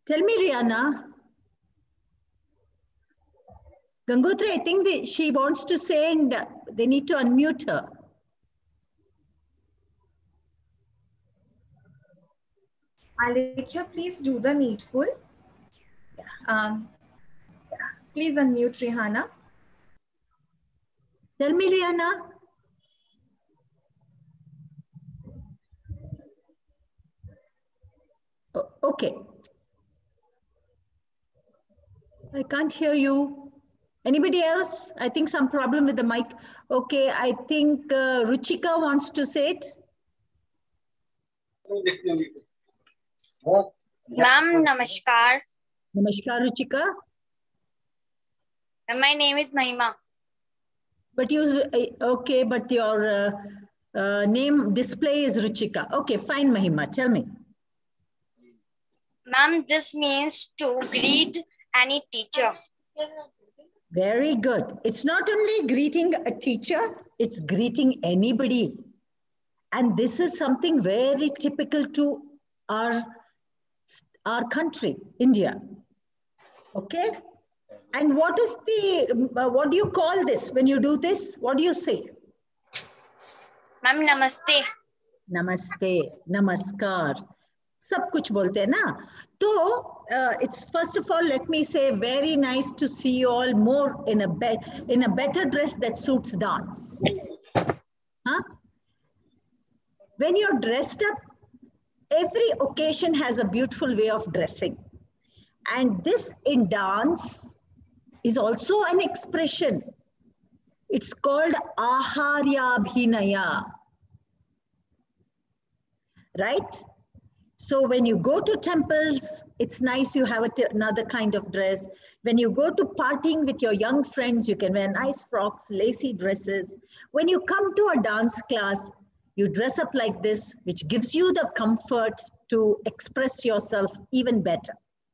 Tell me, Rihanna. Gangotri, I think she wants to say and they need to unmute her. Alekhya, please do the needful. Please unmute Rihanna. Tell me, Rihanna. Oh, okay. I can't hear you. Anybody else? I think some problem with the mic. Okay, I think Ruchika wants to say it. Ma'am, namaskar. Namaskar, Ruchika. My name is Mahima. But you, okay, but your name display is Ruchika. Okay, fine, Mahima, tell me. Ma'am, this means to greet any teacher. Very good. It's not only greeting a teacher, it's greeting anybody. And this is something very typical to our country, India. Okay? And what is what do you call this when you do this? What do you say? Ma'am, namaste. Namaste, namaskar. Sab kuch bolte hai na? So, it's first of all, let me say, very nice to see you all more in a better dress that suits dance. Huh? When you're dressed up, every occasion has a beautiful way of dressing. And this in dance is also an expression. It's called Aharya Abhinaya. Right? So when you go to temples, it's nice you have another kind of dress. When you go to partying with your young friends, you can wear nice frocks, lacy dresses. When you come to a dance class, you dress up like this, which gives you the comfort to express yourself even better.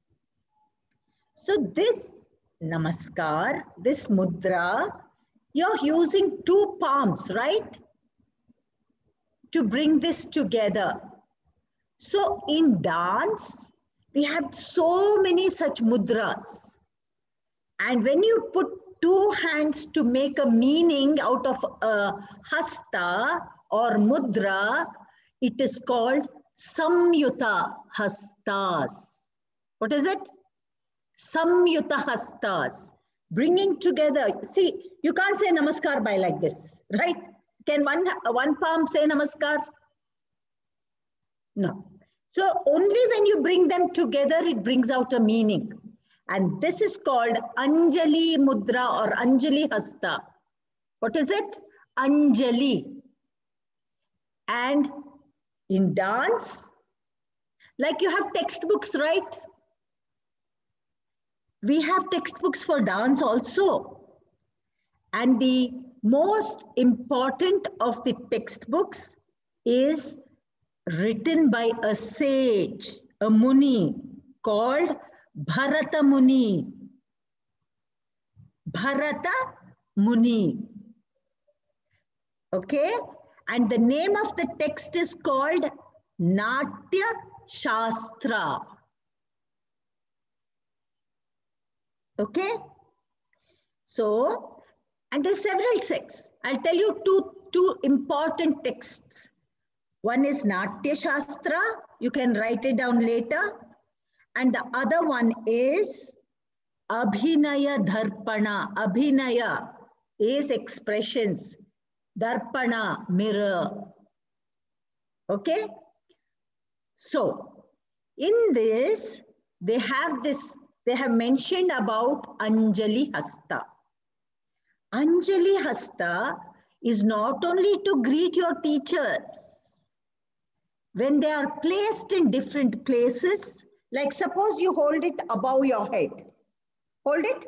So this namaskar, this mudra, you're using two palms, right? To bring this together. So in dance, we have so many such mudras. And when you put two hands to make a meaning out of a hasta or mudra, it is called samyuta hastas. What is it? Samyuta hastas. Bringing together. See, you can't say namaskar by like this, right? Can one palm say namaskar? No. So only when you bring them together, it brings out a meaning. And this is called Anjali Mudra or Anjali Hasta. What is it? Anjali. And in dance, like you have textbooks, right? We have textbooks for dance also. And the most important of the textbooks is written by a sage, a Muni, called Bharata Muni. Bharata Muni. Okay? And the name of the text is called Natya Shastra. Okay? So, and there's several sects. I'll tell you two important texts. One is Natya Shastra. You can write it down later. And the other one is Abhinaya Dharpana. Abhinaya is expressions. Darpana, mirror. Okay? So, in this, they have mentioned about Anjali Hasta. Anjali Hasta is not only to greet your teachers. When they are placed in different places, like suppose you hold it above your head. Hold it.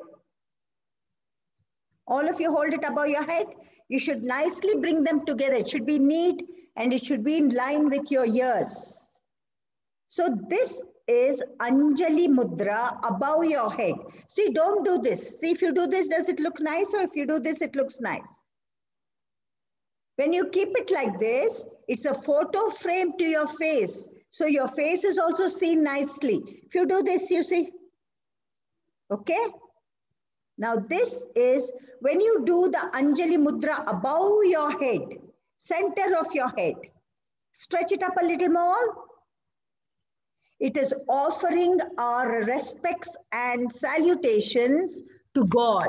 All of you hold it above your head. You should nicely bring them together. It should be neat and it should be in line with your ears. So this is Anjali Mudra above your head. See, don't do this. See, if you do this, does it look nice? Or if you do this, it looks nice. When you keep it like this, it's a photo frame to your face. So your face is also seen nicely. If you do this, you see. Okay. Now this is when you do the Anjali Mudra above your head, center of your head. Stretch it up a little more. It is offering our respects and salutations to God.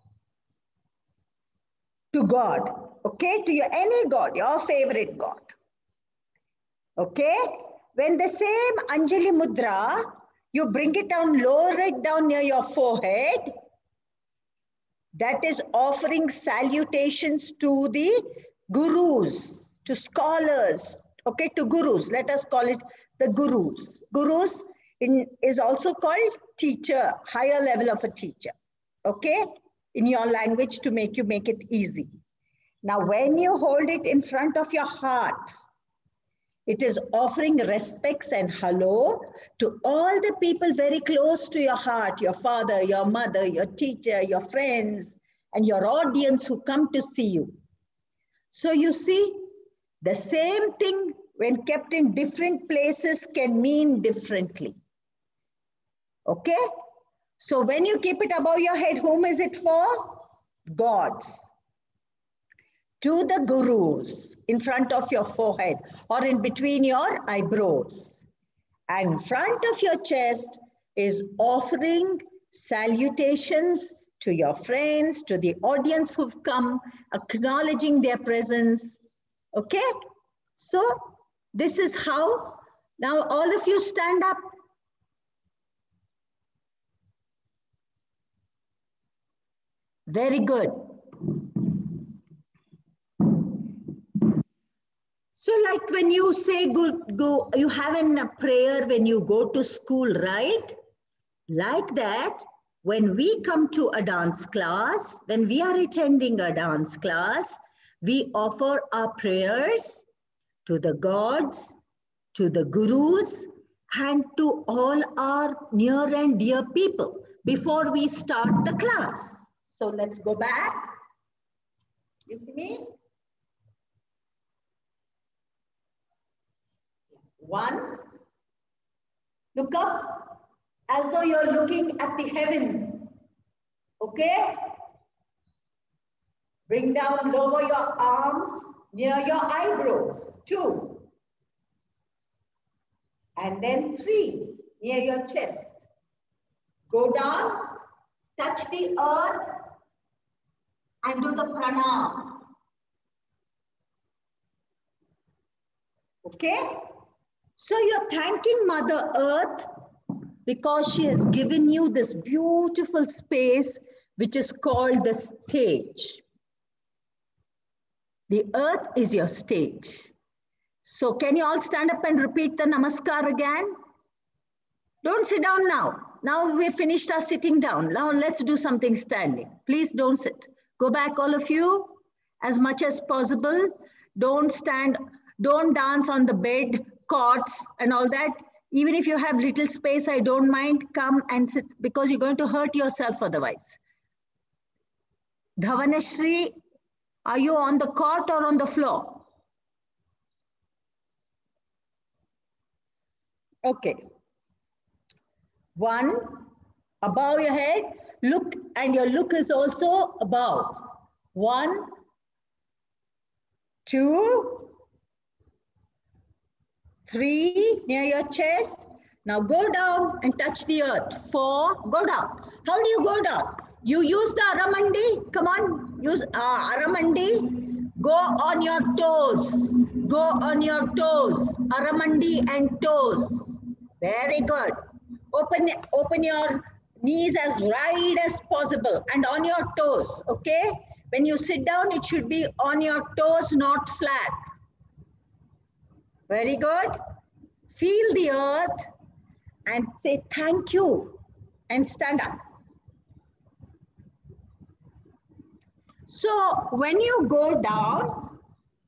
To God. Okay. To your any God, your favorite God. Okay. When the same Anjali Mudra, you bring it down, lower it down near your forehead. That is offering salutations to the gurus, to scholars, okay, to gurus. Let us call it the gurus. Gurus is also called teacher, higher level of a teacher, okay, in your language to make it easy. Now, when you hold it in front of your heart, it is offering respects and hello to all the people very close to your heart, your father, your mother, your teacher, your friends, and your audience who come to see you. So you see, the same thing when kept in different places can mean differently. Okay? So when you keep it above your head, whom is it for? Gods. To the gurus in front of your forehead or in between your eyebrows. And in front of your chest is offering salutations to your friends, to the audience who've come, acknowledging their presence. Okay? So this is how, now all of you stand up. Very good. So like when you say go, you have a prayer when you go to school, right? Like that, when we come to a dance class, when we are attending a dance class, we offer our prayers to the gods, to the gurus, and to all our near and dear people before we start the class. So let's go back. You see me? One, look up as though you're looking at the heavens. Okay? Bring down, lower your arms near your eyebrows. 2. And then 3, near your chest. Go down, touch the earth, and do the pranam. Okay? So you're thanking Mother Earth because she has given you this beautiful space which is called the stage. The earth is your stage. So can you all stand up and repeat the namaskar again? Don't sit down now. Now we've finished our sitting down. Now let's do something standing. Please don't sit. Go back, all of you, as much as possible. Don't stand, don't dance on the bed, cots and all that. Even if you have little space, I don't mind. Come and sit because you're going to hurt yourself otherwise. Dhavanashri, are you on the cot or on the floor? Okay. 1, above your head, look, and your look is also above. 1, 2, 3, near your chest. Now go down and touch the earth. 4, go down. How do you go down? You use the Aramandi. Come on, use Aramandi. Go on your toes. Go on your toes. Aramandi and toes. Very good. Open your knees as wide as possible and on your toes, okay? When you sit down, it should be on your toes, not flat. Very good. Feel the earth and say thank you and stand up. So when you go down,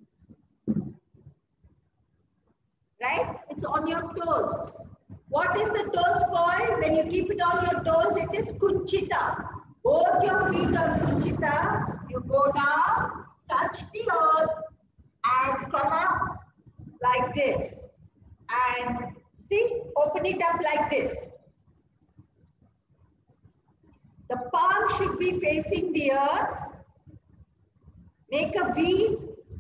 right, it's on your toes. What is the toes called? When you keep it on your toes, it is Kunchita. Both your feet on Kunchita. You go down, touch the earth, and come up like this. And see, open it up like this. The palm should be facing the earth. Make a V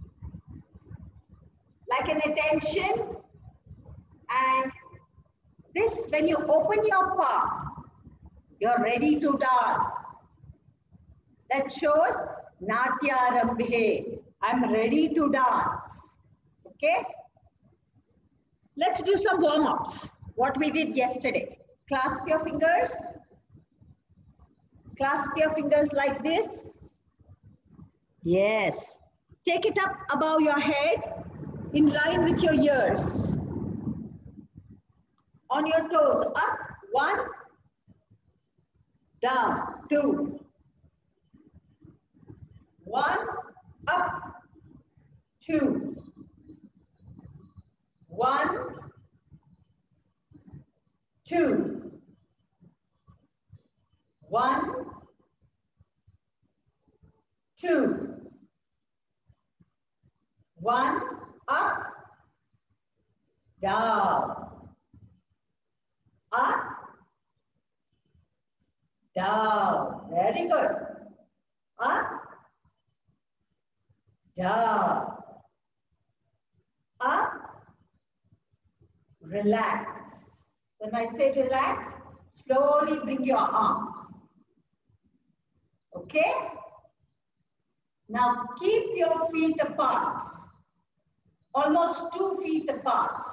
like an attention. And this, when you open your palm, you're ready to dance. That shows Natya Arambhe. I'm ready to dance. Okay? Let's do some warm-ups. What we did yesterday. Clasp your fingers. Clasp your fingers like this. Yes. Take it up above your head in line with your ears. On your toes. Up. 1. Down. 2. 1. Up. 2. 1. 2. 1. 2. 1. Up. Down. Up. Down. Very good. Up. Down. Up. Relax. When I say relax, slowly bring your arms. Okay? Now keep your feet apart. Almost 2 feet apart.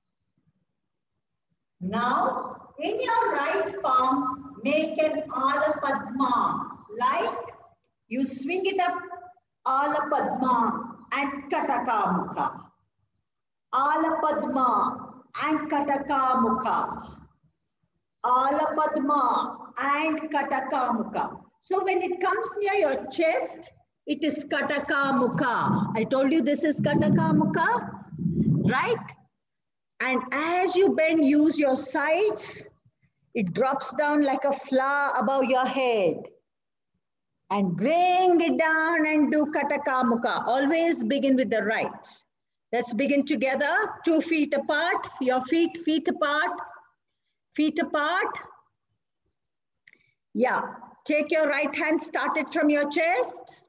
Now, in your right palm, make an Ala Padma. Like you swing it up, Ala Padma and Kataka Mukha. Ala Padma and Kataka Mukha. Ala Padma and Kataka Mukha. So when it comes near your chest, it is Kataka Mukha. I told you this is Kataka Mukha, right? And as you bend, use your sides. It drops down like a flower above your head. And bring it down and do Kataka Mukha. Always begin with the right. Let's begin together. 2 feet apart. Your feet apart. Feet apart. Yeah. Take your right hand, start it from your chest.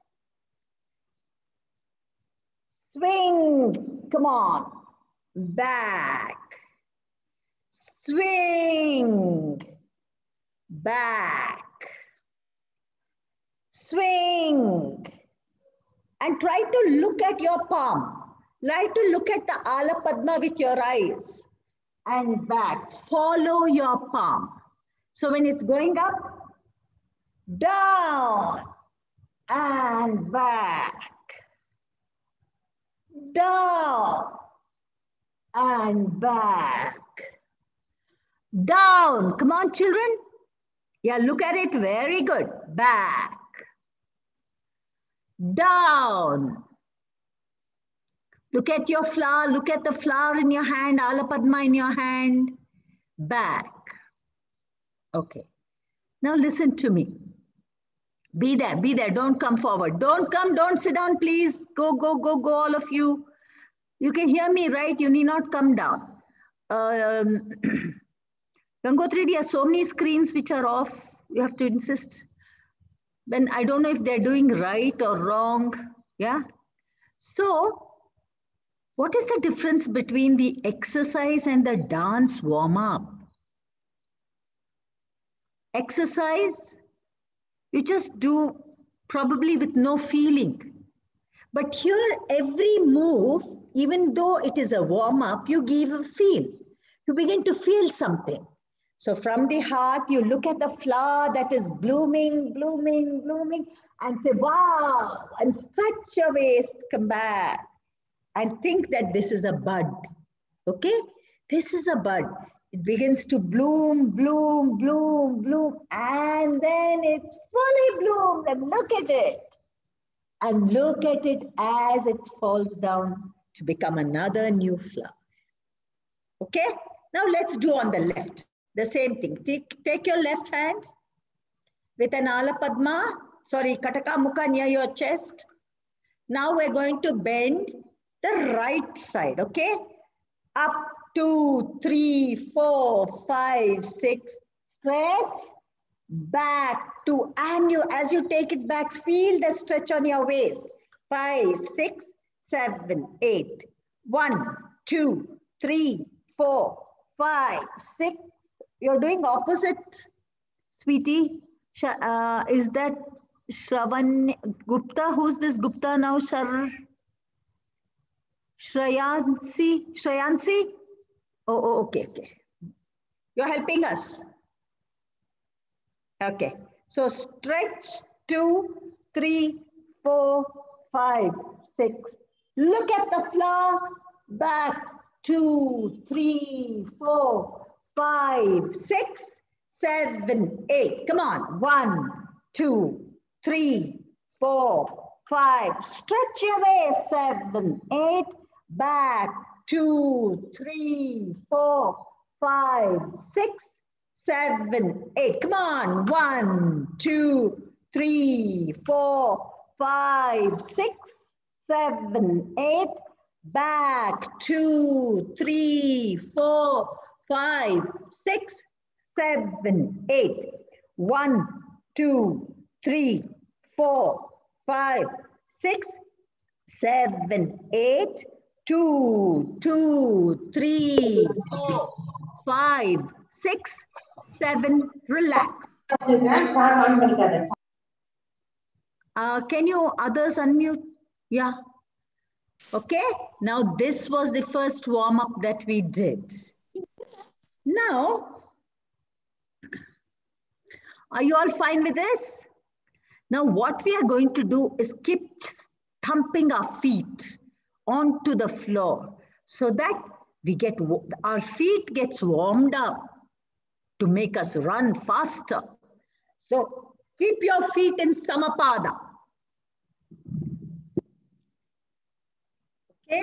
Swing. Come on. Back. Swing. Back. Swing. And try to look at your palm. Try to look at the Ala Padma with your eyes. And back. Follow your palm. So when it's going up, down and back. Down and back. Down. Come on, children. Yeah, look at it. Very good. Back. Down. Look at your flower. Look at the flower in your hand. Ala Padma in your hand. Back. Okay. Now listen to me. Be there. Be there. Don't come forward. Don't come. Don't sit down, please. Go, go, go, go, all of you. You can hear me, right? You need not come down. Gangotri, there are so many screens which are off. You have to insist. Then I don't know if they're doing right or wrong. Yeah. So, what is the difference between the exercise and the dance warm-up? Exercise, you just do probably with no feeling. But here, every move, even though it is a warm-up, you give a feel. You begin to feel something. So from the heart, you look at the flower that is blooming, blooming, blooming, and say, wow, and stretch your waist, come back. And think that this is a bud, okay? This is a bud. It begins to bloom, bloom, bloom, bloom, and then it's fully bloomed, and look at it. And look at it as it falls down to become another new flower. Okay? Now let's do on the left. The same thing. Take your left hand with an Ala Padma, Kataka Mukha near your chest. Now we're going to bend the right side, okay? Up, 2, 3, 4, 5, 6. Stretch. Back 2. And you, as you take it back, feel the stretch on your waist. 5, 6, 7, 8. 1, 2, 3, 4, 5, 6. You're doing opposite, sweetie. Is that Shravan Gupta? Who's this Gupta now? Shrayansi? Oh, okay. You're helping us. Okay. So stretch 2, 3, 4, 5, 6. Look at the floor. Back 2, 3, 4, 5, 6, 7, 8. Come on. 1, 2, 3, 4, 5. Stretch your waist. 7, 8. Back 2, 3, 4, 5, 6, 7, 8. Come on. 1, 2, 3, 4, 5, 6, 7, 8. Back 2, 3, 4, 5, 6, 7, 8. 1, 2, 3, 4, 5, 6, 7, 8. 2, 2, 3, 4, 5, 6, 7. Relax. Can you others unmute? Yeah. Okay. Now this was the first warm up that we did. Now, are you all fine with this? Now what we are going to do is keep thumping our feet onto the floor so that we get our feet gets warmed up to make us run faster. So keep your feet in Samapada. Okay?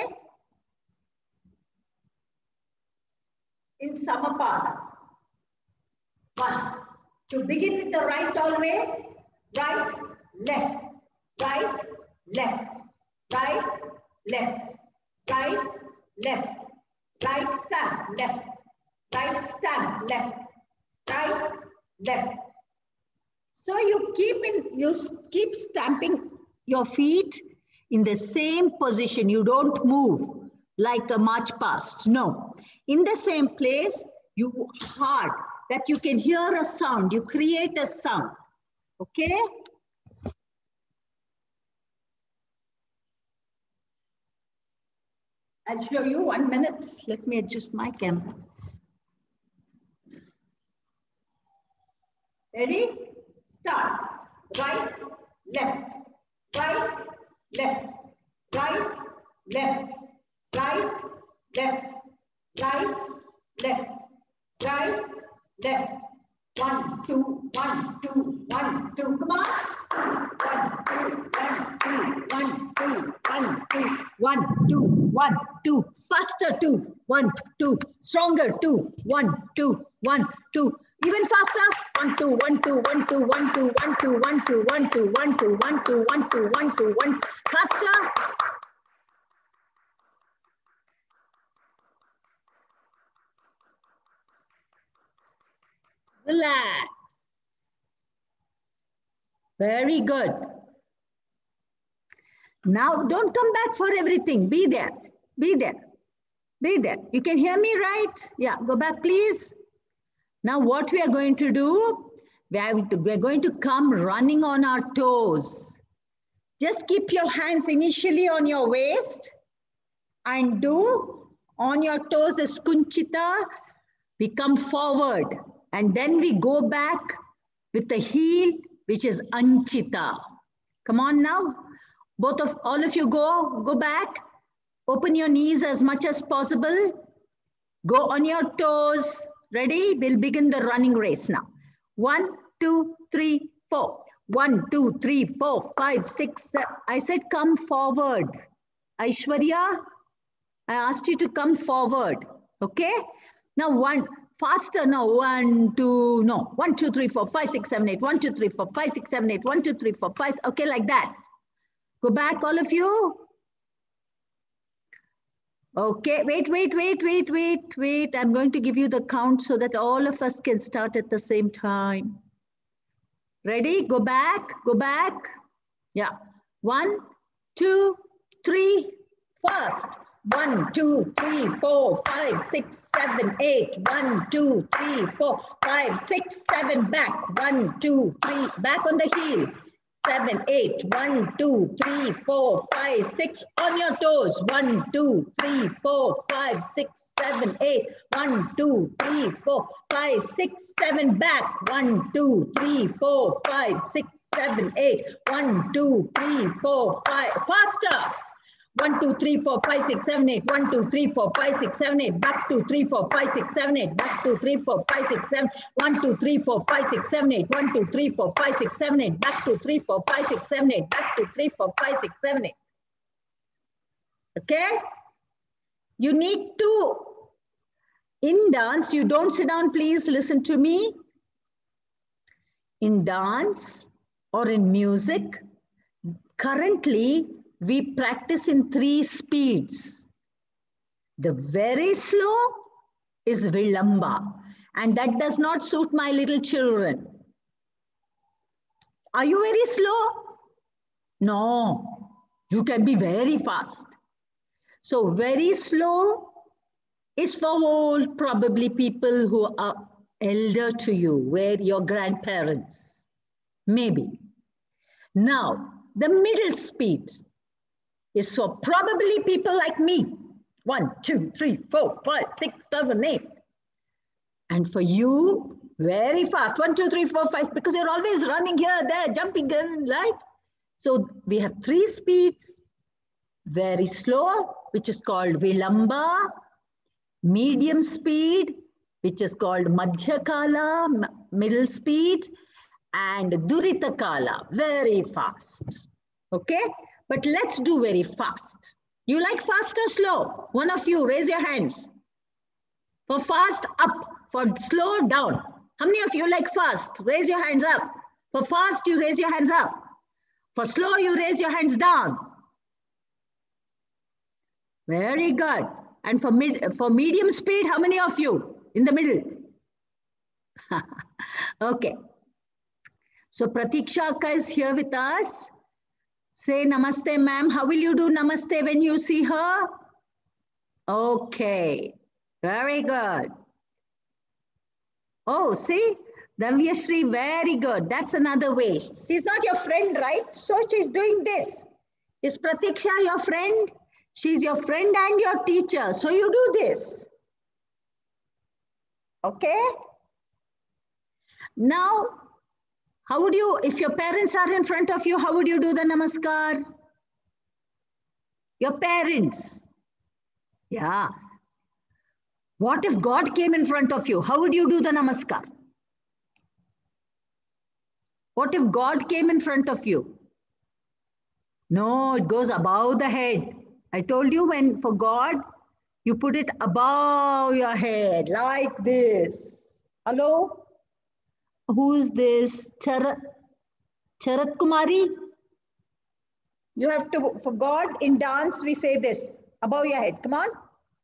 In Samapada. 1. To begin with the right always. Right, left, right, left, right, left, right, left, right stamp, left, right stamp, left, right, left. So you keep stamping your feet in the same position. You don't move like a march past. No, in the same place, you hard that you can hear a sound. You create a sound. Okay. I'll show you 1 minute. Let me adjust my camera. Ready? Start. Right, left, right, left, right, left, right, left, right, left, right, left. 1, 2, 1, 2, 1, 2. Come on. 1, 2, 1, 2, 1, 2, 1, 2, 1, 2, 1, 2. Faster 2, 1, 2. Stronger 2, 1, 2, 1, 2. Even faster. 1, 2, 1, 2, 1, 2, 1, 2, 1, 2, 1, 2, 1, 2, 1, 2, 1, 2, 1, 2, 1, 2, 1. Faster. Relax. Very good. Now don't come back for everything. Be there. Be there. Be there. You can hear me, right? Yeah, go back, please. Now what we are going to do, we're going to come running on our toes. Just keep your hands initially on your waist and do on your toes as Kunchita. We come forward and then we go back with the heel, which is Anchita. Come on now. All of you go back. Open your knees as much as possible. Go on your toes. Ready? We'll begin the running race now. 1, 2, 3, 4. 1, 2, 3, 4, 5, 6, 7. I said come forward. Aishwarya, I asked you to come forward. Okay? Now faster now. 1, 2, 3, 4, 5, 6, 7, 8. 1, 2, 3, 4, 5, 6, 7, 8. 1, 2, 3, 4, 5. Okay, like that. Go back, all of you. Okay, wait. I'm going to give you the count so that all of us can start at the same time. Ready? Go back. Yeah. 1, 2, 3, fast. 1, 2, 3, 4, 5, 6, 7, 8. 1, 2, 3, 4, 5, 6, 7. Back. 1, 2, 3. Back on the heel. 7, 8. 1, 2, 3, 4, 5, 6. On your toes. 1, 2, 3, 4, 5, 6, 7, 8. 1, 2, 3, 4, 5, 6, 7. Back. 1, 2, 3, 4, 5, 6, 7, 8. 1, 2, 3, 4, 5. Faster. 1, 2, 3, 4, 5, 6, 7, 8. 1, 2, 3, 4, 5, 6, 7, 8. Back 2, 3, 4, 5, 6, 7, 8. Back 2, 3, 4, 5, 6, 7. 1, 2, 3, 4, 5, 6, 7, 8. 1, 2, 3, 4, 5, 6, 7, 8. Back 2, 3, 4, 5, 6, 7, 8. Back 2, 3, 4, 5, 6, 7, 8. Okay? You need to, in dance, you don't sit down, please listen to me. In dance or in music, currently, we practice in 3 speeds. The very slow is Vilamba, and that does not suit my little children. Are you very slow? No, you can be very fast. So very slow is for all probably people who are elder to you, where your grandparents, maybe. Now, the middle speed is for probably people like me. 1, 2, 3, 4, 5, 6, 7, 8. And for you, very fast. 1, 2, 3, 4, 5, because you're always running here, there, jumping, right? So we have 3 speeds. Very slow, which is called Vilamba. Medium speed, which is called Madhyakala, middle speed. And Duritakala, very fast. Okay? But let's do very fast. You like fast or slow? One of you, raise your hands. For fast, up. For slow, down. How many of you like fast? Raise your hands up. For fast, you raise your hands up. For slow, you raise your hands down. Very good. And for medium speed, how many of you in the middle? Okay. So Pratiksha Akka is here with us. Say namaste, ma'am. How will you do namaste when you see her? Okay. Very good. Oh, see? Davyashri, very good. That's another way. She's not your friend, right? So she's doing this. Is Pratiksha your friend? She's your friend and your teacher. So you do this. Okay? Now, how would you, if your parents are in front of you, how would you do the namaskar? Your parents. Yeah. What if God came in front of you? How would you do the namaskar? What if God came in front of you? No, it goes above the head. I told you when for God, you put it above your head like this. Hello? Who's this? Charat Kumari? You have to, for God in dance, we say this above your head. Come on.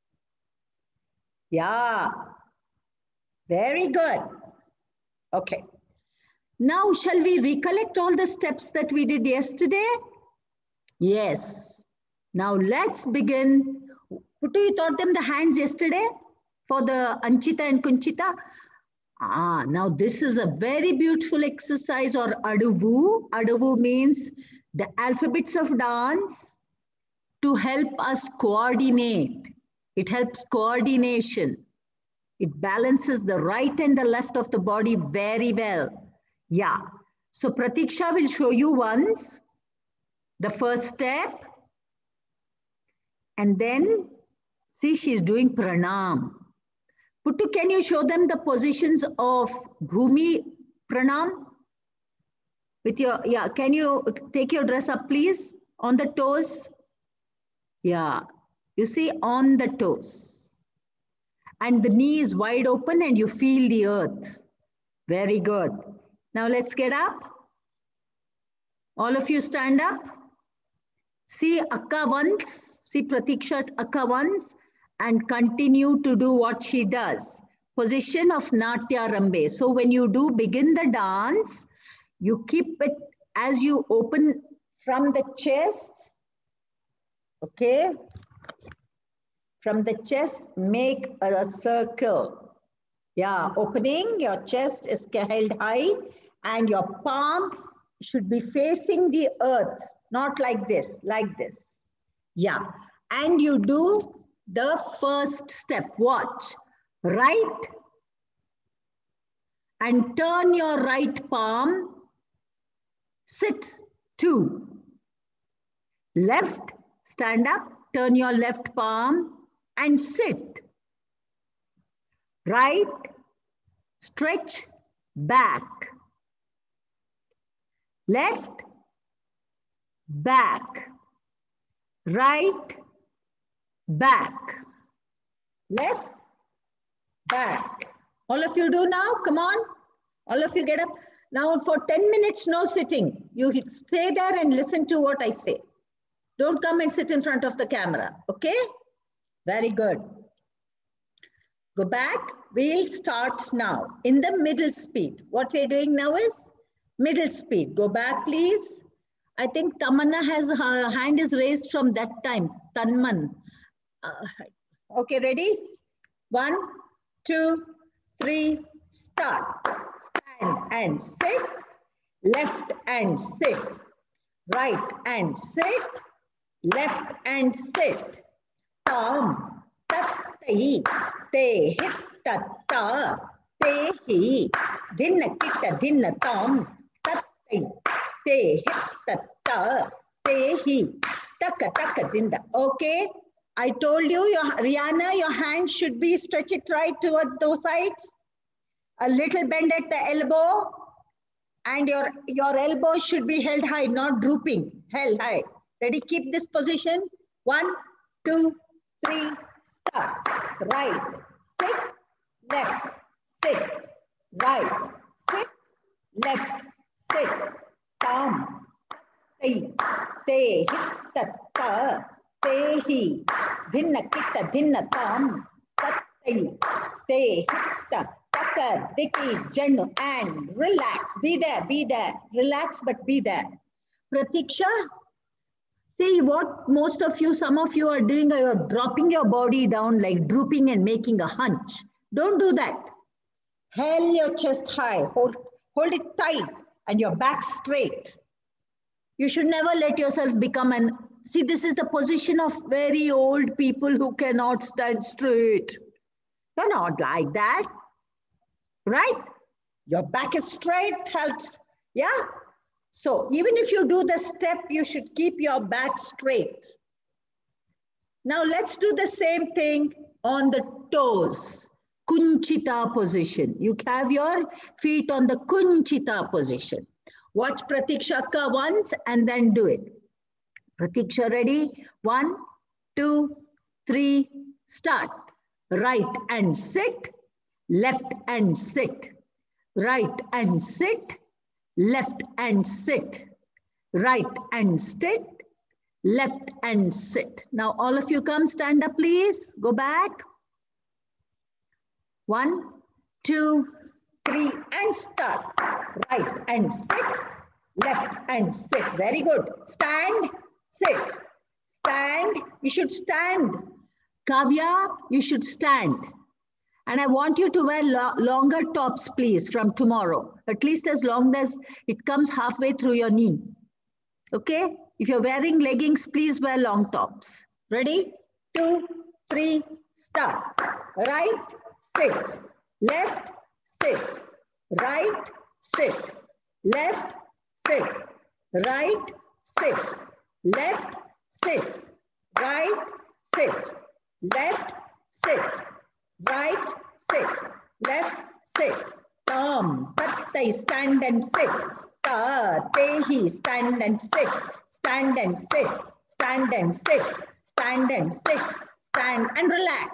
Yeah. Very good. Okay. Now, shall we recollect all the steps that we did yesterday? Yes. Now, let's begin. Puttu, you taught them the hands yesterday for the Anchita and Kunchita. Now this is a very beautiful exercise, or Aduvu. Aduvu means the alphabets of dance to help us coordinate. It helps coordination. It balances the right and the left of the body very well. Yeah. So Pratiksha will show you once the first step. And then, see, she's doing pranam. Puttu, can you show them the positions of Bhumi pranam? With your, yeah, can you take your dress up, please? On the toes. Yeah, you see, on the toes. And the knee is wide open and you feel the earth. Very good. Now let's get up. All of you stand up. See Akka once. See Pratiksha Akka once. and continue to do what she does. Position of Natya Rambe. So when you do begin the dance, you keep it as you open from the chest. Okay. From the chest, make a circle. Yeah, opening, your chest is held high and your palm should be facing the earth, not like this, like this. Yeah, and you do the first step. Watch. Right, and turn your right palm. Sit, 2. Left, stand up, turn your left palm and sit. Right, stretch, back. Left, back. Right, back. Left, back. All of you do now, come on. All of you get up. Now for 10 minutes, no sitting. You stay there and listen to what I say. Don't come and sit in front of the camera, okay? Very good. Go back. We'll start now in the middle speed. What we're doing now is middle speed. Go back, please. I think Tamanna has her hand is raised from that time. Tanman. Okay, ready? 1, 2, 3, start. Stand and sit. Left and sit. Right and sit. Left and sit. Tam, tat, te, te, hit, tat, ta, te, hi. Dinna, kitta, dinna, tam, tat, te, hit, tat, ta, te, hi. Taka, taka, dinda. Okay. I told you, Rihanna, your hand should be stretch it right towards those sides. A little bend at the elbow. And your elbow should be held high, not drooping. Held high. Ready? Keep this position. 1, 2, 3, start. Right, sit, left, sit. Right, sit, left, sit. Tam, te, hit, ta, te, hi. Dhinna, kitta, dhinna, tam, tat, te, hit, taka, diki, jannu, and relax. Be there, be there. Relax, but be there. Pratiksha, see what most of you, some of you are doing, you're dropping your body down like drooping and making a hunch. Don't do that. Held your chest high, hold it tight and your back straight. You should never let yourself become see, this is the position of very old people who cannot stand straight. You're not like that, right? Your back is straight, held, yeah? So even if you do the step, you should keep your back straight. Now let's do the same thing on the toes. Kunchita position. You have your feet on the Kunchita position. Watch Pratiksha once and then do it. Pratiksha, ready? 1, 2, 3, start. Right and sit, left and sit. Right and sit, left and sit. Right and sit, left and sit. Now all of you come, stand up please. Go back. 1, 2, 3 and start. Right and sit, left and sit. Very good. Stand, sit, stand. You should stand. Kavya, you should stand. And I want you to wear longer tops, please, from tomorrow. At least as long as it comes halfway through your knee. Okay? If you're wearing leggings, please wear long tops. Ready? 2, 3, start. Right, sit. Left, sit. Right, sit. Left, sit. Right, sit. Left, sit. Right, sit. Left, sit. Right, sit. Left, sit. Tam, tattai, stand and sit. Ta, tehi, stand and sit. Stand and sit. Stand and sit. Stand and sit. Stand and relax.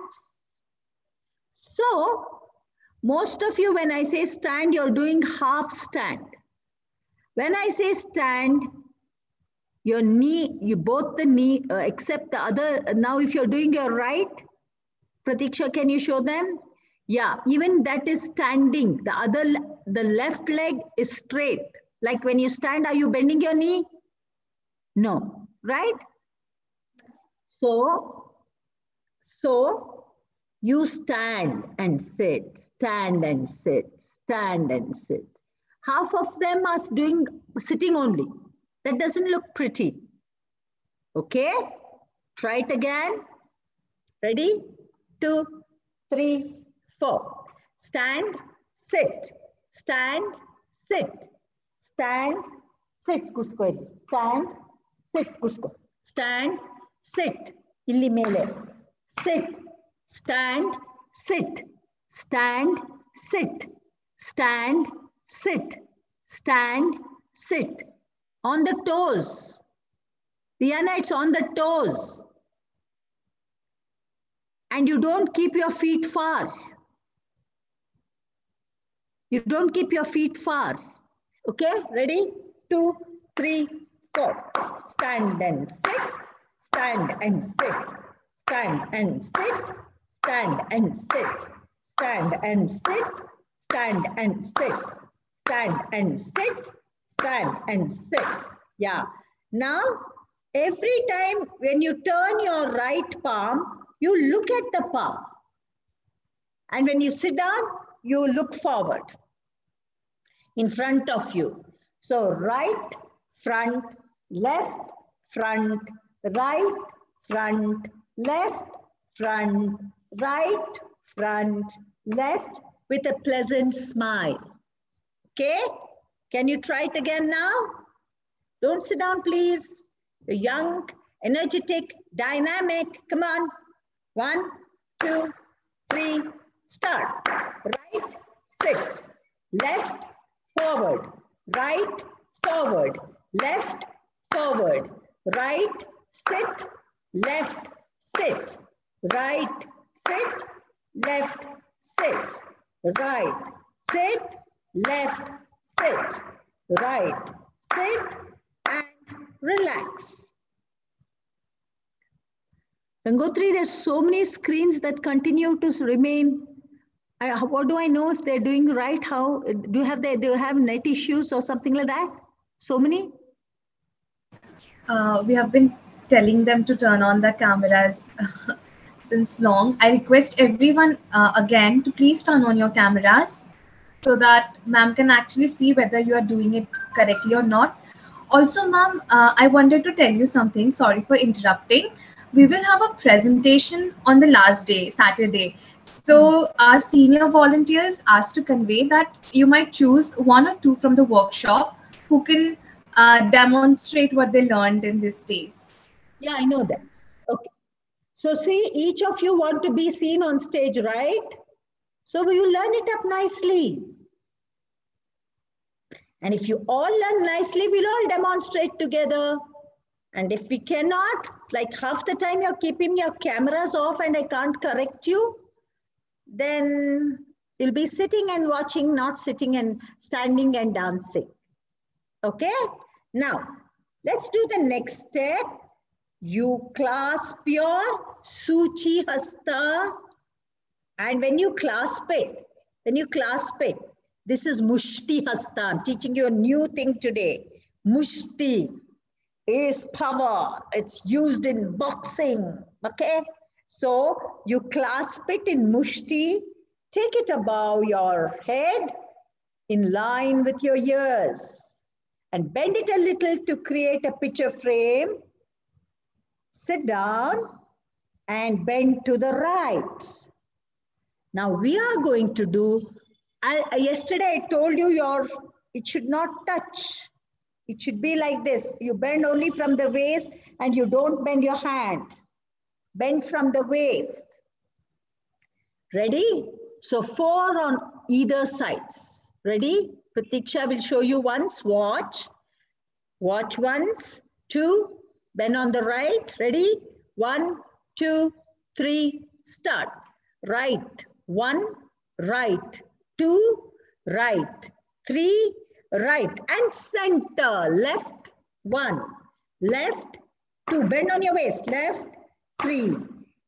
So, most of you, when I say stand, you're doing half stand. When I say stand, your knee, you both the knee, except the other, now if you're doing your right, Pratiksha, can you show them? Yeah, even that is standing. The left leg is straight. Like when you stand, are you bending your knee? No, right? So you stand and sit, stand and sit, stand and sit. Half of them are doing sitting only. That doesn't look pretty. Okay, try it again. Ready? 2, 3, 4. Stand, sit, stand, sit, stand, sit. Kusko. Stand, sit. Kusko. Stand, sit. Illi mele. Sit, stand, sit, stand, sit, stand, sit, stand, sit. On the toes. Rihanna, it's on the toes. And you don't keep your feet far. You don't keep your feet far. Okay, ready? 2, 3, 4. Stand and sit, stand and sit, stand and sit, stand and sit, stand and sit, stand and sit, stand and sit, stand and sit. Yeah. Now, every time when you turn your right palm, you look at the palm. And when you sit down, you look forward in front of you. So right, front, left, front, right, front, left, front, right, front, left, with a pleasant smile. Okay? Can you try it again now? Don't sit down, please. You're young, energetic, dynamic. Come on. 1, 2, 3, start. Right, sit. Left, forward. Right, forward. Left, forward. Right, sit. Left, sit. Right, sit. Left, sit. Right, sit. Left, sit. Right, sit. And relax. Gangotri, there's so many screens that continue to remain. What do I know if they're doing right? How do you have net issues or something like that? So many? We have been telling them to turn on the cameras since long. I request everyone again to please turn on your cameras so that ma'am can actually see whether you are doing it correctly or not. Also, ma'am, I wanted to tell you something. Sorry for interrupting. We will have a presentation on the last day, Saturday. So our senior volunteers asked to convey that you might choose 1 or 2 from the workshop who can demonstrate what they learned in these days. Yeah, I know that. Okay. So see, each of you want to be seen on stage, right? So you learn it up nicely. And if you all learn nicely, we'll all demonstrate together. And if we cannot, like half the time you're keeping your cameras off and I can't correct you, then you'll be sitting and watching, not sitting and standing and dancing. Okay? Now, let's do the next step. You clasp your Suchi Hasta. And when you clasp it, this is Mushti Hasta. I'm teaching you a new thing today. Mushti is power. It's used in boxing. Okay? So you clasp it in Mushti. Take it above your head in line with your ears. And bend it a little to create a picture frame. Sit down and bend to the right. Now we are going to do, yesterday I told you it should not touch. It should be like this. You bend only from the waist and you don't bend your hand. Bend from the waist. Ready? So 4 on either sides. Ready? Pratiksha will show you once. Watch. Watch once. 2. Bend on the right. Ready? 1, 2, 3. Start. Right. 1. Right. 2. Right. 3. Right. And center. Left. 1. Left. 2. Bend on your waist. Left. 3.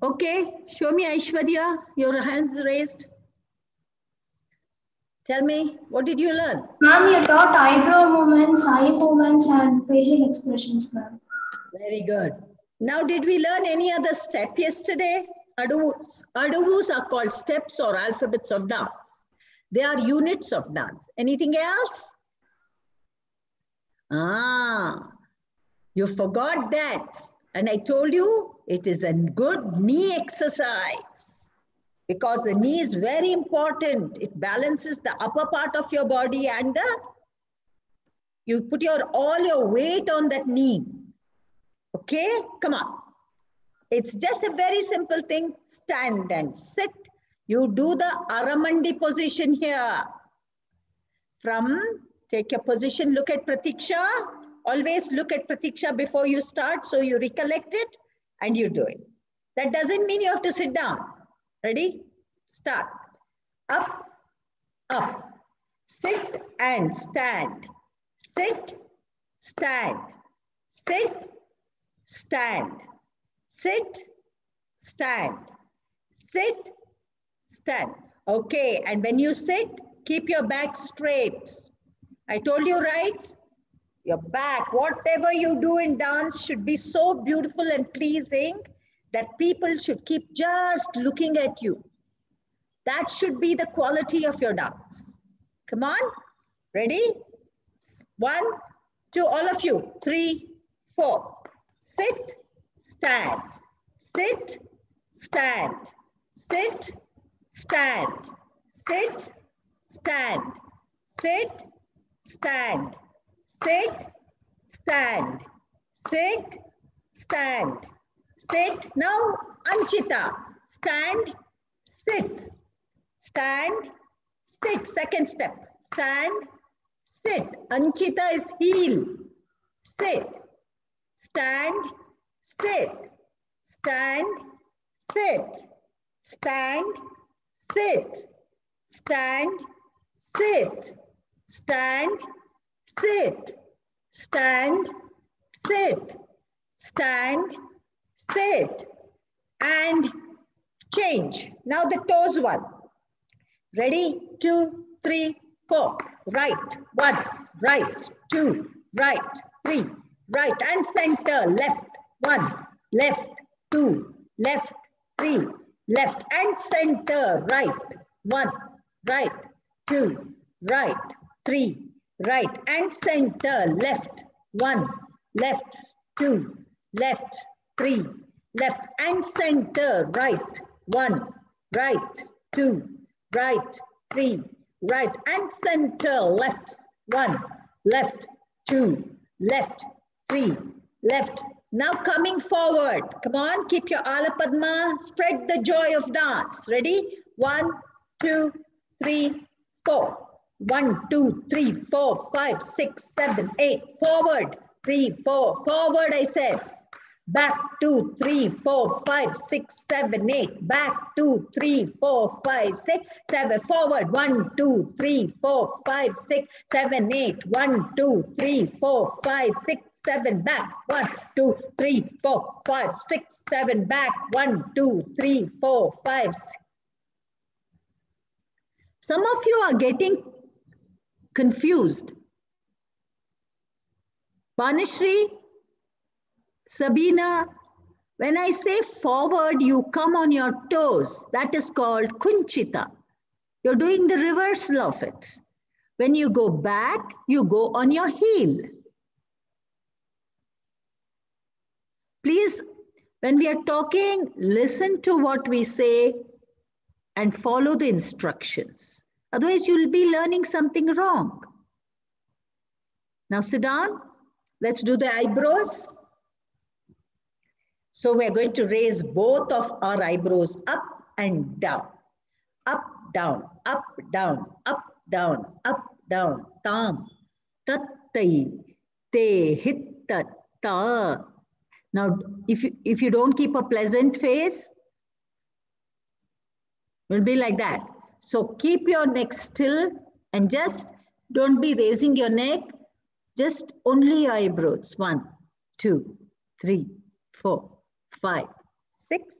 Okay, show me Aishwarya, your hands raised. Tell me, what did you learn? Ma'am, you taught eyebrow movements, eye movements, and facial expressions, ma'am. Very good. Now, did we learn any other step yesterday? Aduvus. Aduvus are called steps or alphabets of dance. They are units of dance. Anything else? You forgot that. And I told you it is a good knee exercise because the knee is very important. It balances the upper part of your body and you put all your weight on that knee. Okay, come on. It's just a very simple thing. Stand and sit. You do the Aramandi position here. Take your position, look at Pratiksha. Always look at Pratiksha before you start, so you recollect it and you do it. That doesn't mean you have to sit down. Ready? Start. Up, up. Sit and stand. Sit, stand. Sit, stand. Sit, stand. Sit, stand. Okay, and when you sit, keep your back straight. I told you, right? Your back, whatever you do in dance should be so beautiful and pleasing that people should keep just looking at you. That should be the quality of your dance. Come on, ready? 1, 2, all of you. 3, 4. Sit, stand. Sit, stand. Sit, stand. Sit, stand. Sit, stand. Sit, stand. Sit, stand. Sit. Now, Anchita. Stand, sit. Stand, sit. Second step. Stand, sit. Anchita is heel. Sit. Stand, sit. Stand, sit. Stand, sit. Stand, sit. Stand, sit. Stand, sit. Stand, sit. And change. Now the toes one. Ready? 2, 3, 4. Right. 1. Right. 2. Right. 3. Right. And center. Left. 1. Left. 2. Left. 3. Left. And center. Right. 1. Right. 2. Right. 3. Right. And center. Left. 1. Left. 2. Left. 3. Left. And center. Right. 1. Right. 2. Right. 3. Right. And center. Left. 1. Left. 2. Left. 3. Left. Now coming forward. Come on. Keep your Ala Padma. Spread the joy of dance. Ready? 1, 2, 3, 4. 1, 2, 3, 4, 5, 6, 7, 8. Forward. 3, 4. Forward, I said. Back 2, 3, 4, 5, 6, 7, 8. Back 2, 3, 4, 5, 6, 7. Forward. 1, 2, 3, 4, 5, 6, 7, 8. 1, 2, 3, 4, 5, 6, 7. Back. 1, 2, 3, 4, 5, 6, 7. Back. 1, 2, 3, 4, 5, 6. Some of you are getting confused. Banishri, Sabina, when I say forward, you come on your toes. That is called Kunchita. You're doing the reversal of it. When you go back, you go on your heel. Please, when we are talking, listen to what we say and follow the instructions. Otherwise, you'll be learning something wrong. Now sit down. Let's do the eyebrows. So we're going to raise both of our eyebrows up and down. Up, down, up, down, up, down, up, down. Tam, tattai, te, hitta, ta. Now, if you don't keep a pleasant face, it will be like that. So keep your neck still and just don't be raising your neck. Just only your eyebrows. 1, 2, 3, 4, 5, 6,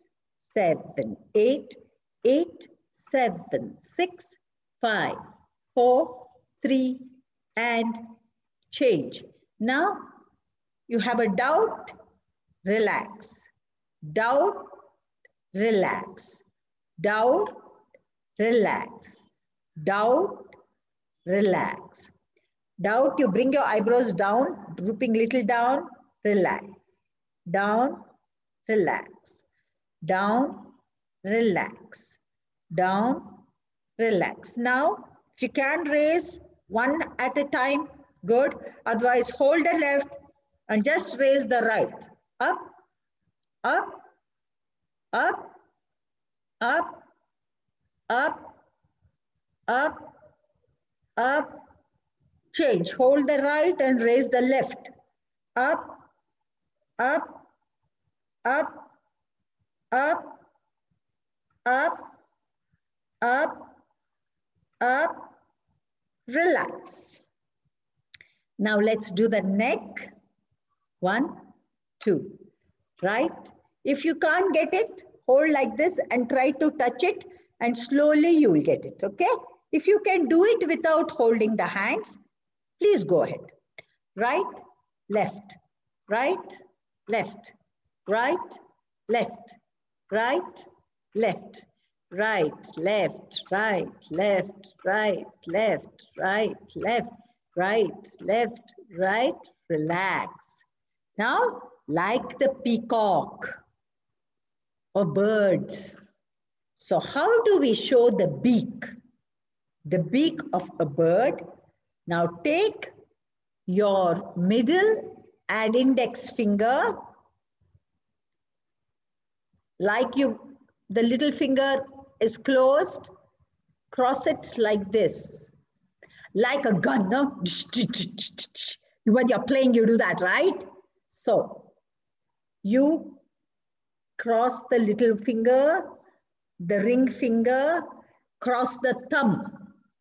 7, 8, 8, 7, 6, 5, 4, 3, and change. Now you have a doubt, relax. Doubt, relax. Doubt, relax. Doubt, relax. Doubt, you bring your eyebrows down, drooping little down, relax. Down, relax. Down, relax. Down, relax. Now, if you can raise one at a time, good. Otherwise, hold the left and just raise the right. Up, up, up, up, up, up, up. Change. Hold the right and raise the left. Up, up, up, up, up, up, up. Relax. Now let's do the neck. 1, 2. Right? If you can't get it, hold like this and try to touch it, and slowly you will get it. Okay? If you can do it without holding the hands, please go ahead. Right, left, right, left, right, left, right, left, right, left, right, left, right, left, right, left, right, left, right. Relax. Now, like the peacock or birds. So how do we show the beak? The beak of a bird. Now take your middle and index finger, like the little finger is closed, cross it like this, like a gun, no? When you're playing, you do that, right? So you cross the little finger, the ring finger, cross the thumb.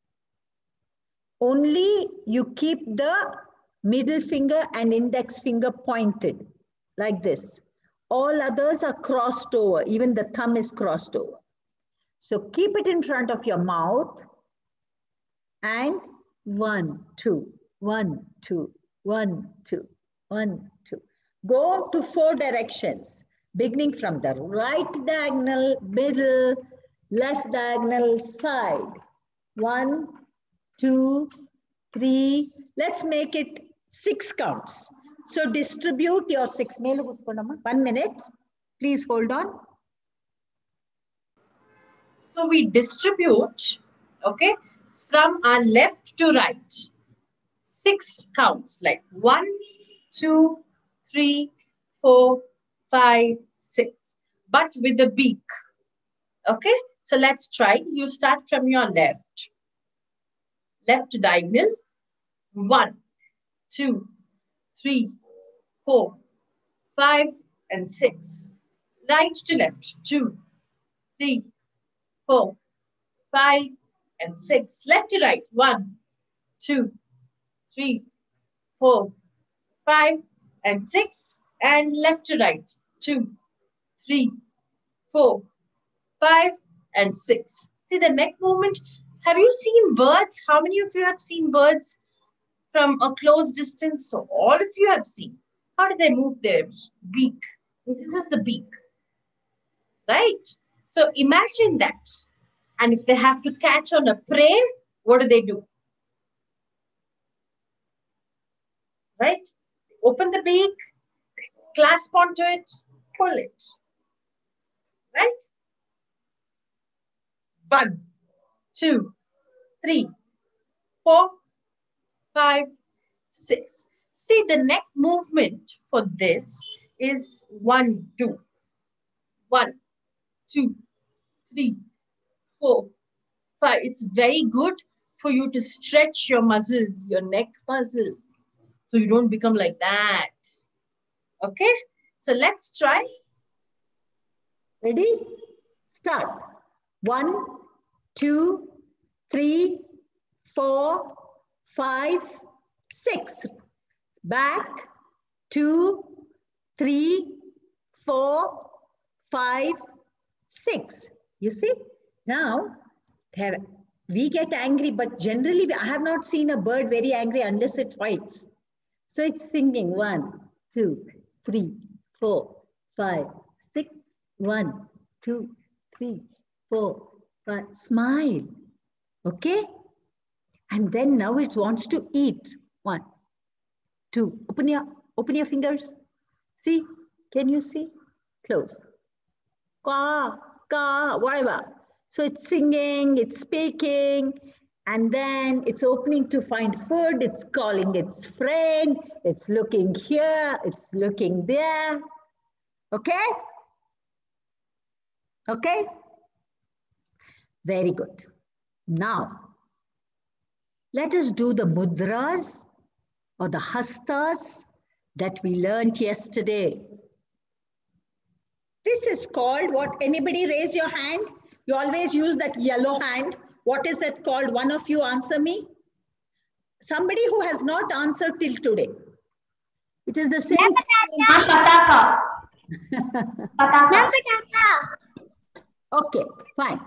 Only you keep the middle finger and index finger pointed like this. All others are crossed over. Even the thumb is crossed over. So keep it in front of your mouth and 1, 2, 1, 2, 1, 2, 1, 2. Go to 4 directions, beginning from the right diagonal, middle, left diagonal, side. 1, 2, 3. Let's make it 6 counts. So distribute your 6. 1 minute. Please hold on. So we distribute, okay, from our left to right. 6 counts, like 1, 2, 3, 4, 5, 6. But with the beak. Okay, so let's try. You start from your left. Left diagonal, 1, 2, 3, 4, 5, and 6. Right to left, 2, 3, 4, 5, and 6. Left to right, 1, 2, 3, 4, 5, and 6. And left to right, 2, 3, 4, 5, and 6. See the neck movement? Have you seen birds? How many of you have seen birds from a close distance? So all of you have seen. How do they move their beak? This is the beak, right? So imagine that. And if they have to catch on a prey, what do? Right? Open the beak, clasp onto it, pull it. Right? 1, 2, 3, 4, 5, 6. See, the neck movement for this is 1, 2. 1, 2, 3, 4, 5. It's very good for you to stretch your muscles, your neck muscles, so you don't become like that. Okay? So let's try. Ready? Start. 1, 2, 3, 4, 5, 6. Back. 2, 3, 4, 5, 6. You see? Now, we get angry, but generally I have not seen a bird very angry unless it fights. So it's singing 1, 2, 3, 4, 5, 6. 1, 2, 3, 4, 5. Smile. Okay? And then now it wants to eat. 1, 2. Open your fingers. See? Can you see? Close. Ka, ka, whatever. So it's singing, it's speaking, and then it's opening to find food. It's calling its friend. It's looking here. It's looking there. Okay? Okay? Very good. Now, let us do the mudras or the hastas that we learned yesterday. This is called what? Anybody raise your hand? You always use that yellow hand. What is that called? One of you answer me. Somebody who has not answered till today. It is the same. Pataka. Pataka. Okay, fine.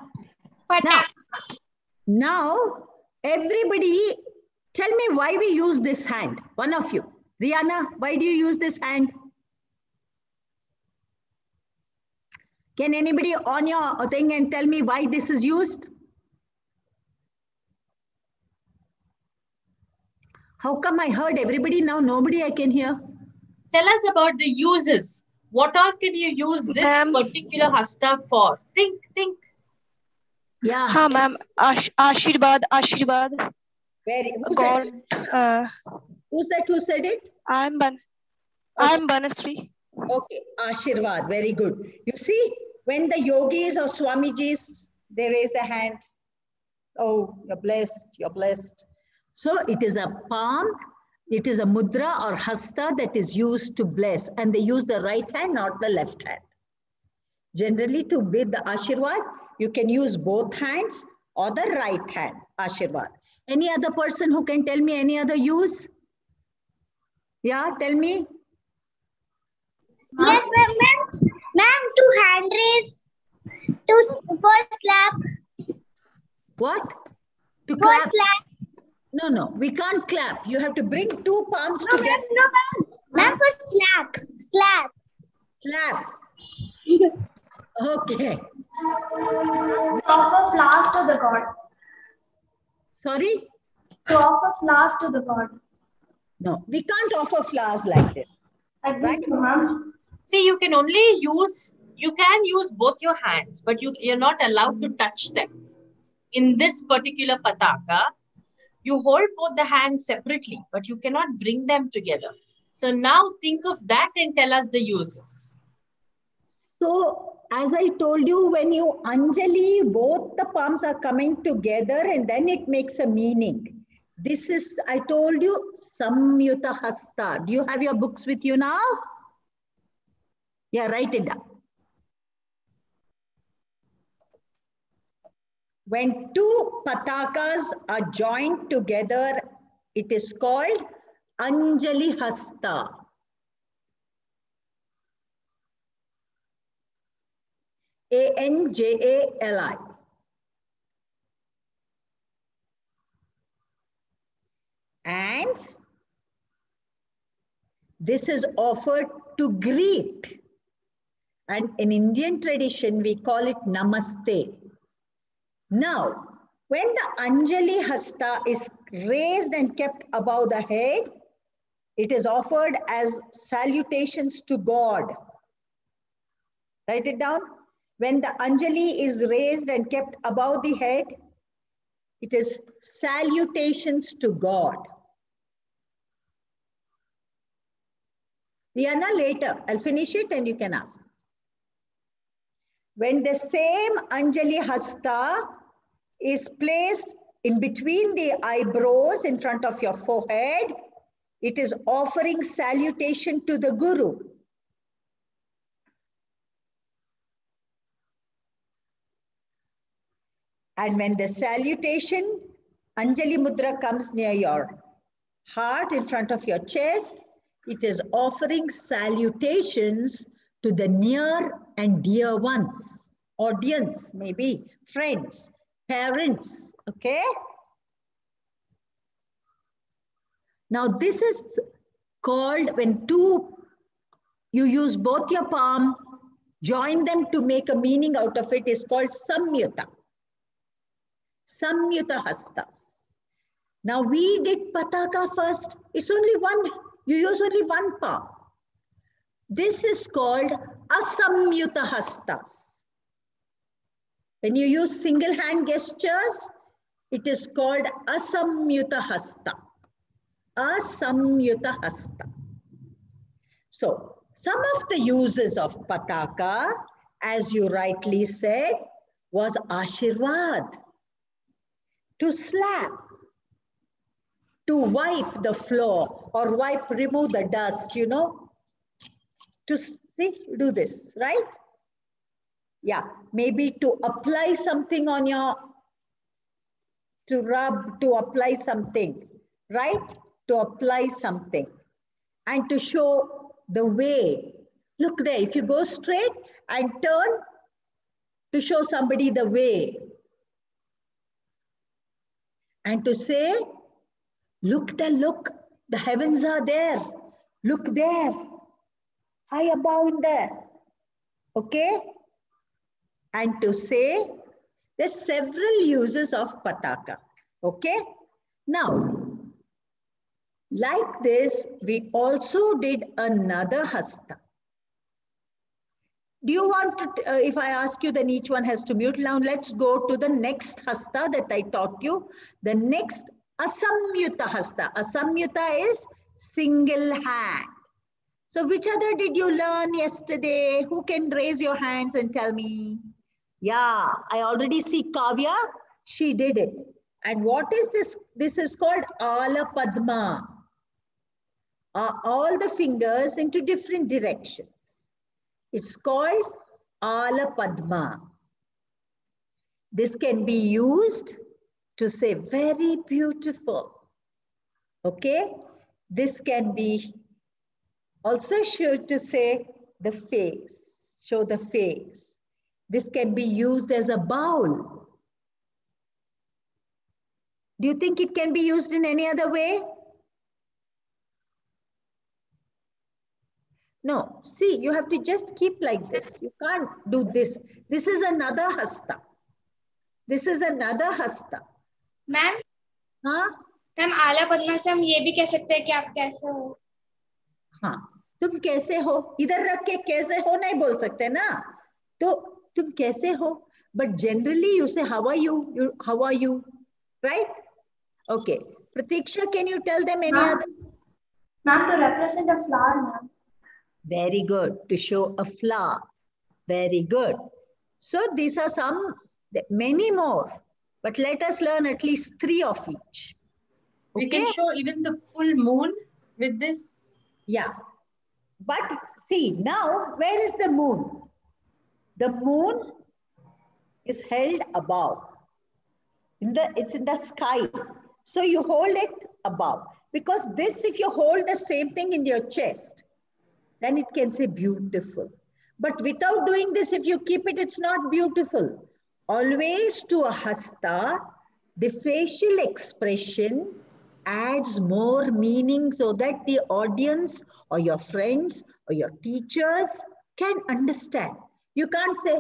Now, everybody tell me why we use this hand. One of you. Rihanna, why do you use this hand? Can anybody on your thing and tell me why this is used? How come I heard everybody now? Nobody I can hear. Tell us about the uses. What all can you use this particular hasta for? Think. Yeah. हाँ ma'am आशीर्वाद Very. God. Who's that who said it? I am Banasri. Okay, Ashirvad, very good. You see, when the yogis or Swamijis, they raise their hand. Oh, you're blessed, you're blessed. So it is a palm, it is a mudra or hasta that is used to bless, and they use the right hand, not the left hand. Generally, to bid the Ashirvad, you can use both hands or the right hand, Ashirvad. Any other person who can tell me any other use? Yeah, tell me. Yes, ma'am, to hand raise, to first clap. What? To First clap? clap. No, we can't clap. You have to bring two palms together. No, ma'am. Ma'am, for slap. Clap. Okay. Offer flowers to the god. Sorry? To offer flowers to the god. No, we can't offer flowers like this. Like this, ma'am. See, you can use both your hands, but you're not allowed to touch them. In this particular pataka, you hold both the hands separately, but you cannot bring them together. So now think of that and tell us the uses. So, as I told you, when you Anjali, both the palms are coming together and then it makes a meaning. This is, I told you, Samyuta Hasta. Do you have your books with you now? Yeah, write it down. When two patakas are joined together, it is called Anjali Hasta. Anjali. And this is offered to greet. And in Indian tradition, we call it Namaste. Now, when the Anjali Hasta is raised and kept above the head, it is offered as salutations to God. Write it down. When the Anjali is raised and kept above the head, it is salutations to God. Rihanna, later, I'll finish it and you can ask. When the same Anjali Hasta is placed in between the eyebrows in front of your forehead, it is offering salutation to the Guru. And when the salutation, Anjali Mudra comes near your heart in front of your chest, it is offering salutations to the near and dear ones. audience, maybe friends, parents, okay? Now this is called when you use both your palm, join them to make a meaning out of it, is called Samyuta. Samyuta Hastas. Now we did Pataka first. It's only one, you use only one palm. This is called Asamyuta Hastas. When you use single hand gestures, it is called Asamyuta Hasta. Asamyuta Hasta. So, some of the uses of Pataka, as you rightly said, was Ashirvad, to slap, to wipe the floor or remove the dust, you know, to see, do this, right? Yeah, maybe to apply something on your, to rub, to apply something, right? To apply something and to show the way. Look there, if you go straight and turn to show somebody the way. And to say, look, the heavens are there. Look there, high above in there. Okay? And to say, there's several uses of Pataka. Okay? Now, like this, we also did another Hasta. Do you want to, if I ask you, then each one has to mute. Now let's go to the next Hasta that I taught you. The next Asamyuta Hasta. Asamyuta is single hand. So which other did you learn yesterday? Who can raise your hands and tell me? Yeah, I already see Kavya. She did it. And what is this? This is called Ala Padma. All the fingers into different directions. It's called Ala Padma. This can be used to say very beautiful. Okay? This can be also shown to say the face, show the face. This can be used as a bowl. Do you think it can be used in any other way? No, see, you have to just keep like this. You can't do this. This is another Hasta. This is another Hasta. Ma'am हाँ ma'am आला पद्मा से हम ये भी कह सकते हैं कि आप कैसे हो. हाँ, तुम कैसे हो, इधर रख के कैसे हो नहीं बोल सकते ना, तो तुम कैसे हो, but generally you say how are you, how are you, right? Okay, Pratiksha, can you tell them any other? Ma'am, to represent a flower, ma'am. Very good, to show a flower. Very good. So these are some, many more, but let us learn at least 3 of each. We can show even the full moon with this. Yeah. But see, now, where is the moon? The moon is held above. It's in the sky. So you hold it above. Because this, if you hold the same thing in your chest, then it can say beautiful. But without doing this, if you keep it, it's not beautiful. Always to a hasta, the facial expression adds more meaning so that the audience or your friends or your teachers can understand. You can't say,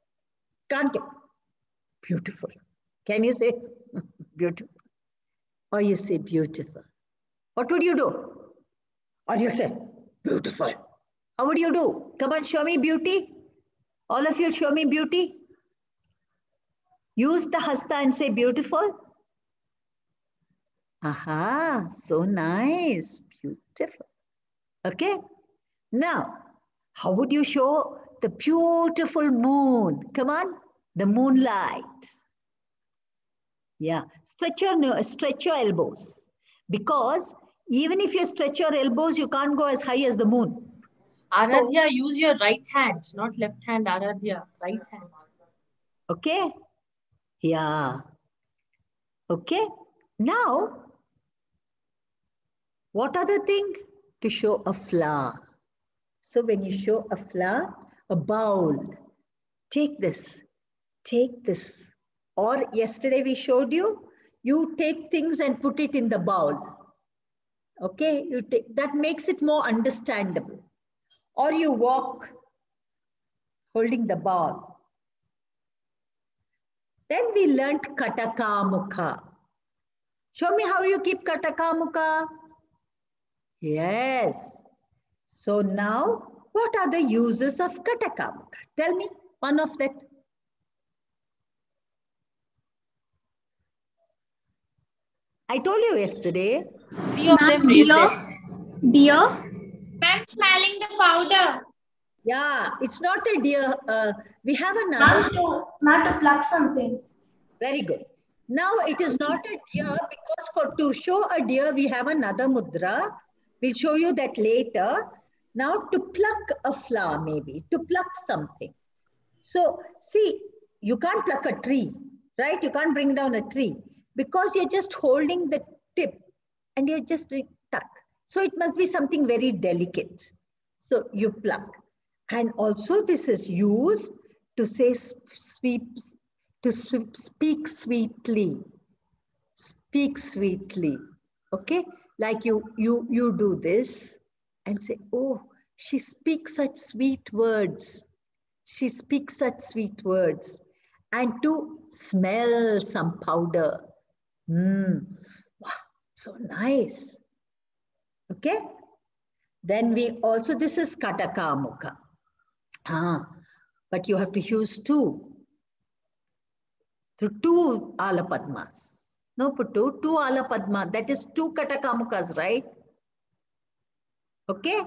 beautiful. Can you say beautiful? Or you say beautiful. What would you do? Or you say beautiful. How would you do? Come on, show me beauty. All of you show me beauty. Use the hasta and say beautiful. Aha, so nice, beautiful. Okay, now, how would you show the beautiful moon? Come on, the moonlight. Yeah, stretch your elbows. Because even if you stretch your elbows, you can't go as high as the moon. Aradhya, use your right hand, not left hand, Aradhya, right hand. Okay, yeah. Okay, now, what other thing? To show a flower. So when you show a flower, a bowl, take this, take this. Or yesterday we showed you, you take things and put it in the bowl. Okay, you take, that makes it more understandable. Or you walk holding the ball. Then we learnt Kataka Mukha. Show me how you keep Kataka Mukha. Yes. So now, what are the uses of Kataka Mukha? Tell me one of that. I told you yesterday, 3 of them raised their. Deer. Ma'am, smelling the powder. Yeah, it's not a deer. We have another. Ma'am, to pluck something. Very good. Now it is not a deer because to show a deer, we have another mudra. We'll show you that later. Now to pluck a flower maybe, to pluck something. So see, you can't pluck a tree, right? You can't bring down a tree because you're just holding the tip and you're just tuck. So it must be something very delicate. So you pluck. And also this is used to say speak sweetly. Speak sweetly. Okay? Like you do this and say, oh, she speaks such sweet words. She speaks such sweet words. And to smell some powder. Wow, so nice. Okay? Then we also, this is Kataka Mukha. But you have to use two. So 2 Alapadmas. No, Puttu, 2 Alapadma. That is 2 Kataka Mukhas, right? Okay?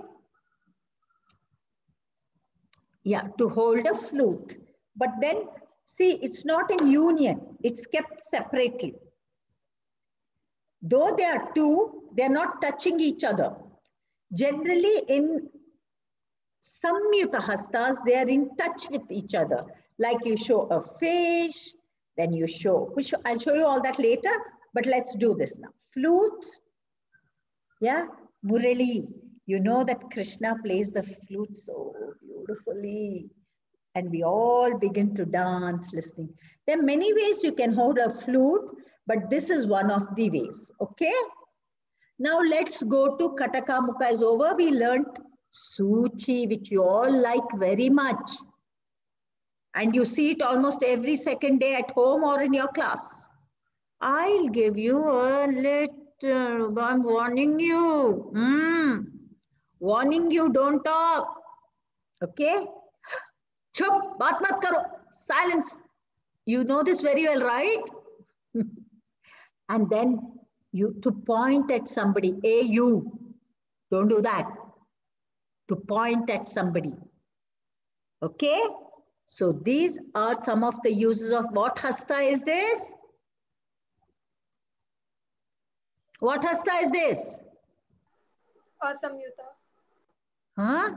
Yeah, to hold a flute. But then, see, it's not in union. It's kept separately. Though they are 2, they are not touching each other. Generally, in Samyuta Hastas, they are in touch with each other. Like you show a fish, then you show, I'll show you all that later, but let's do this now. Flute, yeah, Murali. You know that Krishna plays the flute so beautifully. And we all begin to dance listening. There are many ways you can hold a flute, but this is one of the ways, okay? Now let's go to Kataka Mukha is over. We learned Suchi, which you all like very much. And you see it almost every second day at home or in your class. I'll give you a little, I'm warning you. Warning you, don't talk. Okay? Chup, baat mat karo. Silence. You know this very well, right? And then you to point at somebody, you. Don't do that. To point at somebody. Okay? So these are some of the uses of what hasta is this? What hasta is this? Asamyuta. Huh?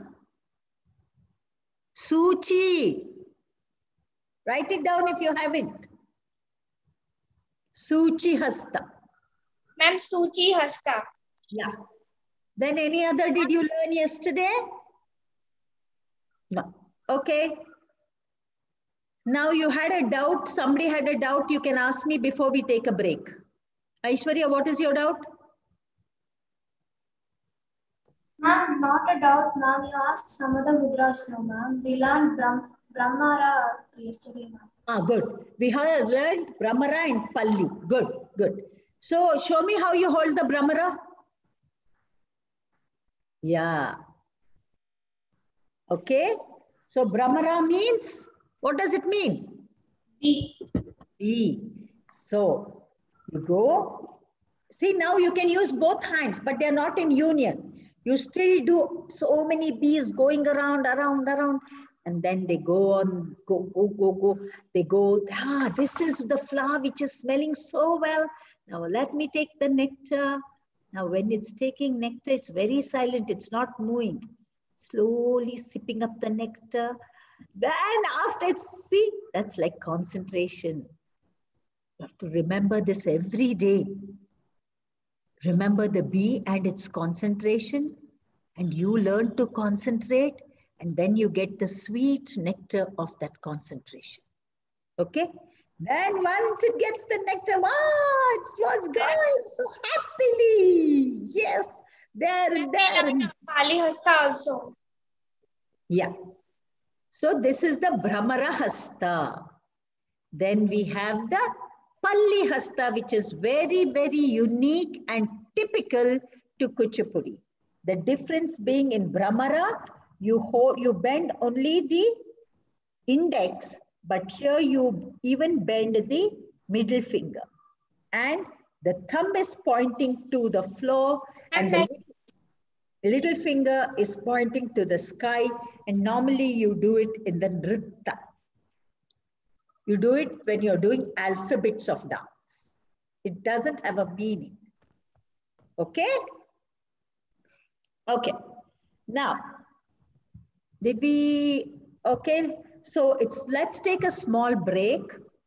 Suchi. Write it down if you haven't. Suchi hasta. Ma'am, Suchi Hasta. Yeah. Then any other did you learn yesterday? No. Okay. Now you had a doubt. Somebody had a doubt. You can ask me before we take a break. Aishwarya, what is your doubt? Ma'am, not a doubt, ma'am. You asked some other mudras, no, ma'am. We learned Brahmara yesterday, ma'am. Good. We have learned Brahmara and Palli. Good, good. So show me how you hold the Brahmara. Yeah. Okay. So Brahmara means, what does it mean? B. B. So you go. See, now you can use both hands, but they're not in union. You still do so many bees going around. And then they go on, go. They go, this is the flower which is smelling so well. Now let me take the nectar. Now when it's taking nectar, it's very silent. It's not moving. Slowly sipping up the nectar. Then after it's, see, that's like concentration. You have to remember this every day. Remember the bee and its concentration, and you learn to concentrate, And then you get the sweet nectar of that concentration. Okay? Then once it gets the nectar, wow, it was going so happily. Yes, there and there. Pali Hasta also. Yeah. So this is the Bhramara Hasta. Then we have the Palli Hasta, which is very, very unique and typical to Kuchipudi. The difference being in Bhramara, you bend only the index, but here you even bend the middle finger. And the thumb is pointing to the floor and the little finger is pointing to the sky. And normally you do it in the Nritta. You do it when you're doing alphabets of dance. It doesn't have a meaning. Okay? Okay. Now, okay. So let's take a small break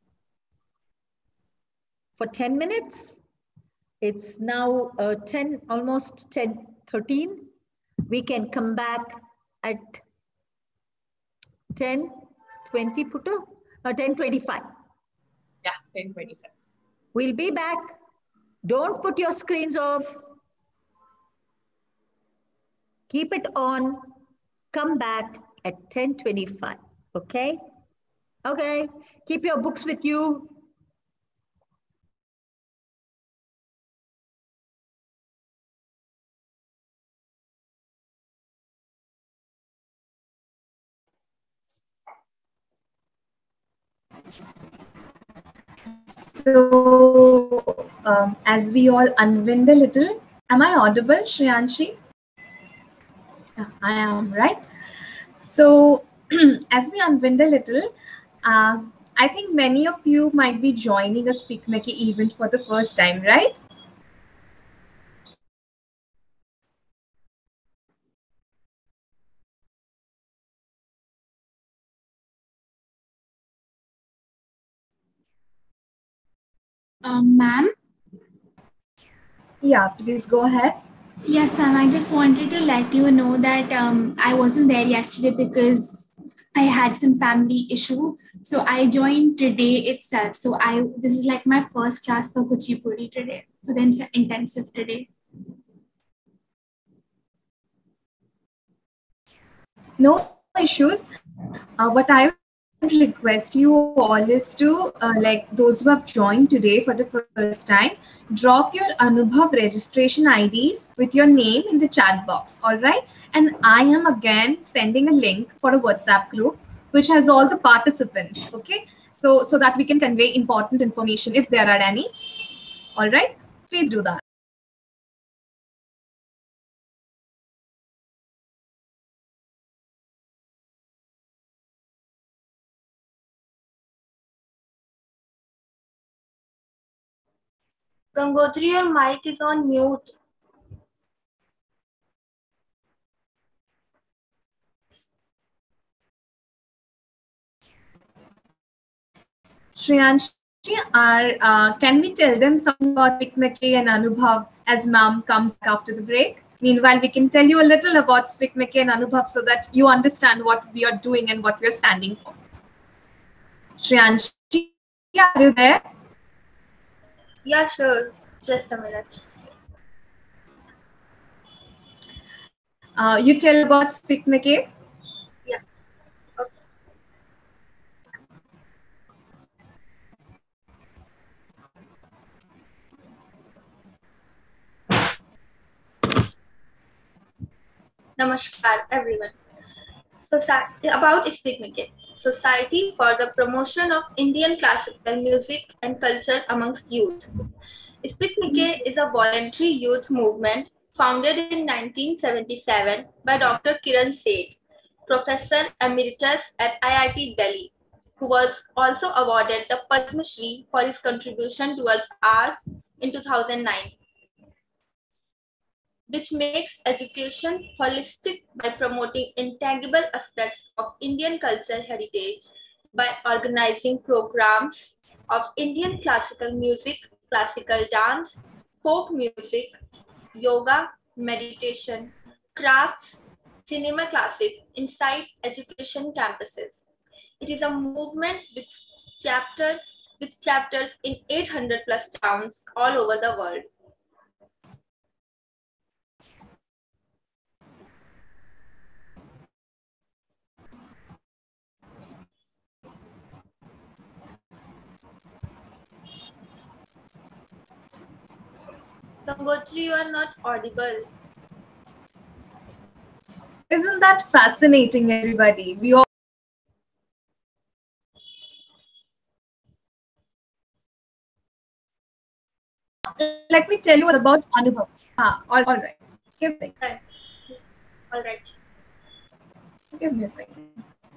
for 10 minutes. It's now almost 10:13. We can come back at 10:20, Puttu, or 10:25. Yeah, 10:25. We'll be back. Don't put your screens off. Keep it on. Come back at 10:25. Okay? Okay. Keep your books with you. So, as we all unwind a little, am I audible, Shriyanshi? I am, right? So, as we unwind a little, I think many of you might be joining a SpeakMaker event for the first time, right? Ma'am? Yeah, please go ahead. Yes, ma'am. I just wanted to let you know that I wasn't there yesterday because I had some family issue. So I joined today itself. So this is like my first class for Kuchipudi today, for the intensive today. No issues. What I would request you all is to, like those who have joined today for the first time, drop your Anubhav registration IDs with your name in the chat box, all right? And I am again sending a link for a WhatsApp group which has all the participants, okay? So that we can convey important information if there are any, all right? Please do that. Gangotri, your mic is on mute. Shriyanshi, can we tell them something about SpeakMaker and Anubhav as ma'am comes after the break? Meanwhile, we can tell you a little about SpeakMaker and Anubhav so that you understand what we are doing and what we are standing for. Shriyanshi, are you there? Yeah, sure. Just a minute. You tell about SpeakMaker. Yeah. Okay. Namaskar, everyone. About SpeakMaker, Society for the Promotion of Indian Classical Music and Culture amongst Youth. SpeakMaker is a voluntary youth movement founded in 1977 by Dr. Kiran Seth, Professor Emeritus at IIT Delhi, who was also awarded the Padma Shri for his contribution towards arts in 2009, which makes education holistic by promoting intangible aspects of Indian cultural heritage by organizing programs of Indian classical music, classical dance, folk music, yoga, meditation, crafts, cinema classic inside education campuses. It is a movement with chapters in 800 plus towns all over the world. Gangotri, you are not audible. Isn't that fascinating, everybody? We all let me tell you about Anubhav. All right. Give me a second. All right. Give me a second.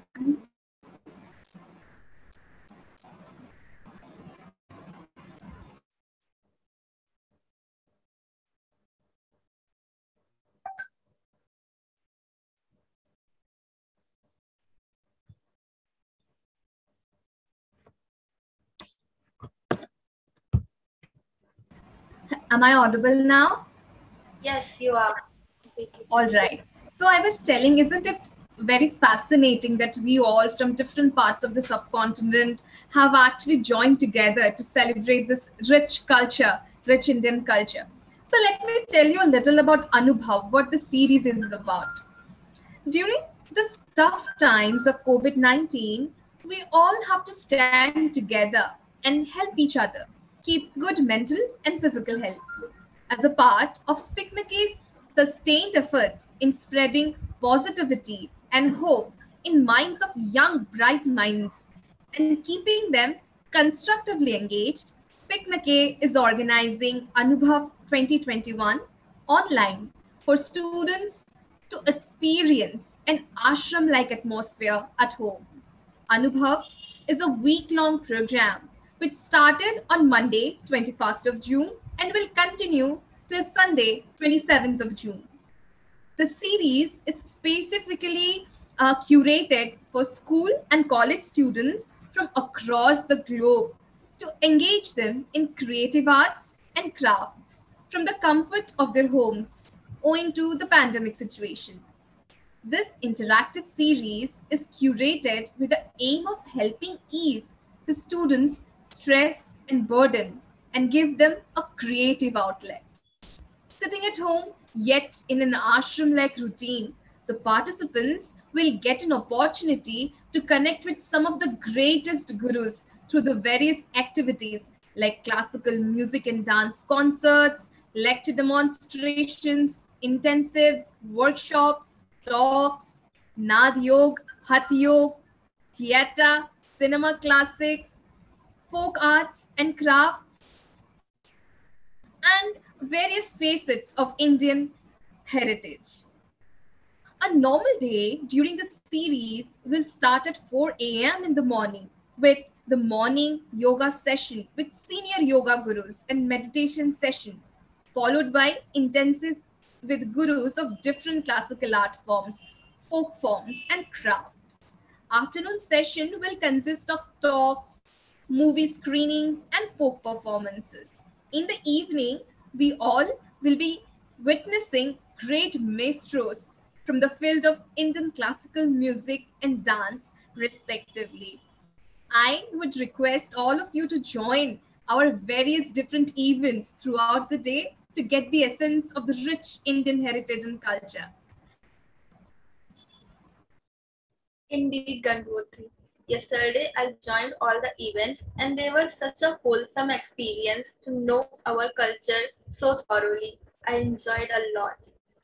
Am I audible now? Yes, you are. All right. So I was telling, isn't it very fascinating that we all from different parts of the subcontinent have actually joined together to celebrate this rich culture, rich Indian culture? So let me tell you a little about Anubhav, what the series is about. During the tough times of COVID-19, we all have to stand together and help each other keep good mental and physical health. As a part of SPICMAK's sustained efforts in spreading positivity and hope in minds of young, bright minds and keeping them constructively engaged, SPICMAK is organizing Anubhav 2021 online for students to experience an ashram like atmosphere at home. Anubhav is a week long program which started on Monday, 21st of June and will continue till Sunday, 27th of June. The series is specifically curated for school and college students from across the globe to engage them in creative arts and crafts from the comfort of their homes owing to the pandemic situation. This interactive series is curated with the aim of helping ease the students' stress and burden and give them a creative outlet. Sitting at home, yet in an ashram like routine, the participants will get an opportunity to connect with some of the greatest gurus through the various activities like classical music and dance concerts, lecture demonstrations, intensives, workshops, talks, Nad Yog, Hath Yog, theatre, cinema classics, folk arts and crafts, and various facets of Indian heritage. A normal day during the series will start at 4 a.m. in the morning with the morning yoga session with senior yoga gurus and meditation session, followed by intensive with gurus of different classical art forms, folk forms, and craft. Afternoon session will consist of talks, movie screenings, and folk performances. In the evening, we all will be witnessing great maestros from the field of Indian classical music and dance, respectively. I would request all of you to join our various different events throughout the day to get the essence of the rich Indian heritage and culture. Indeed, Gangotri. Yesterday, I joined all the events and they were such a wholesome experience to know our culture so thoroughly. I enjoyed a lot.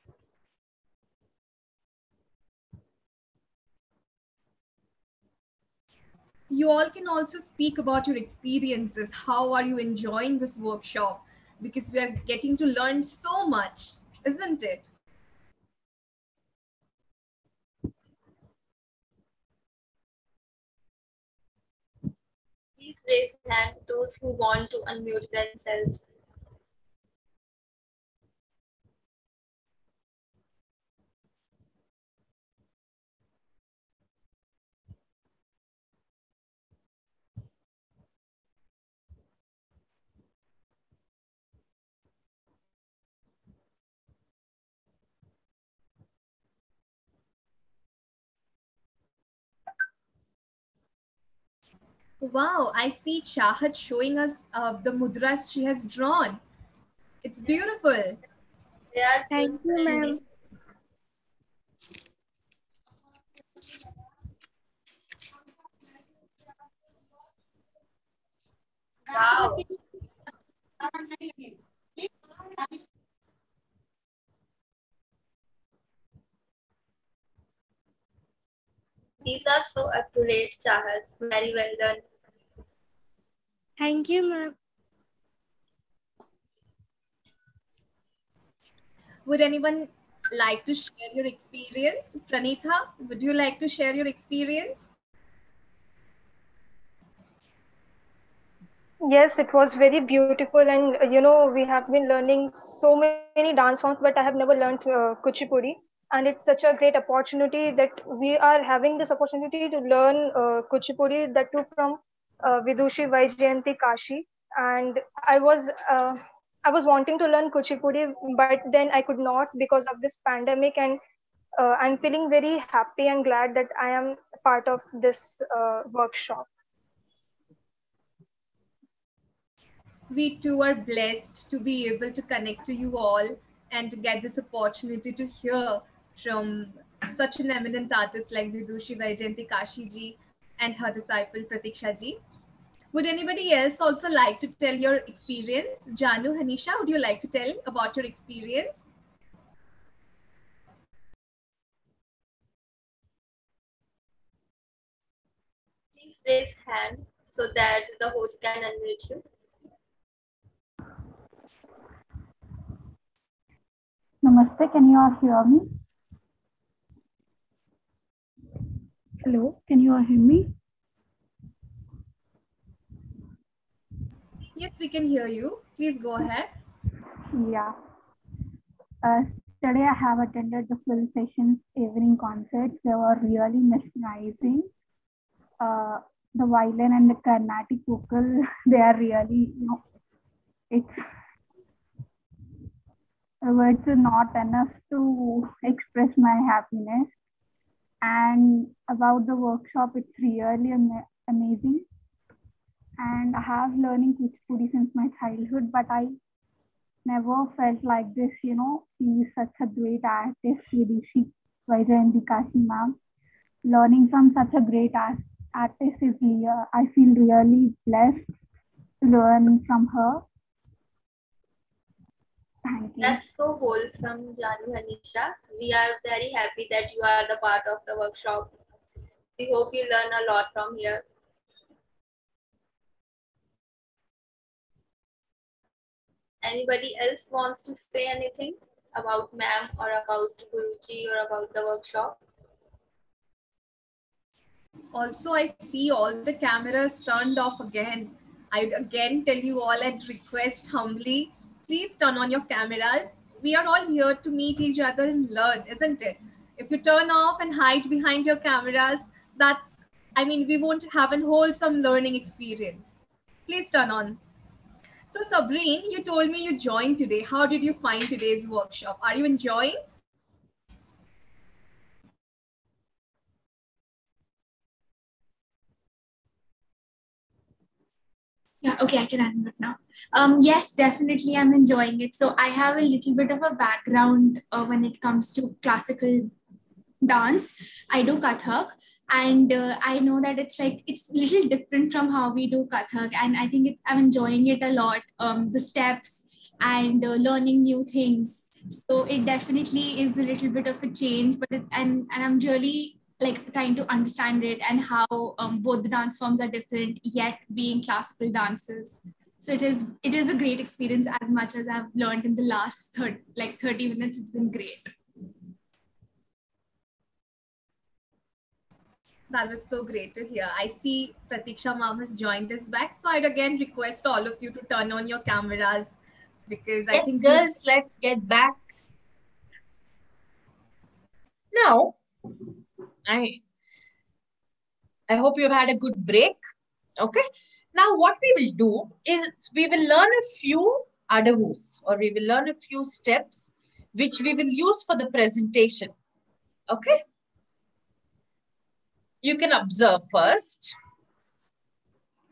You all can also speak about your experiences. How are you enjoying this workshop? Because we are getting to learn so much, isn't it? Please raise hand those who want to unmute themselves. Wow, I see Chahat showing us the mudras she has drawn. It's beautiful. They are Thank you, ma'am. wow. These are so accurate, Chahat. Very well done. Thank you, ma'am. Would anyone like to share your experience? Pranitha, would you like to share your experience? Yes, it was very beautiful, and we have been learning so many dance forms, but I have never learned Kuchipudi, and it's such a great opportunity that we are having this opportunity to learn Kuchipudi, that too from Vidushi Vaijayanti Kashi, and I was wanting to learn Kuchipudi, but then I could not because of this pandemic, and I'm feeling very happy and glad that I am part of this workshop. We too are blessed to be able to connect to you all and to get this opportunity to hear from such an eminent artist like Vidushi Vaijayanti Kashi ji and her disciple Pratiksha ji. Would anybody else also like to tell your experience? Janu, Hanisha, would you like to tell about your experience? Please raise hand so that the host can unmute you. Namaste, can you all hear me? Hello, can you all hear me? Yes, we can hear you. Please go ahead. Yeah. Today I have attended the full sessions evening concerts. They were really mesmerizing. The violin and the Carnatic vocal, they are really, it's words are not enough to express my happiness. And about the workshop, it's really amazing. And I have learning Kuchipudi since my childhood, but I never felt like this, He is such a great artist, Vidushi Vaijayanti Kashi ma'am. Learning from such a great artist is I feel really blessed to learn from her. Thank you. That's so wholesome, Janu Hanisha. We are very happy that you are the part of the workshop. We hope you learn a lot from here. Anybody else wants to say anything about ma'am or about Guruji or about the workshop? Also, I see all the cameras turned off again. I would again tell you all and request humbly, please turn on your cameras. We are all here to meet each other and learn, isn't it? If you turn off and hide behind your cameras, we won't have a wholesome learning experience. Please turn on. So Sabrine, you told me you joined today. How did you find today's workshop? Are you enjoying? Yeah, okay, I can unmute now. Yes, definitely, I'm enjoying it. So I have a little bit of a background when it comes to classical dance. I do Kathak, and I know that it's a little different from how we do Kathak, and I think I'm enjoying it a lot. The steps and learning new things. So it definitely is a little bit of a change, but and I'm really trying to understand it and how both the dance forms are different yet being classical dances. So it is a great experience. As much as I've learned in the last 30 minutes, it's been great. That was so great to hear. I see Pratiksha ma'am has joined us back. So I'd again request all of you to turn on your cameras because I think girls, let's get back. Now, I hope you've had a good break. Okay. Now, what we will do is we will learn a few adavus, or we will learn a few steps which we will use for the presentation. Okay. You can observe first.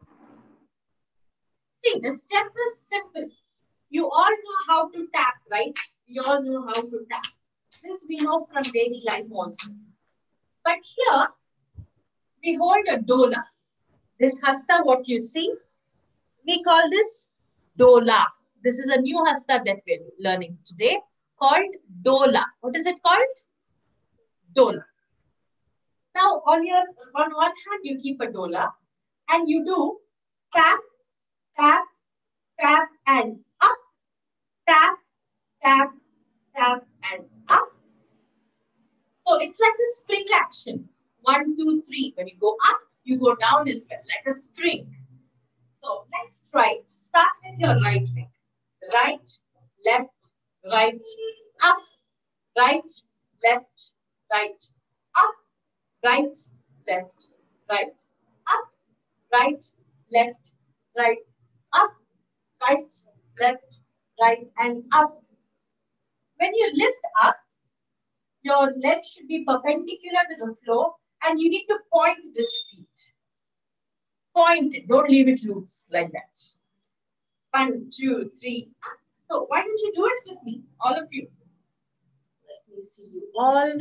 See, the step is simple. You all know how to tap, right? You all know how to tap. This we know from daily life also. But here, we hold a dola. This hasta, what you see, we call this dola. This is a new hasta that we're learning today called dola. What is it called? Dola. Now, on one hand, you keep a dola and you do tap, tap, tap and up, tap, tap, tap and up. So it's like a spring action. 1, 2, 3. When you go up, you go down as well, like a spring. So let's try it. Start with your right leg. Right, left, right, up, right, left, right, up, right, left, right, up, right, left, right, up, right, left, right, and up. When you lift up, your leg should be perpendicular to the floor and you need to point this feet. Point it, don't leave it loose like that. 1, 2, 3, up. So why don't you do it with me, all of you? Let me see you all.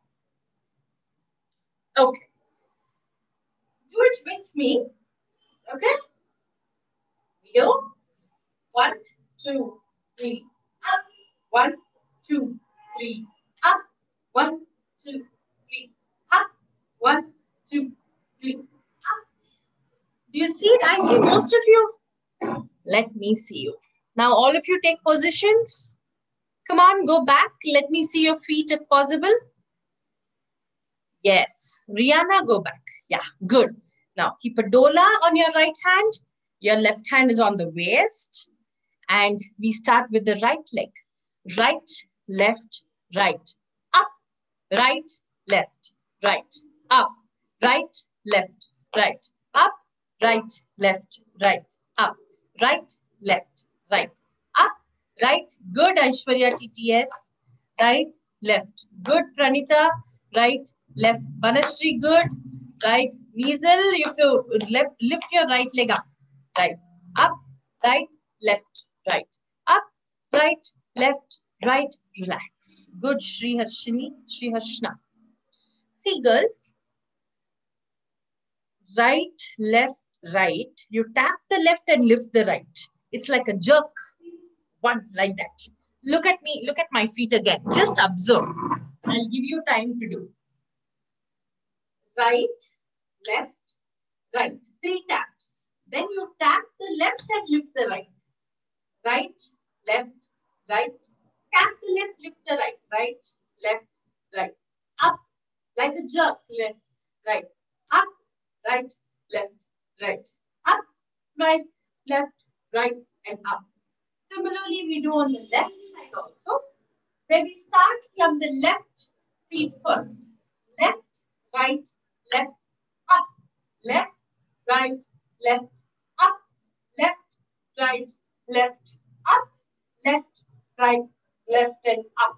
Okay. Do it with me. Okay? We go. 1, 2, 3, up. 1, 2, 3, up. 1, 2, 3, up. 1, 2, 3, up. Do you see it? I see most of you. Let me see you. Now all of you take positions. Come on, go back. Let me see your feet if possible. Yes. Rihanna, go back. Yeah, good. Now keep a dola on your right hand. Your left hand is on the waist. And we start with the right leg. Right, left, right. Up, right, left, right. Up, right, left, right. Up, right, left, right. Up, right, left, right. Up, right. Good, Aishwarya TTS. Right, left. Good, Pranita. Right, left. Banashri, good. Right. Weasel, you have to lift your right leg up. Right. Up, right, left, right. Up, right, left, right. Relax. Good, Sri Harshini, Sri Harshna. See, girls. Right, left, right. You tap the left and lift the right. It's like a jerk. One, like that. Look at me. Look at my feet again. Just observe. I'll give you time to do. Right, left, right. 3 taps. Then you tap the left and lift the right. Right, left, right. Tap the left, lift the right. Right, left, right. Up, like a jerk. Left, right. Up, right, left, right. Up, right, left, right, and up. Similarly, we do on the left side also, where we start from the left feet first. Left, right, left, up. Left, right, left, up. Left, right, left, up. Left, right, left, and up.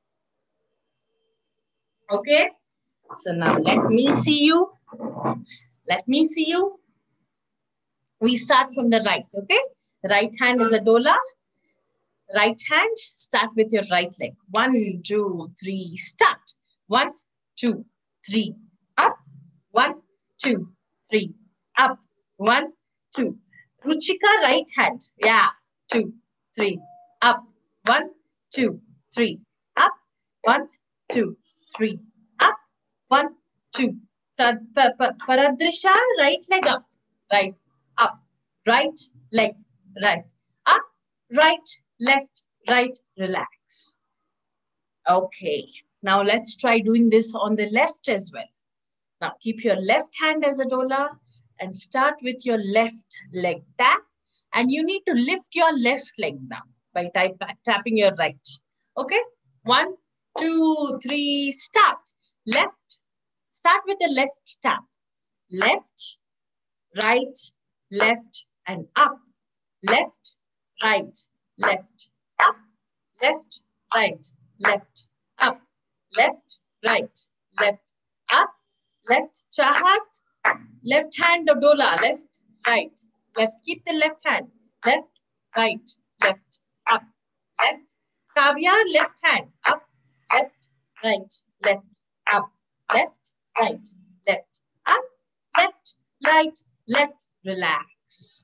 Okay? So now let me see you. Let me see you. We start from the right, okay? Right hand is a dola. Right hand, start with your right leg. 1, 2, 3, start. 1, 2, 3, up. 1, 2, 3, up. 1, 2. Ruchika, right hand. Yeah. 2, 3, up. 1, 2, 3, up. 1, 2, 3, up. 1, 2. Paradrisha, right leg up. Right, up. Right leg, right. Up, right, left, right, relax. Okay, now let's try doing this on the left as well. Now keep your left hand as a dola and start with your left leg tap. And you need to lift your left leg now by tapping your right. Okay, 1, 2, 3, start. Left, start with the left tap. Left, right, left, and up. Left, right, left, up. Left, right, left, up. Left, right, left, up. Left, chahat. Left hand of dola. Left, right, left. Keep the left hand. left, right, left, up, left. Kavya, left hand, up, left, right, left, up, left, right, left, up, left, right, left. Relax.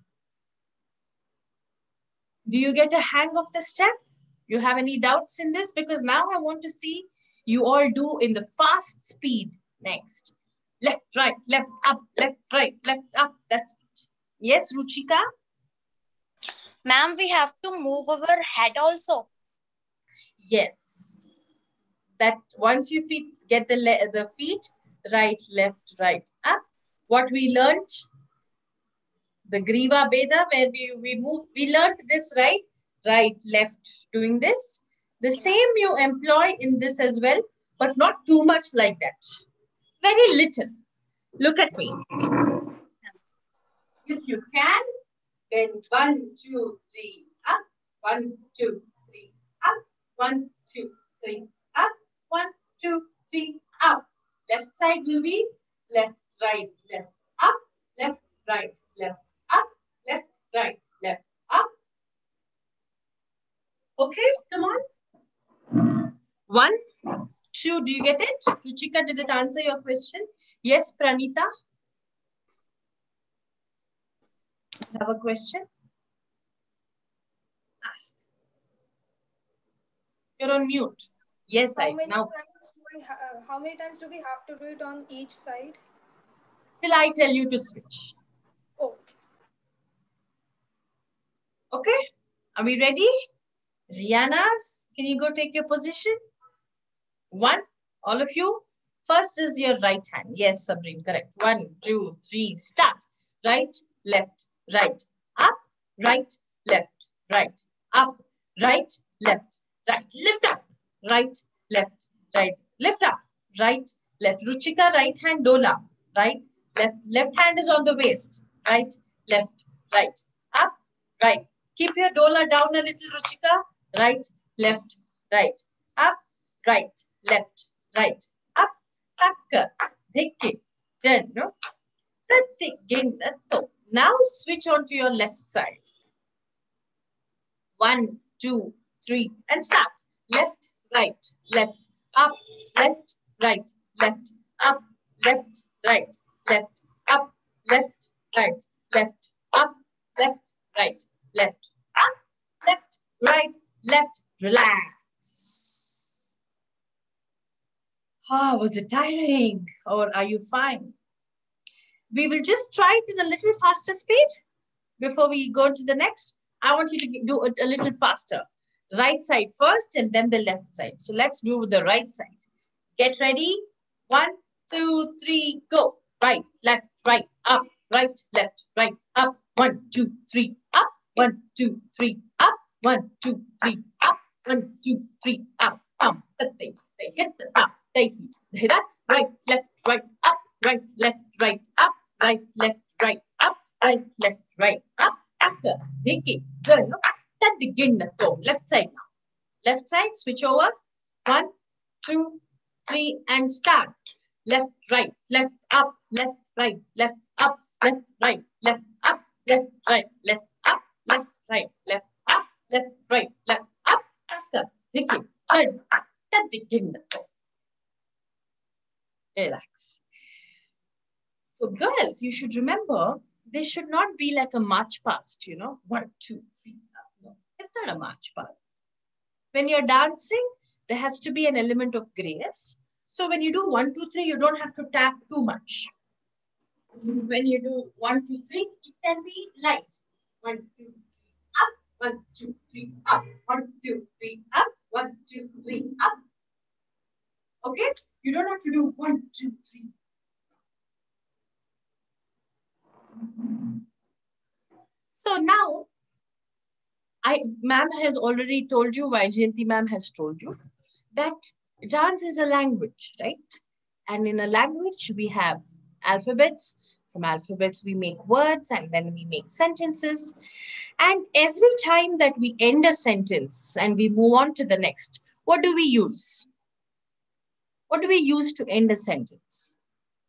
Do you get a hang of the step? You have any doubts in this? Because now I want to see you all do in the fast speed. Next. Left, right, left, up, left, right, left, up. That's it. Yes, Ruchika? Ma'am, we have to move our head also. Yes. That once you get the feet, right, left, right, up. What we learned, the Griva Beda, where we move, we learned this, right? Right, left, doing this. The same you employ in this as well, but not too much like that. Very little. Look at me. If you can, then 1, 2, 3, up. 1, 2, 3, up. 1, 2, 3, up. 1, 2, 3, up. Left side will be left, right, left, up. Left, right, left, up. Left, right, left, up. Okay, come on. 1, 2, do you get it? Ruchika, did it answer your question? Yes, Pranita? Have a question? Ask. You're on mute. Yes, How many times do we have to do it on each side? Till I tell you to switch. Okay. Okay, are we ready? Rihanna, can you go take your position? 1, all of you. First is your right hand. Yes, Sabreen, correct. 1, 2, 3, start. Right, left, right, up, right, left, right, up, right, left, right, lift up, right, left, right, lift up, right, left. Ruchika, right hand, dola, right, left hand is on the waist, right, left, right, up, right. Keep your dola down a little, Ruchika, right, left, right, up, right, left, right, up, takka, dhikke, turn, no? Now switch on to your left side. 1, 2, 3, and start. Left, right, left, up, left, right, left, up, left, right, left, up, left, right, left, up, left, right, left, up, left, right, left. Relax. Was it tiring or are you fine? We will just try it in a little faster speed before we go to the next. I want you to do it a little faster. Right side first and then the left side. So let's do the right side. Get ready. 1, 2, 3, go. Right, left, right, up, right, left, right, up. 1, 2, 3, up. 1, 2, 3, up. 1, 2, 3, up. 1, 2, 3, up. They hit the top. They hit that. Right, left, right, up. Right, left, right, up. Right, left, right, up. Right, left, right, up. Left side now. Left side, switch over. 1, 2, 3, and start. Left, right, left, up, left, right, left, up, left, right, left, up, left, right, left, up, left, right, left, up, left, right, left, up. Relax. So girls, you should remember, they should not be like a march past, 1, 2, 3. No, it's not a march past. When you're dancing, there has to be an element of grace. So when you do 1, 2, 3, you don't have to tap too much. When you do 1, 2, 3, it can be light. 1, 2, 3, up. 1, 2, 3, up. 1, 2, 3, up. 1, 2, 3, up. Okay? You don't have to do 1, 2, 3. So now, ma'am has already told you, Vaijayanti ma'am has told you, that dance is a language, right? And in a language, we have alphabets. From alphabets, we make words and then we make sentences. And every time that we end a sentence and we move on to the next, what do we use? What do we use to end a sentence?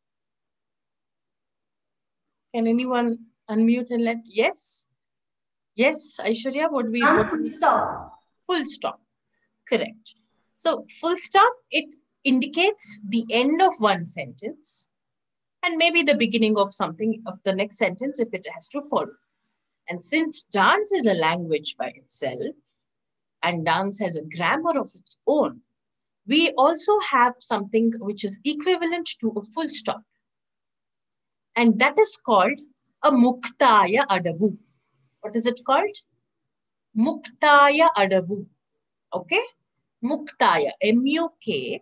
Can anyone unmute and let, yes? Yes, Aishwarya, what we Full stop. Full stop. Correct. So full stop, it indicates the end of one sentence and maybe the beginning of something of the next sentence if it has to follow. And since dance is a language by itself and dance has a grammar of its own, we also have something which is equivalent to a full stop. And that is called a muktaya adavu. What is it called? Muktaya adavu. Okay? Muktaya. M-U-K-T-A-Y-A.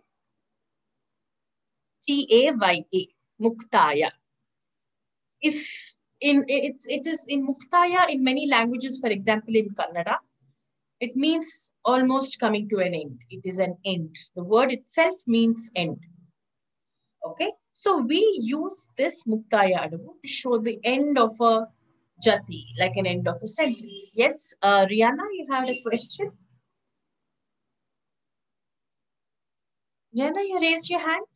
Muktaya. If it is in Muktaya in many languages, for example, in Kannada, it means almost coming to an end. It is an end. The word itself means end. Okay? So we use this Muktaya adavu to show the end of a jati, like an end of a sentence. Yes, Rihanna, you had a question? Rihanna, you raised your hand?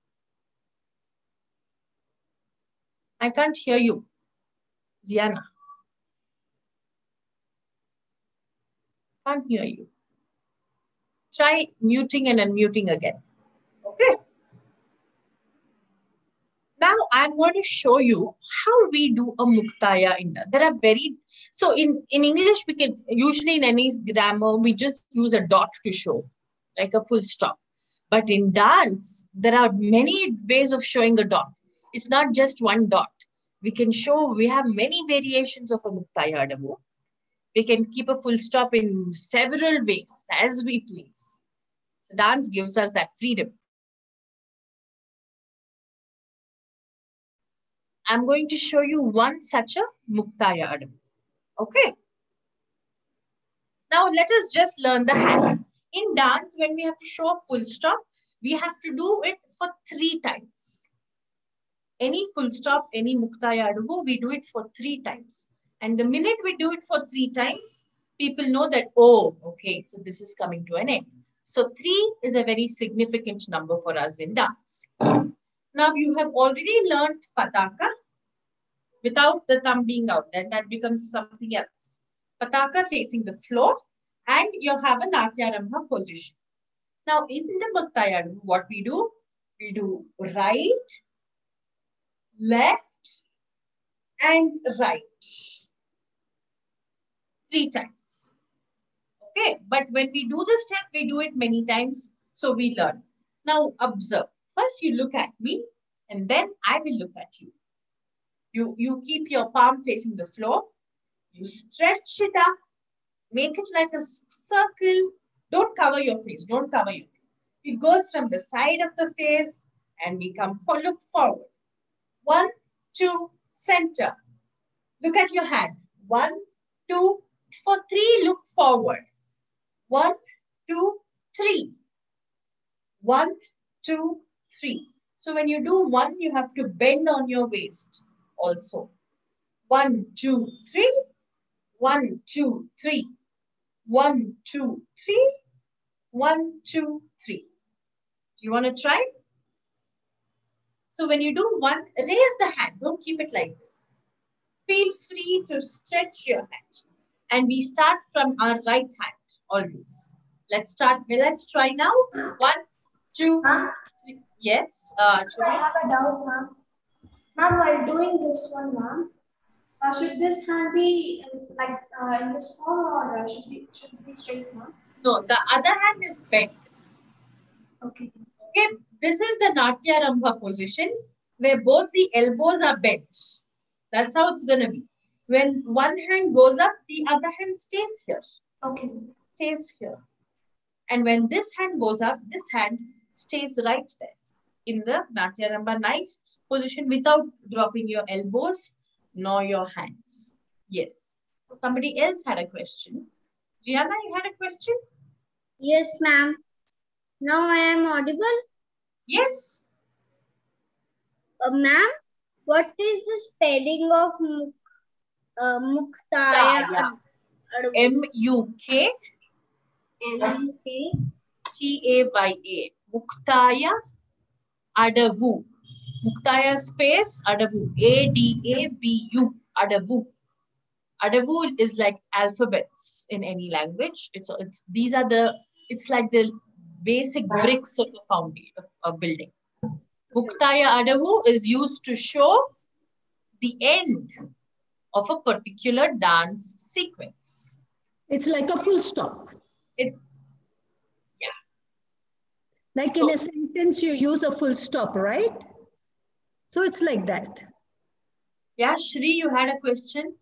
I can't hear you. Rihanna. Can't hear you. Try muting and unmuting again. Okay. Now I'm going to show you how we do a muktaya in that. There are so in English, we can usually in any grammar, we just use a dot to show, like a full stop. But in dance, there are many ways of showing a dot. It's not just one dot. We have many variations of a muktaya adavu. We can keep a full stop in several ways as we please. So dance gives us that freedom. I'm going to show you one such a muktaya adavu. Okay. Now let us just learn the hand. In dance, when we have to show a full stop, we have to do it for 3 times. Any full stop, any muktaya adavu, we do it for 3 times. And the minute we do it for 3 times, people know that, oh, okay, so this is coming to an end. So 3 is a very significant number for us in dance. Now you have already learned pataka without the thumb being out. Then that becomes something else. Pataka facing the floor and you have a Natyarambha position. Now in the muktaya adavu, what we do? We do right, left, and right. 3 times. Okay, but when we do this step, we do it many times, so we learn. Now observe. First you look at me, and then I will look at you. You keep your palm facing the floor. You stretch it up, make it like a circle. Don't cover your face. Don't cover your face. It goes from the side of the face, and we look forward. 1, 2, center. Look at your hand. 1, 2, for 3, look forward. 1, 2, 3. 1, 2, 3. So when you do 1, you have to bend on your waist also. 1, 2, 3. 1, 2, 3. 1, 2, 3. 1, 2, 3. Do you want to try? So when you do 1, raise the hand. Don't keep it like this. Feel free to stretch your hand. And we start from our right hand always. Let's start. Let's try now. 1, 2, 3. Yes. I have a doubt, ma'am. Ma'am, while doing this one, ma'am, should this hand be in this form or should it be straight, ma'am? No, the other hand is bent. Okay. Okay. This is the Natyarambha position where both the elbows are bent. That's how it's going to be. When one hand goes up, the other hand stays here. Okay. Stays here. And when this hand goes up, this hand stays right there in the Natyarambha nice position without dropping your elbows nor your hands. Yes. Somebody else had a question. Rihanna, you had a question? Yes, ma'am. Now I am audible? Yes. Ma'am, what is the spelling of muktaya? M-U-K T-A-Y-A. Muktaya adavu. Muktaya space adavu. A-D-A-V-U. Adavu. Adavu is like alphabets in any language. It's like the basic bricks of a foundation of a building. Muktaya Adavu is used to show the end of a particular dance sequence. It's like a full stop. Like in a sentence, you use a full stop, right? So it's like that. Yeah, Shri, you had a question?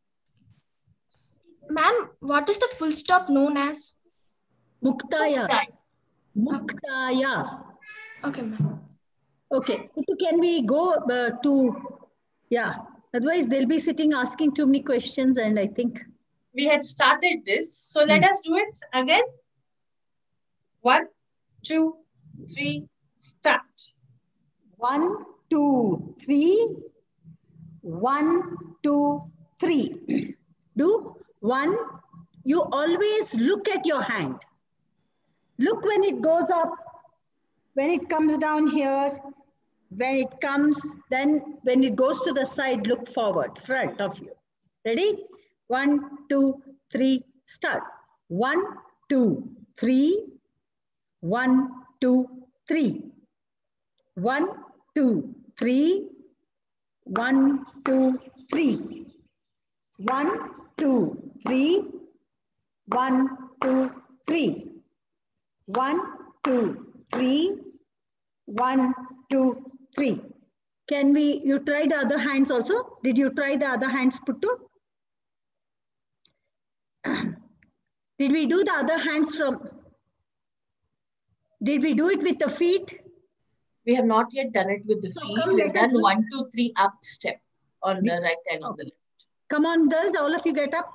Ma'am, what is the full stop known as? Muktaya. Muktaya. Okay, ma'am. Okay, so can we go yeah, otherwise they'll be sitting asking too many questions and I think. We had started this, so let us do it again. 1, 2, 3, start. 1, 2, 3. 1, 2, 3. Do 1. You always look at your hand. Look when it goes up, when it comes down here, when it comes, then when it goes to the side, look forward, front of you. Ready? 1, 2, 3, start. 1, 2, 3. 1, 2, 3. 1, 2, 3. 1, 2, 3. 1, 2, 3. 1, 2, 3. 1, 2, 3. 1, 2, 3. Can you try the other hands also? Did you try the other hands, Puttu? Did we do the other hands did we do it with the feet? We have not yet done it with the feet. We have done 1, 2, 3 up step on the right and on the left. Come on, girls, all of you get up.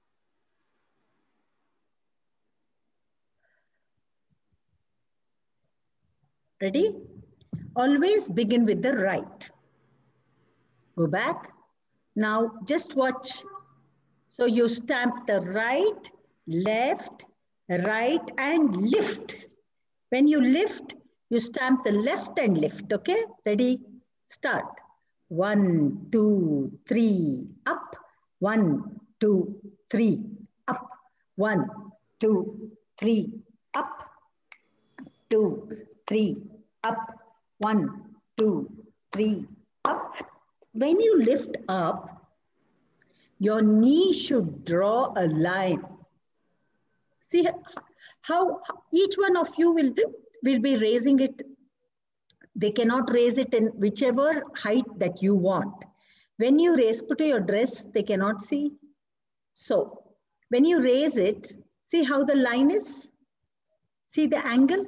Ready? Always begin with the right. Go back. Now just watch. So you stamp the right, left, right, and lift. When you lift, you stamp the left and lift. Okay? Ready? Start. 1, 2, 3, up. 1, 2, 3, up. 1, 2, 3, up. 2, 3, up. 1, 2, 3, up. When you lift up, your knee should draw a line. See how each one of you will be raising it. They cannot raise it in whichever height that you want. When you put your dress, they cannot see. So when you raise it, see how the line is? See the angle?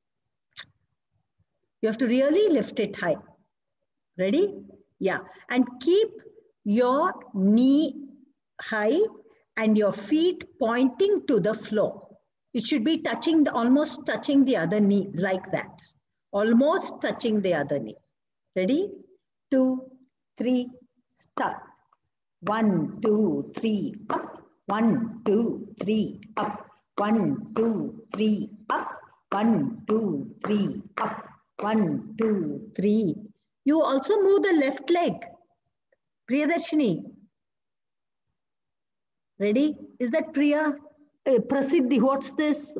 You have to really lift it high. Ready? Yeah. And keep your knee high and your feet pointing to the floor. It should be almost touching the other knee like that. Almost touching the other knee. Ready? 2, 3, start. 1, 2, 3, up. 1, 2, 3, up. 1, 2, 3, up. 1, 2, 3, up. 1, 2, 3. You also move the left leg. Priyadarshini. Ready? Is that Priya? Prasiddhi, what's this?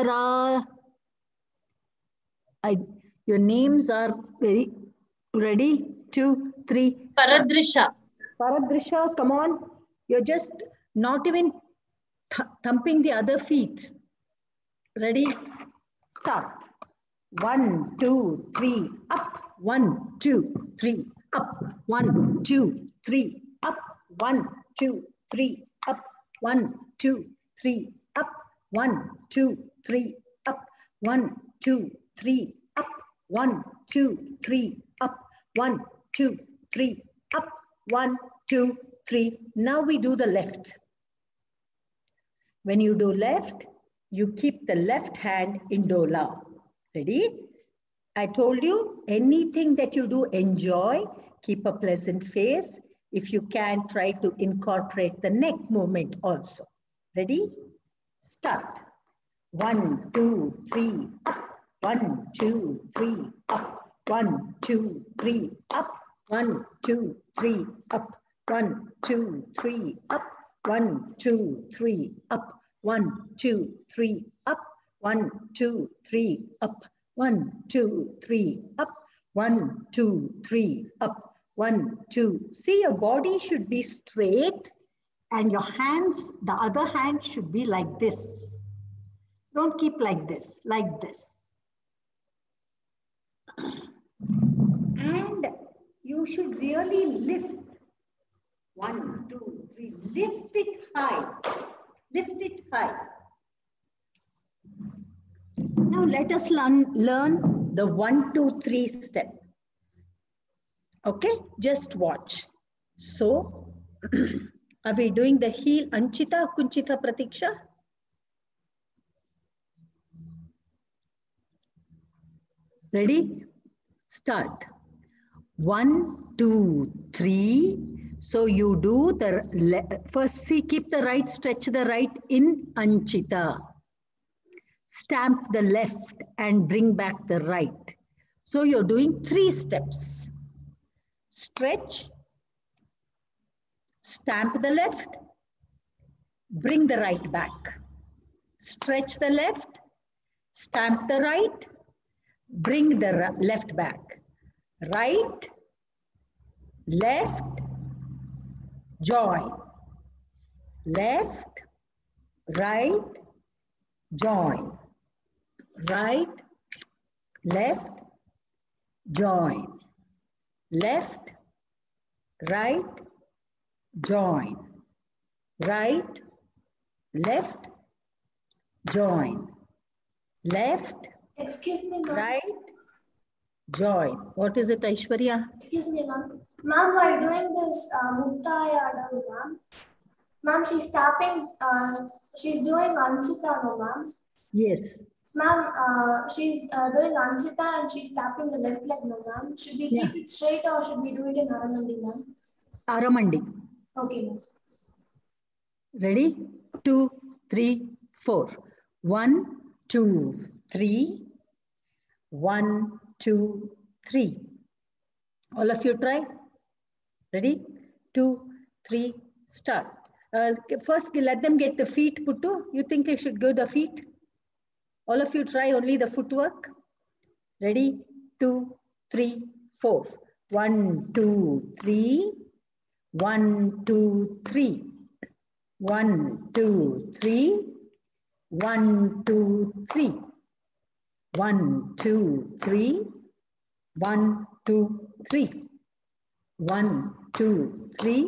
Your names are very ready. 2, 3. Paradrisha. Paradrisha, come on. You're just not even thumping the other feet. Ready? Start. 1, 2, 3, up. 1, 2, 3, up. 1, 2, 3, up. 1, 2, 3, up. 1, 2, 3, up. 1, 2, 3, up. 1, 2, 3, up. 1, 2, 3, up. 1, 2, 3, up. 1, 2, 3. Now we do the left. When you do left, you keep the left hand in dola. Ready? I told you, anything that you do, enjoy, keep a pleasant face. If you can, try to incorporate the neck movement also. Ready? Start. 1, 2, 3, up. 1, 2, 3, up. 1, 2, 3, up. 1, 2, 3, up. 1, 2, 3, up. 1, 2, 3, up. 1, 2, 3, up. 1, 2, 3, up. 1, 2, 3, up. 1, 2, 3, up. 1, 2. See, your body should be straight and your hands, the other hand should be like this. Don't keep like this, like this. And you should really lift. 1, 2, 3. Lift it high. Lift it high. Now let us learn the 1, 2, 3 step. Okay, just watch. So, are we doing the heel Anchita, Kunchita, Pratiksha? Ready? Start. 1, 2, 3. So you do the first, see, keep the right, stretch the right in Anchita. Stamp the left and bring back the right. So you're doing 3 steps. Stretch, stamp the left, bring the right back. Stretch the left, stamp the right, bring the left back. Right, left, join. Left, right, join. Right, left, join. Left, right, join. Right, left, join. Left, excuse me, ma'am. Right, join. What is it, Aishwarya? Excuse me, ma'am. Ma'am, while doing this Mukta Yadav, ma'am, ma'am, she's tapping, she's doing Anchita, no, ma'am? Yes. Ma'am, she's doing Anchita and she's tapping the left leg, no, ma'am? Should we keep it straight or should we do it in Aramandi, ma'am? Aramandi. Okay, ma'am. Ready? 2, 3, 4. 1, 2, 3. 1, 2, 3. All of you try. Ready? 2, 3, start. First, let them get the feet, Puttu. You think I should go the feet? All of you try only the footwork. Ready? 2, 3, 4. 1, 2, 3. 1, 2, 3. 1, 2, 3. 1, 2, 3. 1, 2, 3. 1, 2, 3. 1, 2, 3.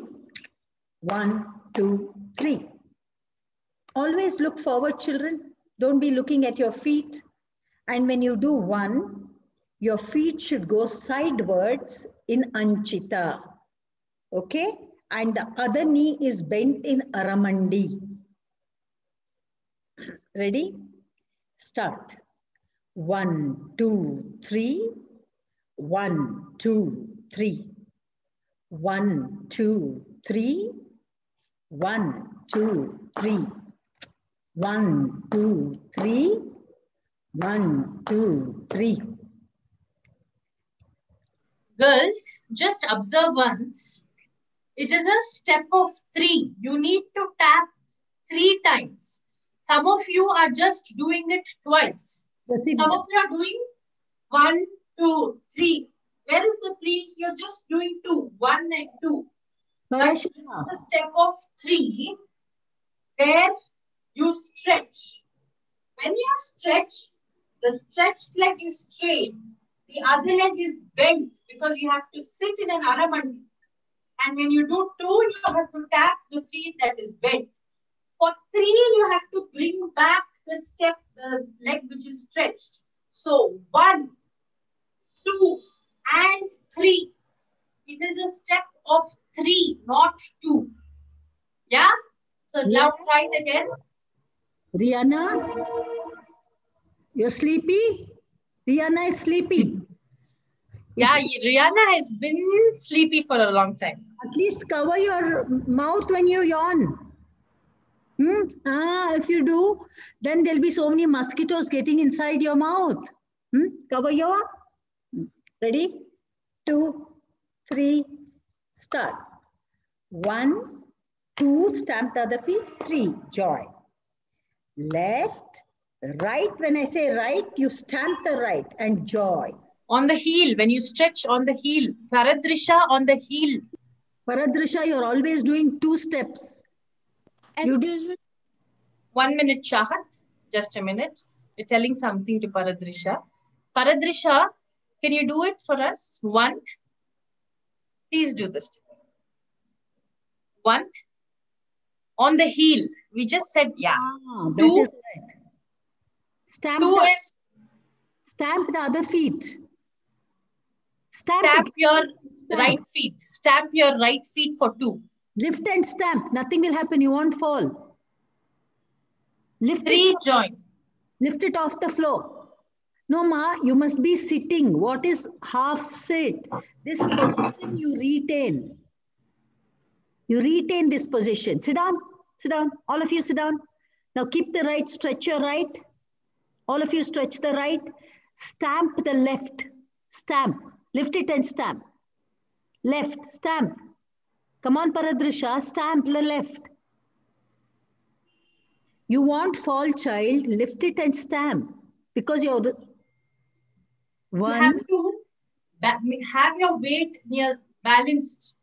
1, 2, 3. Always look forward, children. Don't be looking at your feet. And when you do 1, your feet should go sidewards in Anchita. Okay? And the other knee is bent in Aramandi. Ready? Start. 1, 2, 3. 1, 2, 3. 1, 2, 3. 1, 2, 3. 1, 2, 3. 1, 2, 3. Girls, just observe once. It is a step of 3. You need to tap 3 times. Some of you are just doing it twice. Some of you are doing 1, 2, 3. Where is the 3? You're just doing 2. 1 and 2. But this is the step of 3 where you stretch. When you stretch, the stretched leg is straight. The other leg is bent because you have to sit in an Aramandi. And when you do 2, you have to tap the feet that is bent. For 3, you have to bring back the step, the leg which is stretched. So 1, 2, and 3. It is a step of 3, not 2. Yeah? So now try it again. Rihanna, you're sleepy? Rihanna is sleepy. Yeah, Rihanna has been sleepy for a long time. At least cover your mouth when you yawn. If you do, then there'll be so many mosquitoes getting inside your mouth. Cover your. Ready? 2, 3, start. 1, 2, stamp the other feet. 3, join. Left, right. When I say right, you stamp the right and join. On the heel, when you stretch on the heel. Paradrisha on the heel. Paradrisha, you're always doing 2 steps. Excuse me. 1 minute, Chahat. Just a minute. You're telling something to Paradrisha. Paradrisha, can you do it for us? 1. Please do this. 1. On the heel. We just said, yeah. 2. That is right. Stamp 2 is... Stamp the other feet. Stamp your right feet. Stamp your right feet for 2. Lift and stamp. Nothing will happen. You won't fall. Lift 3, join. Lift it off the floor. No, Ma, you must be sitting. What is half sit? This position you retain. You retain this position. Sit down. Sit down. All of you sit down. Now keep the right. Stretch your right. All of you stretch the right. Stamp the left. Stamp. Lift it and stamp. Left. Stamp. Come on, Paradrisha. Stamp the left. You won't fall, child. Lift it and stamp. Because you're... 1. You have to have your weight near balanced.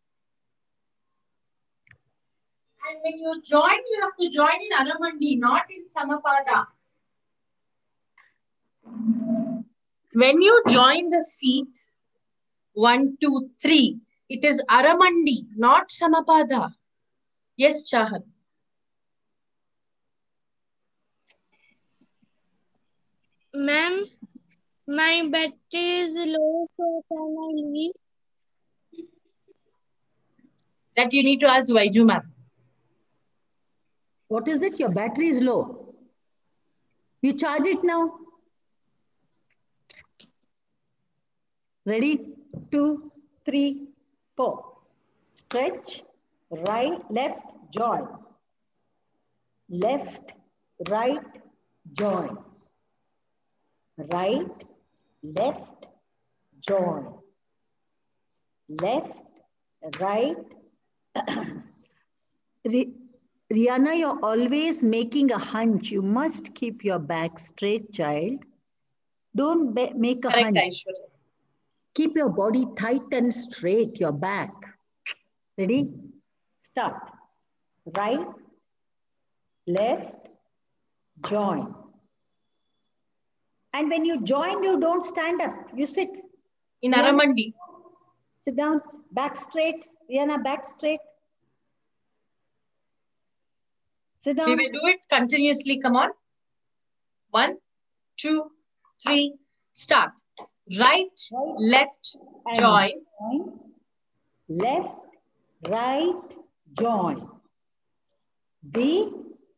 And when you join, you have to join in Aramandi, not in Samapada. When you join the feet, 1, 2, 3, it is Aramandi, not Samapada. Yes, Chahat. Ma'am, my battery is low, so can I leave? That you need to ask Vaiju ma'am. What is it? Your battery is low. You charge it now. Ready? 2, 3, 4. Stretch. Right, left, join. Left, right, join. Right, left, join. Left, right. Rihanna, you're always making a hunch. You must keep your back straight, child. Don't make a hunch. Aishwarya. Keep your body tight and straight, your back. Ready? Start. Right, left, join. And when you join, you don't stand up. You sit. In Aramandi. Sit down. Back straight. Rihanna, back straight. Sit down. We will do it continuously. Come on. 1, 2, 3. Start. Right, left, join. Left, right, join. B,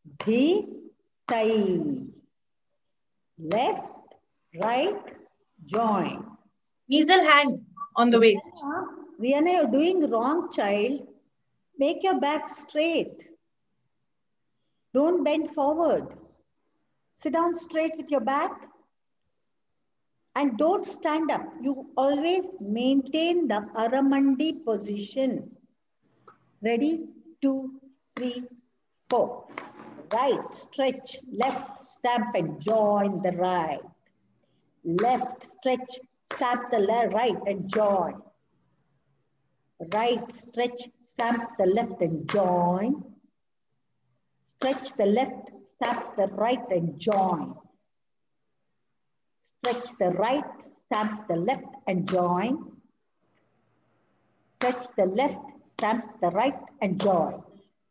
tie. Left, right, join. Easel hand on the waist. Rihanna, you're doing wrong, child. Make your back straight. Don't bend forward. Sit down straight with your back. And don't stand up. You always maintain the Aramandi position. Ready? 2, 3, 4. Right, stretch, left, stamp and join the right. Left, stretch, stamp the right and join. Right, stretch, stamp the left and join. Stretch the left, stamp the right and join. Stretch the right, stamp the left and join. Stretch the left, stamp the right and join.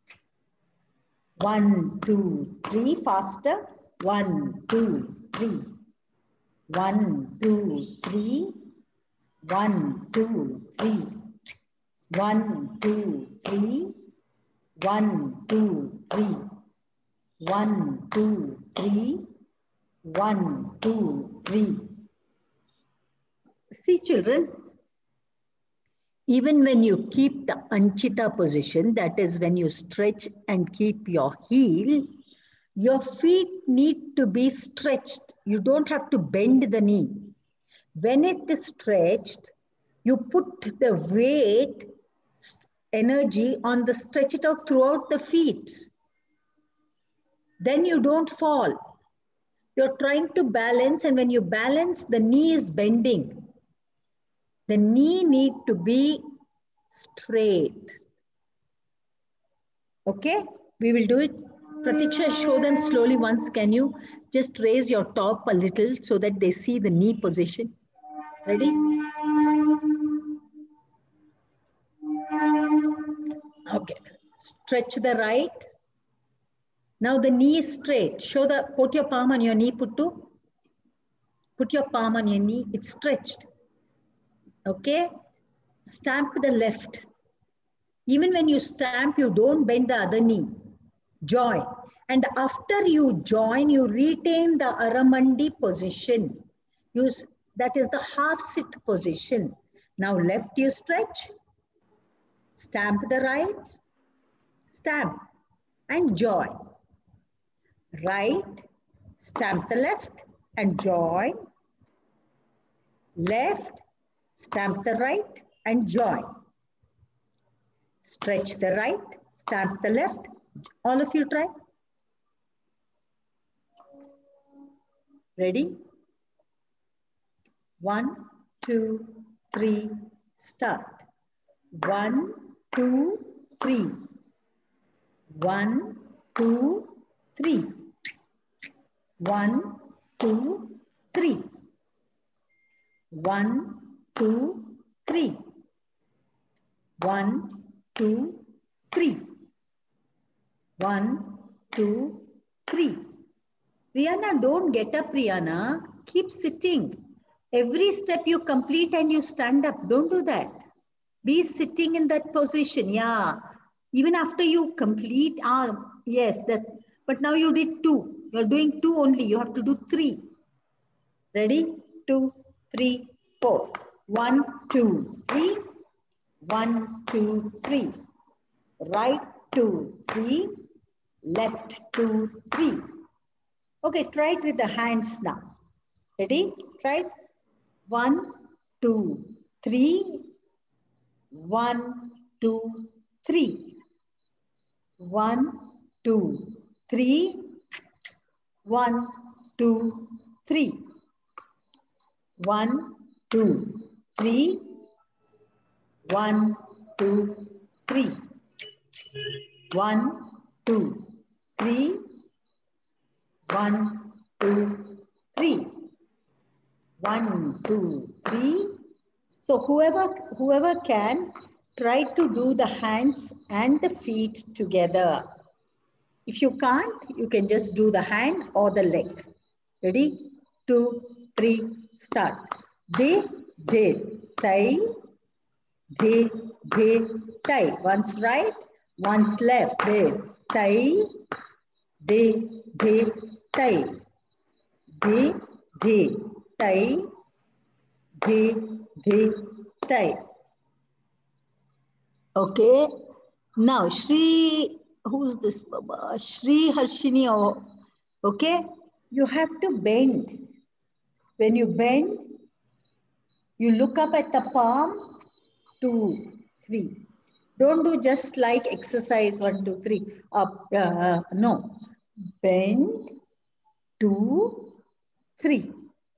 1, 2, 3, faster. 1, 2, 3. 1, 2, 3. 1, 2, 3. 1, 2, 3. 1, 2, 3. 1, 2, 3. 1, 2, 3. See, children, even when you keep the Anchita position, that is when you stretch and keep your heel, your feet need to be stretched. You don't have to bend the knee. When it is stretched, you put the weight energy on the stretch it out throughout the feet. Then you don't fall. You're trying to balance, and when you balance, the knee is bending. The knee need to be straight. Okay, we will do it. Pratiksha, show them slowly once. Can you just raise your top a little so that they see the knee position? Ready? Okay, stretch the right. Now the knee is straight. Put your palm on your knee, Puttu. Put your palm on your knee, it's stretched. Okay, stamp the left. Even when you stamp, you don't bend the other knee. Join. And after you join, you retain the Aramandi position. That is the half sit position. Now left you stretch. Stamp the right. Stamp. And join. Right. Stamp the left. And join. Left. Stamp the right. And join. Stretch the right, stamp the left. All of you try. Ready? 1, 2, 3, start. 1, 2, 3. 1, 2, 3. 1, 2, 3. 1, 2, 3. 1, 2, 3. 1, 2, 3. Priyana, don't get up, Priyana. Keep sitting. Every step you complete and you stand up. Don't do that. Be sitting in that position. Yeah. Even after you complete, yes, that's, but now you did 2. You're doing 2 only. You have to do 3. Ready? 2, 3, 4. 1, 2, 3. 1, 2, 3. Right, 2, 3. Left, 2, 3. Okay, try it with the hands now. Ready? Try it. 1, 2, 3. 1, 2, 3. 1, 2, 3. 1, 2, 3. 1, 2, 3. 1, 2, 3. 1, 2, 3. 1, 2, 3. 1, 2, 3. So whoever can, try to do the hands and the feet together. If you can't, you can just do the hand or the leg. Ready? 2, 3, start. De, tai. De, tai. Once right, once left. De, tai. De, tai. De, tai. De, tai. Okay. Now, Shri, who's this, Baba? Shri Harshini. Okay. You have to bend. When you bend, you look up at the palm. 2, 3. Don't do just like exercise 1, 2, 3. Up, no. Bend, 2, 3.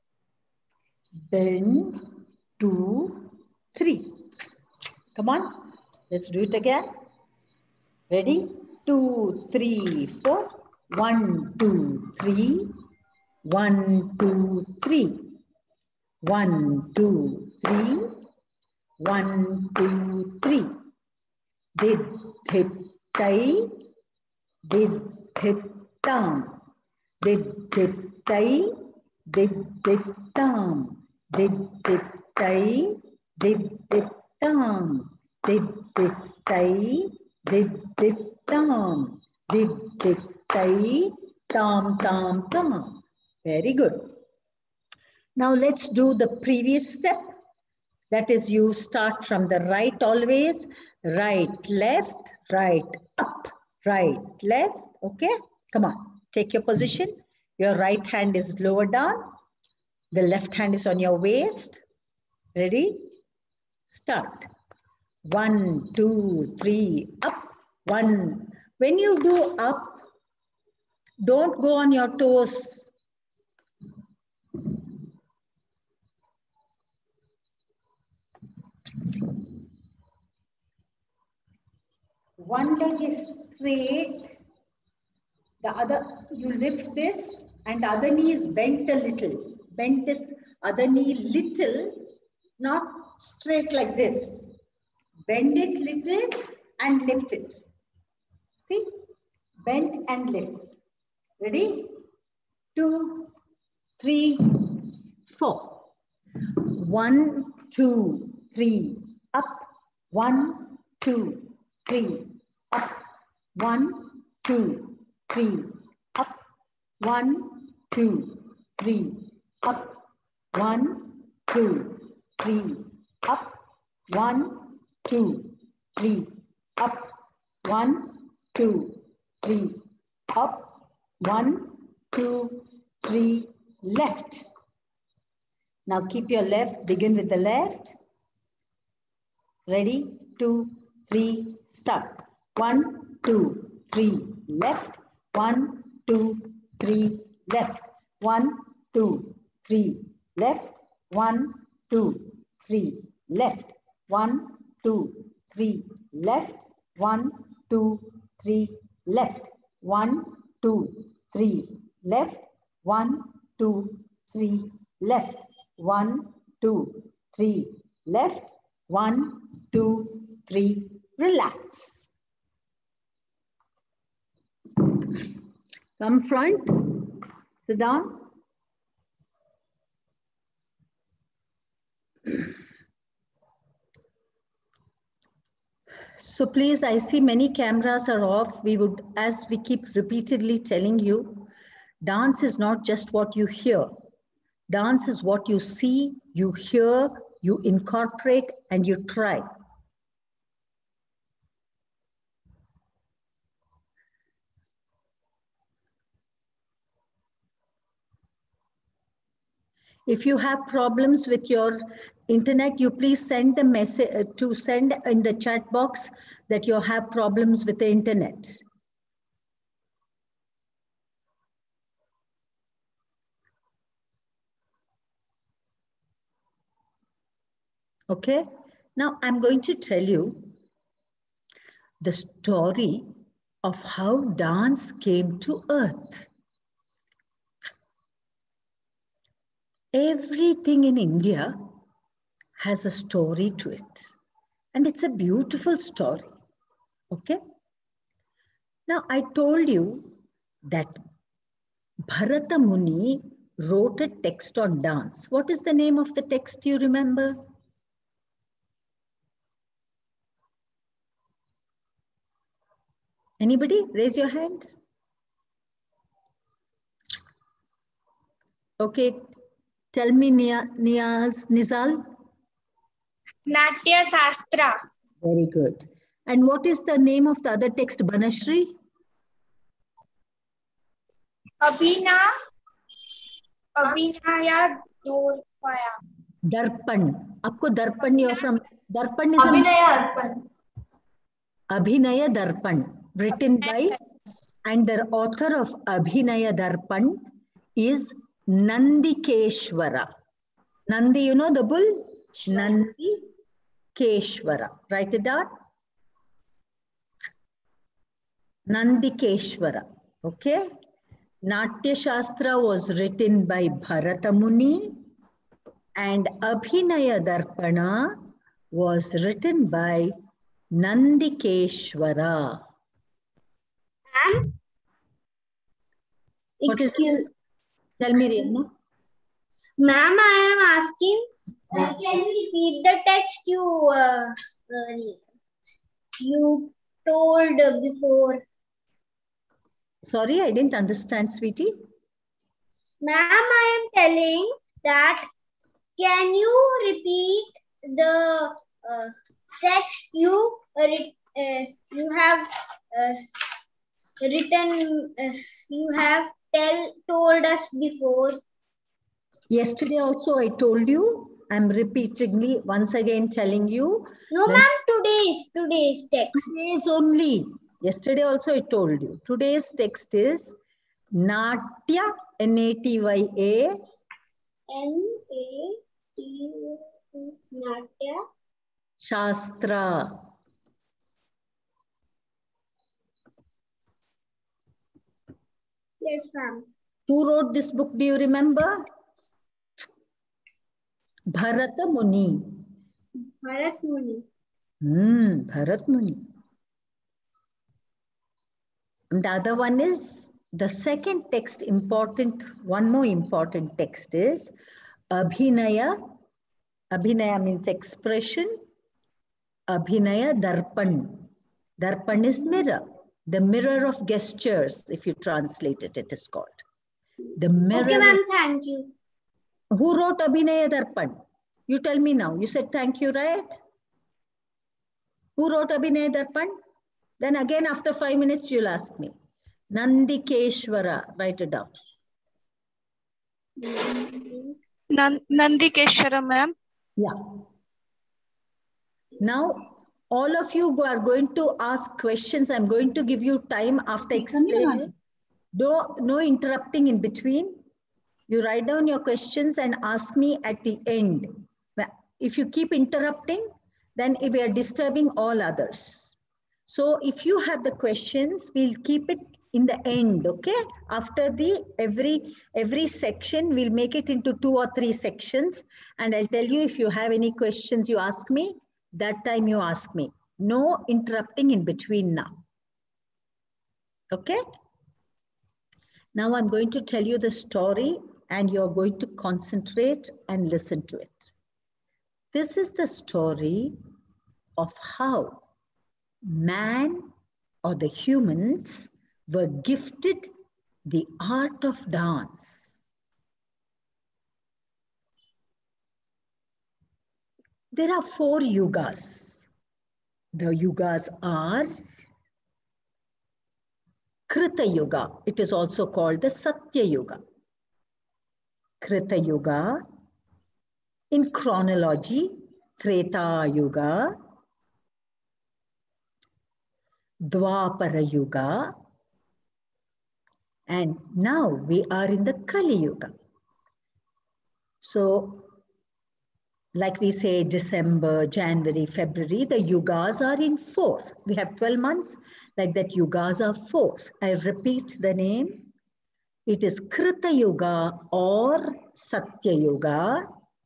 Bend, 2, 3. Come on, let's do it again. Ready? 2, 3, 4. 1, 2, 3. 1, 2, 3. 1, 2, 3. 1, 2, 3. Did, hit, tai. Did, hit, tam. Did, hit, tai. Did, hit, tam. Did, hit, tai. Did, hit, tam. Did, hit, tai. Did, hit, tam. Did, hit, tai. Tam, tam, tam. Very good. Now let's do the previous step. That is, you start from the right always. Right, left, right, up, right, left. Okay, come on, take your position. Your right hand is lower down. The left hand is on your waist. Ready? Start. 1, 2, 3, up, 1. When you do up, don't go on your toes. One leg is straight, the other, you lift this and the other knee is bent a little. Bend this other knee little, not straight like this. Bend it little and lift it. See? Bend and lift. Ready? 2, 3, 4. 1, 2, 3, up. 1, 2, 3, up. 1, 2, 3, up. 1, 2, 3, up. 1, 2, 3, up. 1, 2, 3, up. 1, 2, 3, up. 1, 2, 3, left. Now keep your left, begin with the left. Ready? 2, 3, start. 1, 2, 3, left. 1, 2, 3, left. 1, 2, 3, left. 1, 2, 3, left. 1, 2, 3, left. 1, 2, 3, left. 1, 2, 3, left. 1, 2, 3, left. 1, 2, 3, left. 1, 2, 3, relax. Come front, sit down. So please, I see many cameras are off. We would, as we keep repeatedly telling you, dance is not just what you hear. Dance is what you see, you hear, you incorporate, and you try. If you have problems with your internet, you please send the message to send in the chat box that you have problems with the internet. Okay, now I'm going to tell you the story of how dance came to earth. Everything in India has a story to it, and it's a beautiful story. Okay, now I told you that Bharata Muni wrote a text on dance. What is the name of the text, you remember? Anybody? Raise your hand. Okay, tell me, Nizal. Natya Shastra. Very good. And what is the name of the other text, Banashri? Abhinaya Dorpaya. Darpan. Aapko Darpan, you're from Darpan is Abhinaya Darpan. Abhinaya Darpan, written by, and the author of Abhinaya Darpan is Nandikeshwara. Nandi, you know the bull? Nandikeshwara. Write it down. Nandikeshwara. Okay. Natya Shastra was written by Bharata Muni, and Abhinaya Darpana was written by Nandikeshwara. Excuse. Tell me, Rena. Ma'am, I am asking, can you repeat the text you told before? Sorry, I didn't understand, sweetie. Ma'am, I am telling that, can you repeat the text you have written, you have told us before? Yesterday also I told you I'm repeatedly once again telling you. No, ma'am, today's text. Today's only. Yesterday also I told you. Today's text is Natya, N-A-T-Y-A. N-A-T-Y-A. Natya. Shastra. Yes, ma'am. Who wrote this book? Do you remember? Bharata Muni. Bharat Muni. Bharat Muni. And the other one is the second text important, one more important text is Abhinaya. Abhinaya means expression. Abhinaya Darpan. Darpan is mirror. The mirror of gestures, if you translate it, it is called. The mirror. Okay, ma'am, thank you. Who wrote Abhinaya Darpan? You tell me now. You said thank you, right? Who wrote Abhinaya Darpan? Then again, after 5 minutes, you'll ask me. Nandikeshwara. Write it down. Nandikeshwara, ma'am. Yeah. Now, all of you are going to ask questions. I'm going to give you time after explaining. No interrupting in between. You write down your questions and ask me at the end. If you keep interrupting, then we are disturbing all others. So if you have the questions, we'll keep it in the end, okay? After the every section, we'll make it into 2 or 3 sections. And I'll tell you if you have any questions, you ask me. That time you ask me. No interrupting in between now. Okay? Now I'm going to tell you the story and you're going to concentrate and listen to it. This is the story of how man or the humans were gifted the art of dance. There are 4 yugas. The yugas are Krita Yuga. It is also called the Satya Yuga. Krita Yuga. In chronology, Treta Yuga, Dwapara Yuga, and now we are in the Kali Yuga. So, like we say, December, January, February, the yugas are in 4. We have 12 months, like that yugas are 4. I repeat the name. It is Krita Yuga or Satya Yuga,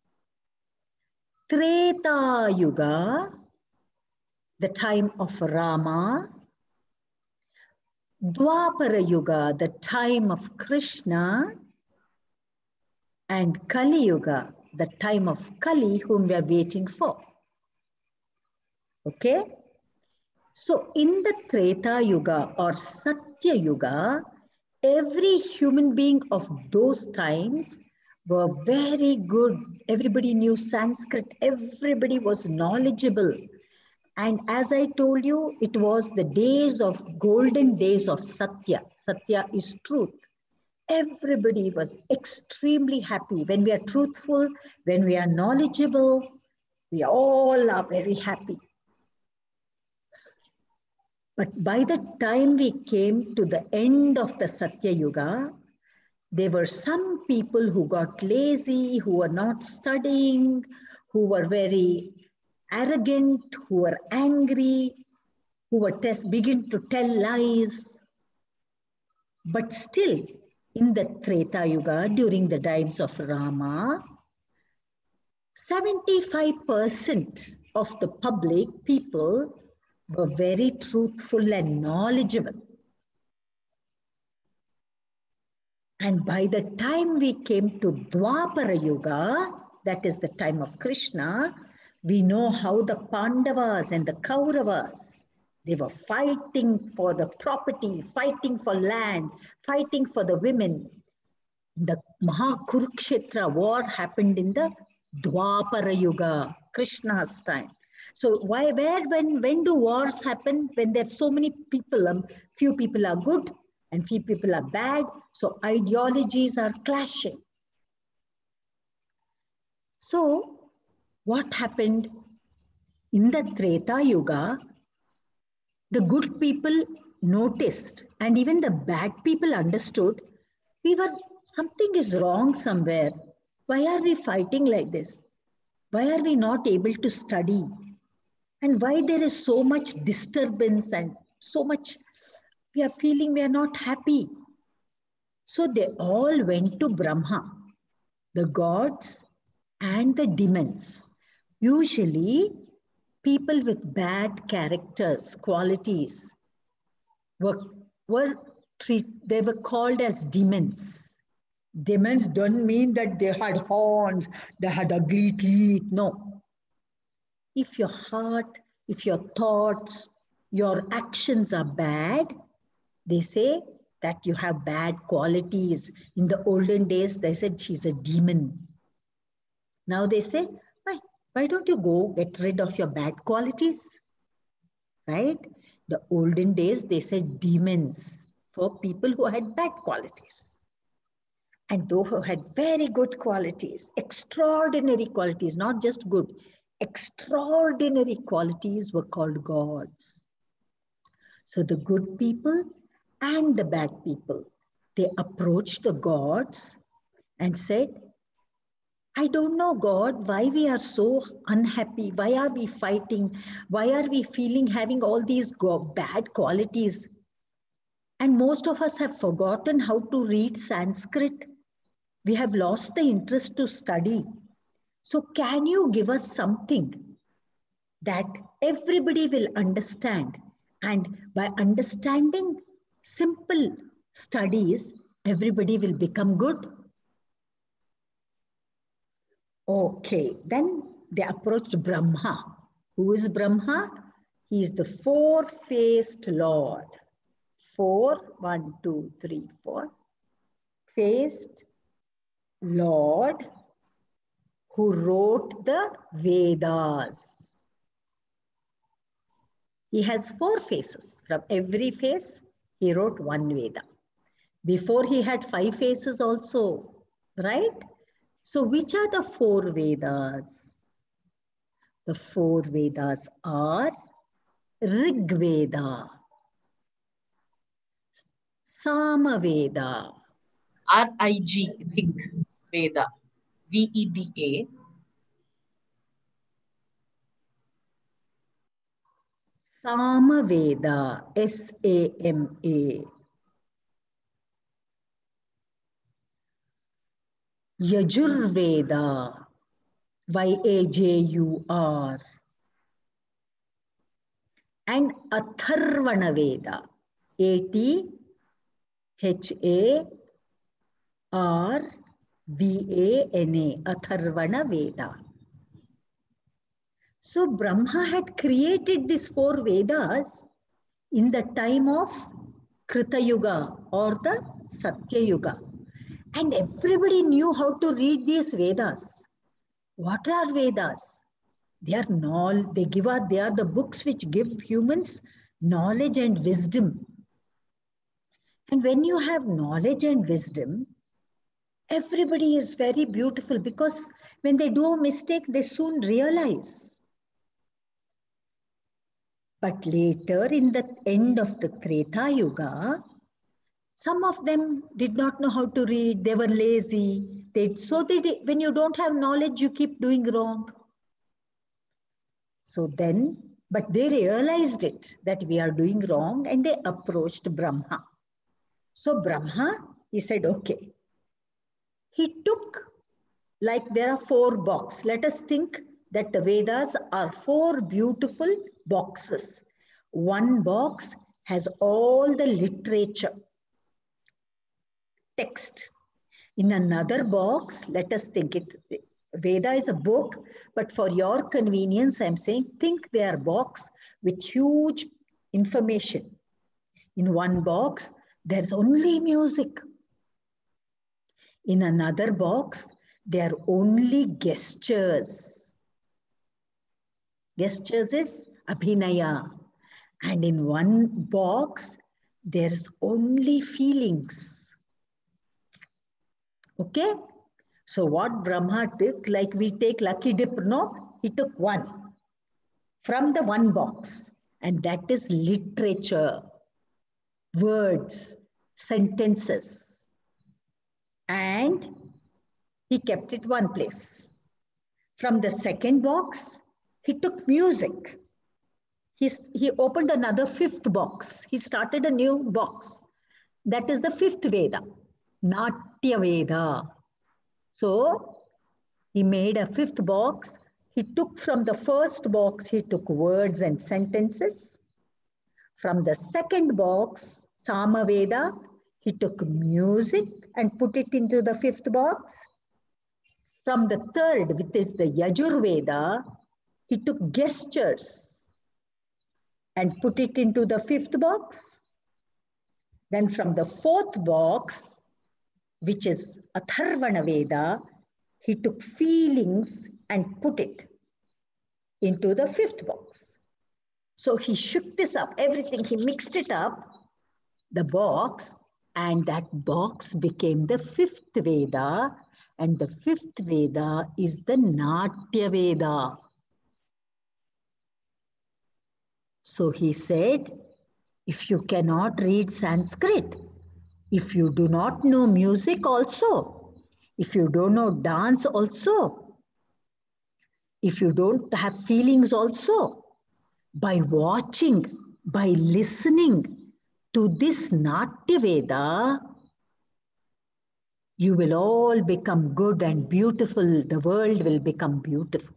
Treta Yuga, the time of Rama, Dwapara Yuga, the time of Krishna, and Kali Yuga, the time of Kali, whom we are waiting for. Okay? So in the Treta Yuga or Satya Yuga, every human being of those times were very good. Everybody knew Sanskrit. Everybody was knowledgeable. And as I told you, it was the days of golden days of Satya. Satya is truth. Everybody was extremely happy. When we are truthful, when we are knowledgeable, we all are very happy. But by the time we came to the end of the Satya Yuga, there were some people who got lazy, who were not studying, who were very arrogant, who were angry, who were begin to tell lies. But still, in the Treta Yuga, during the times of Rama, 75% of the public people were very truthful and knowledgeable. And by the time we came to Dwapara Yuga, that is the time of Krishna, we know how the Pandavas and the Kauravas, they were fighting for the property, fighting for land, fighting for the women. The Mahakurukshetra war happened in the Dwapara Yuga, Krishna's time. So when do wars happen? When there's so many people, few people are good and few people are bad. So ideologies are clashing. So what happened? In the Treta Yuga, the good people noticed and even the bad people understood something is wrong somewhere. Why are we fighting like this? Why are we not able to study? And why there is so much disturbance and so much, we are feeling we are not happy. So they all went to Brahma, the gods and the demons. Usually people with bad characters, qualities, they were called as demons. Demons don't mean that they had horns, they had ugly teeth. No. If your heart, if your thoughts, your actions are bad, they say that you have bad qualities. In the olden days, they said she's a demon. Now they say, why don't you go get rid of your bad qualities? Right? The olden days, they said demons for people who had bad qualities. And those who had very good qualities, extraordinary qualities, not just good, extraordinary qualities were called gods. So the good people and the bad people, they approached the gods and said, I don't know, God, why we are so unhappy. Why are we fighting? Why are we having all these bad qualities? And most of us have forgotten how to read Sanskrit. We have lost the interest to study. So can you give us something that everybody will understand? And by understanding simple studies, everybody will become good. Okay, then they approached Brahma. Who is Brahma? He is the four-faced Lord. 1, 2, 3, 4. Faced Lord who wrote the Vedas. He has 4 faces. From every face, he wrote 1 Veda. Before he had 5 faces also, right? So which are the 4 Vedas? The 4 Vedas are Rig Veda, Sama Veda, R-I-G, Rig Veda, V-E-D-A. Sama Veda, S-A-M-A. Yajurveda, Y-A-J-U-R. And Atharvana Veda, A-T-H-A-R-V-A-N-A, Atharvana Veda. So Brahma had created these 4 Vedas in the time of Krita Yuga or the Satya Yuga. And everybody knew how to read these Vedas. What are Vedas? They are the books which give humans knowledge and wisdom. And when you have knowledge and wisdom, everybody is very beautiful because when they do a mistake, they soon realize. But later, in the end of the Treta Yuga, some of them did not know how to read. They were lazy. When you don't have knowledge, you keep doing wrong. So then, but they realized it, that we are doing wrong, and they approached Brahma. So Brahma, he said, okay. He took, like there are 4 boxes. Let us think that the Vedas are 4 beautiful boxes. One box has all the literature, text. In another box, let us think Veda is a book, but for your convenience, I'm saying, think they are box with huge information. In one box, there's only music. In another box, there are only gestures. Gestures is abhinaya. And in one box, there's only feelings. Okay? So what Brahma took, like we take lucky dip, no? he took one from the one box, and that is literature, words, sentences. And he kept it one place. From the second box, he took music. He opened another fifth box. He started a new box. That is the fifth Veda, Natya Veda. So he made a fifth box. He took from the first box, he took words and sentences. From the second box, Samaveda, he took music and put it into the fifth box. From the third, which is the Yajurveda, he took gestures and put it into the fifth box. Then from the fourth box, which is Atharvana Veda, he took feelings and put it into the fifth box. So he shook this up, everything, he mixed it up, the box, and that box became the fifth Veda, and the fifth Veda is the Natya Veda. So he said, if you cannot read Sanskrit, if you do not know music also, if you don't know dance also, if you don't have feelings also, by watching, by listening to this Natya Veda, you will all become good and beautiful. The world will become beautiful.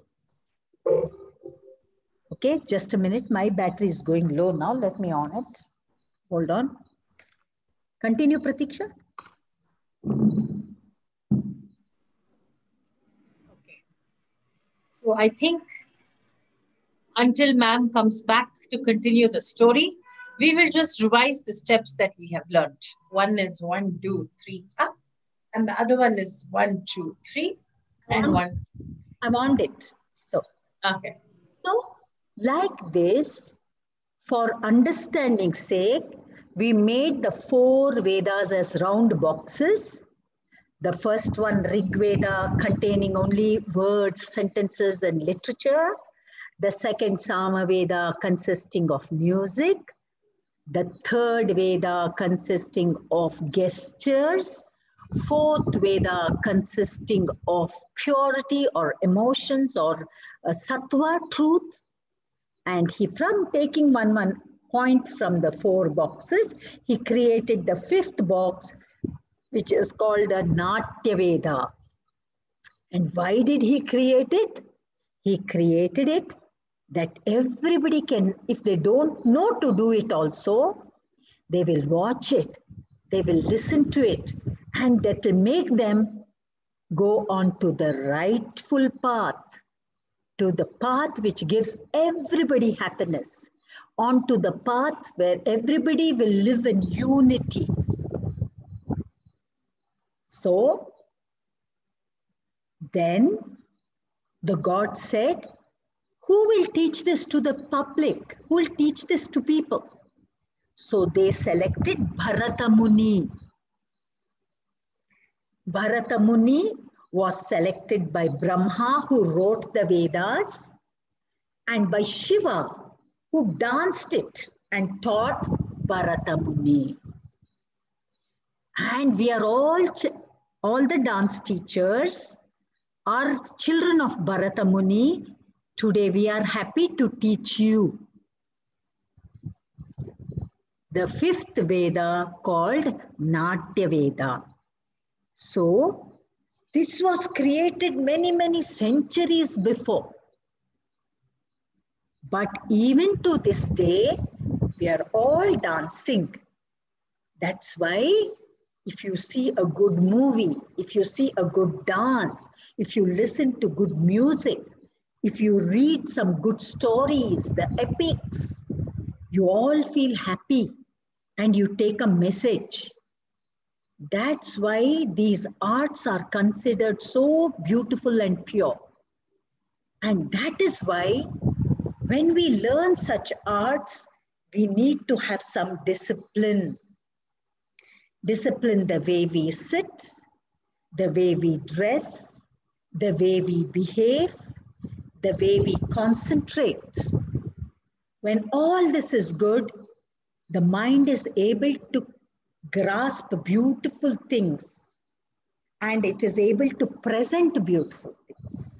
Okay, just a minute. My battery is going low now. Let me on it. Hold on. Continue, Pratiksha. Okay. So I think until ma'am comes back to continue the story, we will just revise the steps that we have learned. One is 1, 2, 3 up, and the other one is 1, 2, 3, and 1. I want it. So, okay. So, like this, for understanding's sake, we made the 4 Vedas as round boxes. The first one, Rig Veda, containing only words, sentences, and literature. The second, Sama Veda, consisting of music. The third Veda, consisting of gestures. Fourth Veda, consisting of purity or emotions or sattva, truth. And he, from taking one point from the 4 boxes, he created the 5th box, which is called a Natya Veda. And why did he create it? He created it that everybody can, if they don't know to do it also, they will watch it, they will listen to it, and that will make them go on to the rightful path, to the path which gives everybody happiness, onto the path where everybody will live in unity. So, then the God said, who will teach this to the public? Who will teach this to people? So they selected Bharata Muni. Bharata Muni was selected by Brahma, who wrote the Vedas, and by Shiva, who danced it and taught Bharata Muni. And we are all the dance teachers are children of Bharata Muni. Today we are happy to teach you the 5th Veda called Natya Veda. So this was created many centuries before. But even to this day, we are all dancing. That's why if you see a good movie, if you see a good dance, if you listen to good music, if you read some good stories, the epics, you all feel happy and you take a message. That's why these arts are considered so beautiful and pure. And that is why when we learn such arts, we need to have some discipline. Discipline the way we sit, the way we dress, the way we behave, the way we concentrate. When all this is good, the mind is able to grasp beautiful things and it is able to present beautiful things.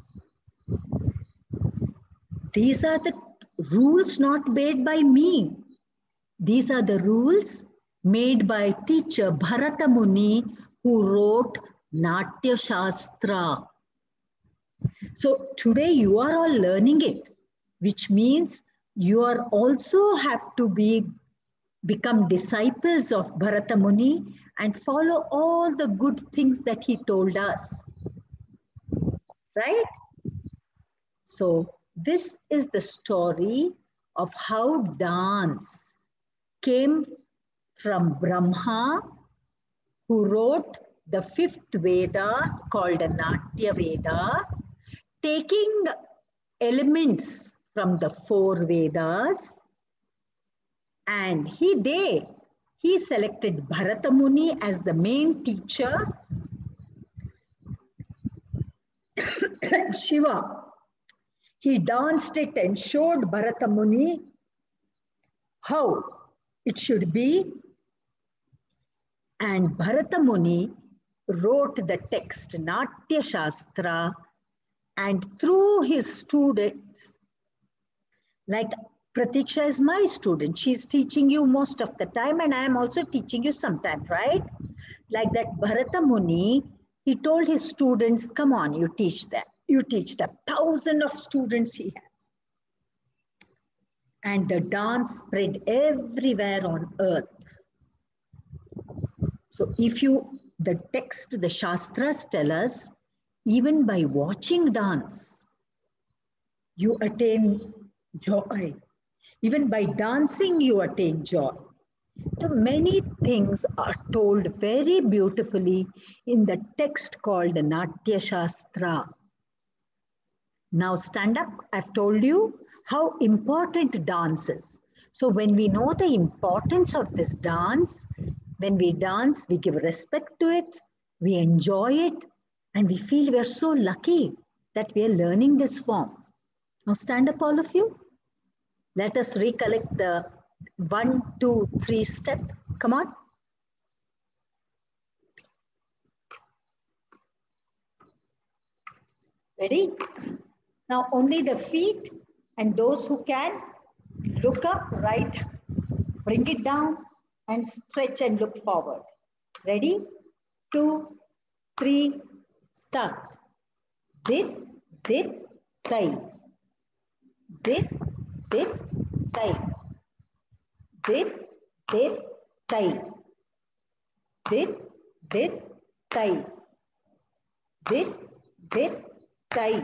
These are the rules not made by me. These are the rules made by teacher Bharata Muni, who wrote Natya Shastra. So today you are all learning it, which means you are also have to become disciples of Bharata Muni and follow all the good things that he told us. Right? So this is the story of how dance came from Brahma, who wrote the 5th Veda called a Natya Veda, taking elements from the 4 Vedas, and he selected Bharata Muni as the main teacher. Shiva, he danced it and showed Bharata Muni how it should be, and Bharata Muni wrote the text Natya Shastra, and through his students, like Pratiksha is my student, she's teaching you most of the time and I am also teaching you sometimes, right? Like that Bharata Muni, he told his students, come on, you teach them. You teach them. 1,000 of students he has. And the dance spread everywhere on earth. So if the text, the Shastras tell us, even by watching dance, you attain joy. Even by dancing, you attain joy. So many things are told very beautifully in the text called Natya Shastra. Now stand up. I've told you how important dance is. So when we know the importance of this dance, when we dance, we give respect to it, we enjoy it, and we feel we are so lucky that we are learning this form. Now stand up, all of you. Let us recollect the 1, 2, 3 step. Come on. Ready? Now only the feet and those who can look up, right? Bring it down and stretch and look forward. Ready? 2, 3, start. Dit, dit, tai. Dit, dit, tai. Dit, dit, tai. Dit, dit, tai. Dit, dit, tai.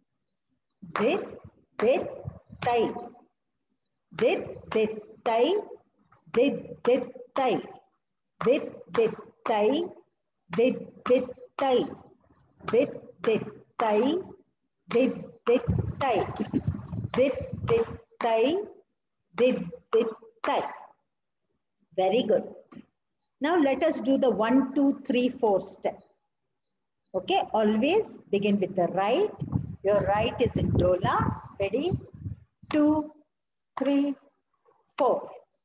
Dit, dit, tai. Dit, dit, tai. Dit, dit, tai. Dit, dit, tai. Dit, dit, tai. Dit, dit, tai. Dit, dit, tai. Dit, dit, tai. Dit, dit, tai. Very good. Now let us do the 1, 2, 3, 4 step. Okay, always begin with the right. Your right is in Dola. Ready? 2, 3, 4.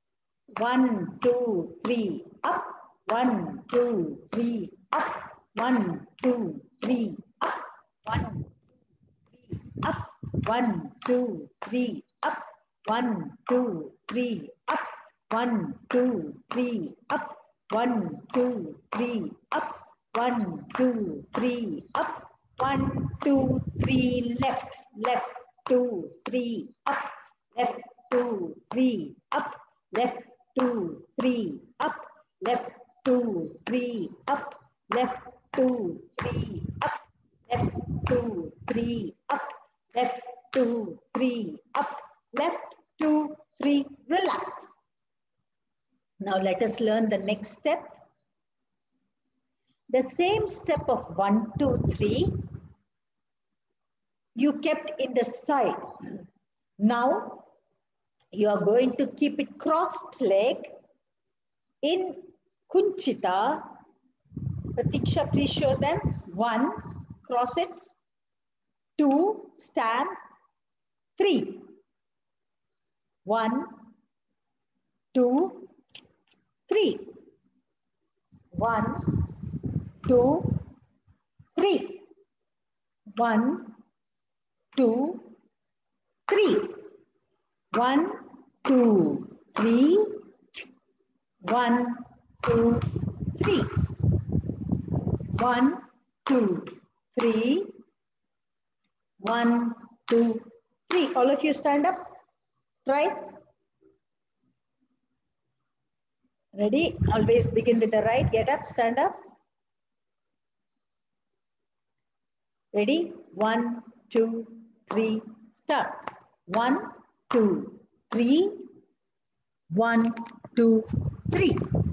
1, 2, 3, up. 1, 2, 3, up. 1, 2, 3, up. 1, 2, 3, up. 1, 2, 3, up. 1, 2, 3, up. 1, 2, 3, up. 1, 2, 3, up. 1, 2, 3, up. 1, 2, 3, left, left, 2, 3, up. Left, 2, 3, up. Left, 2, 3, up. Left, 2, 3, up. Left, 2, 3, up. Left, 2, 3, up. Left, 2, 3, up. Left, 2, 3, relax. Now let us learn the next step. The same step of 1, 2, 3, you kept in the side. Now you are going to keep it crossed leg in Kunchita. Pratiksha, please show them. 1, cross it. 2, stand. 3. 1, 2, 3. 1, 2, 3. 1, 2, 3. 1, 2, 3. 1, 2, 3. 1, 2, 3. 1, 2, 3. All of you stand up. Try. Ready? Always begin with the right. Get up, stand up. Ready? 1, 2, 3, start. 1, 2, 3. 1, 2, 3.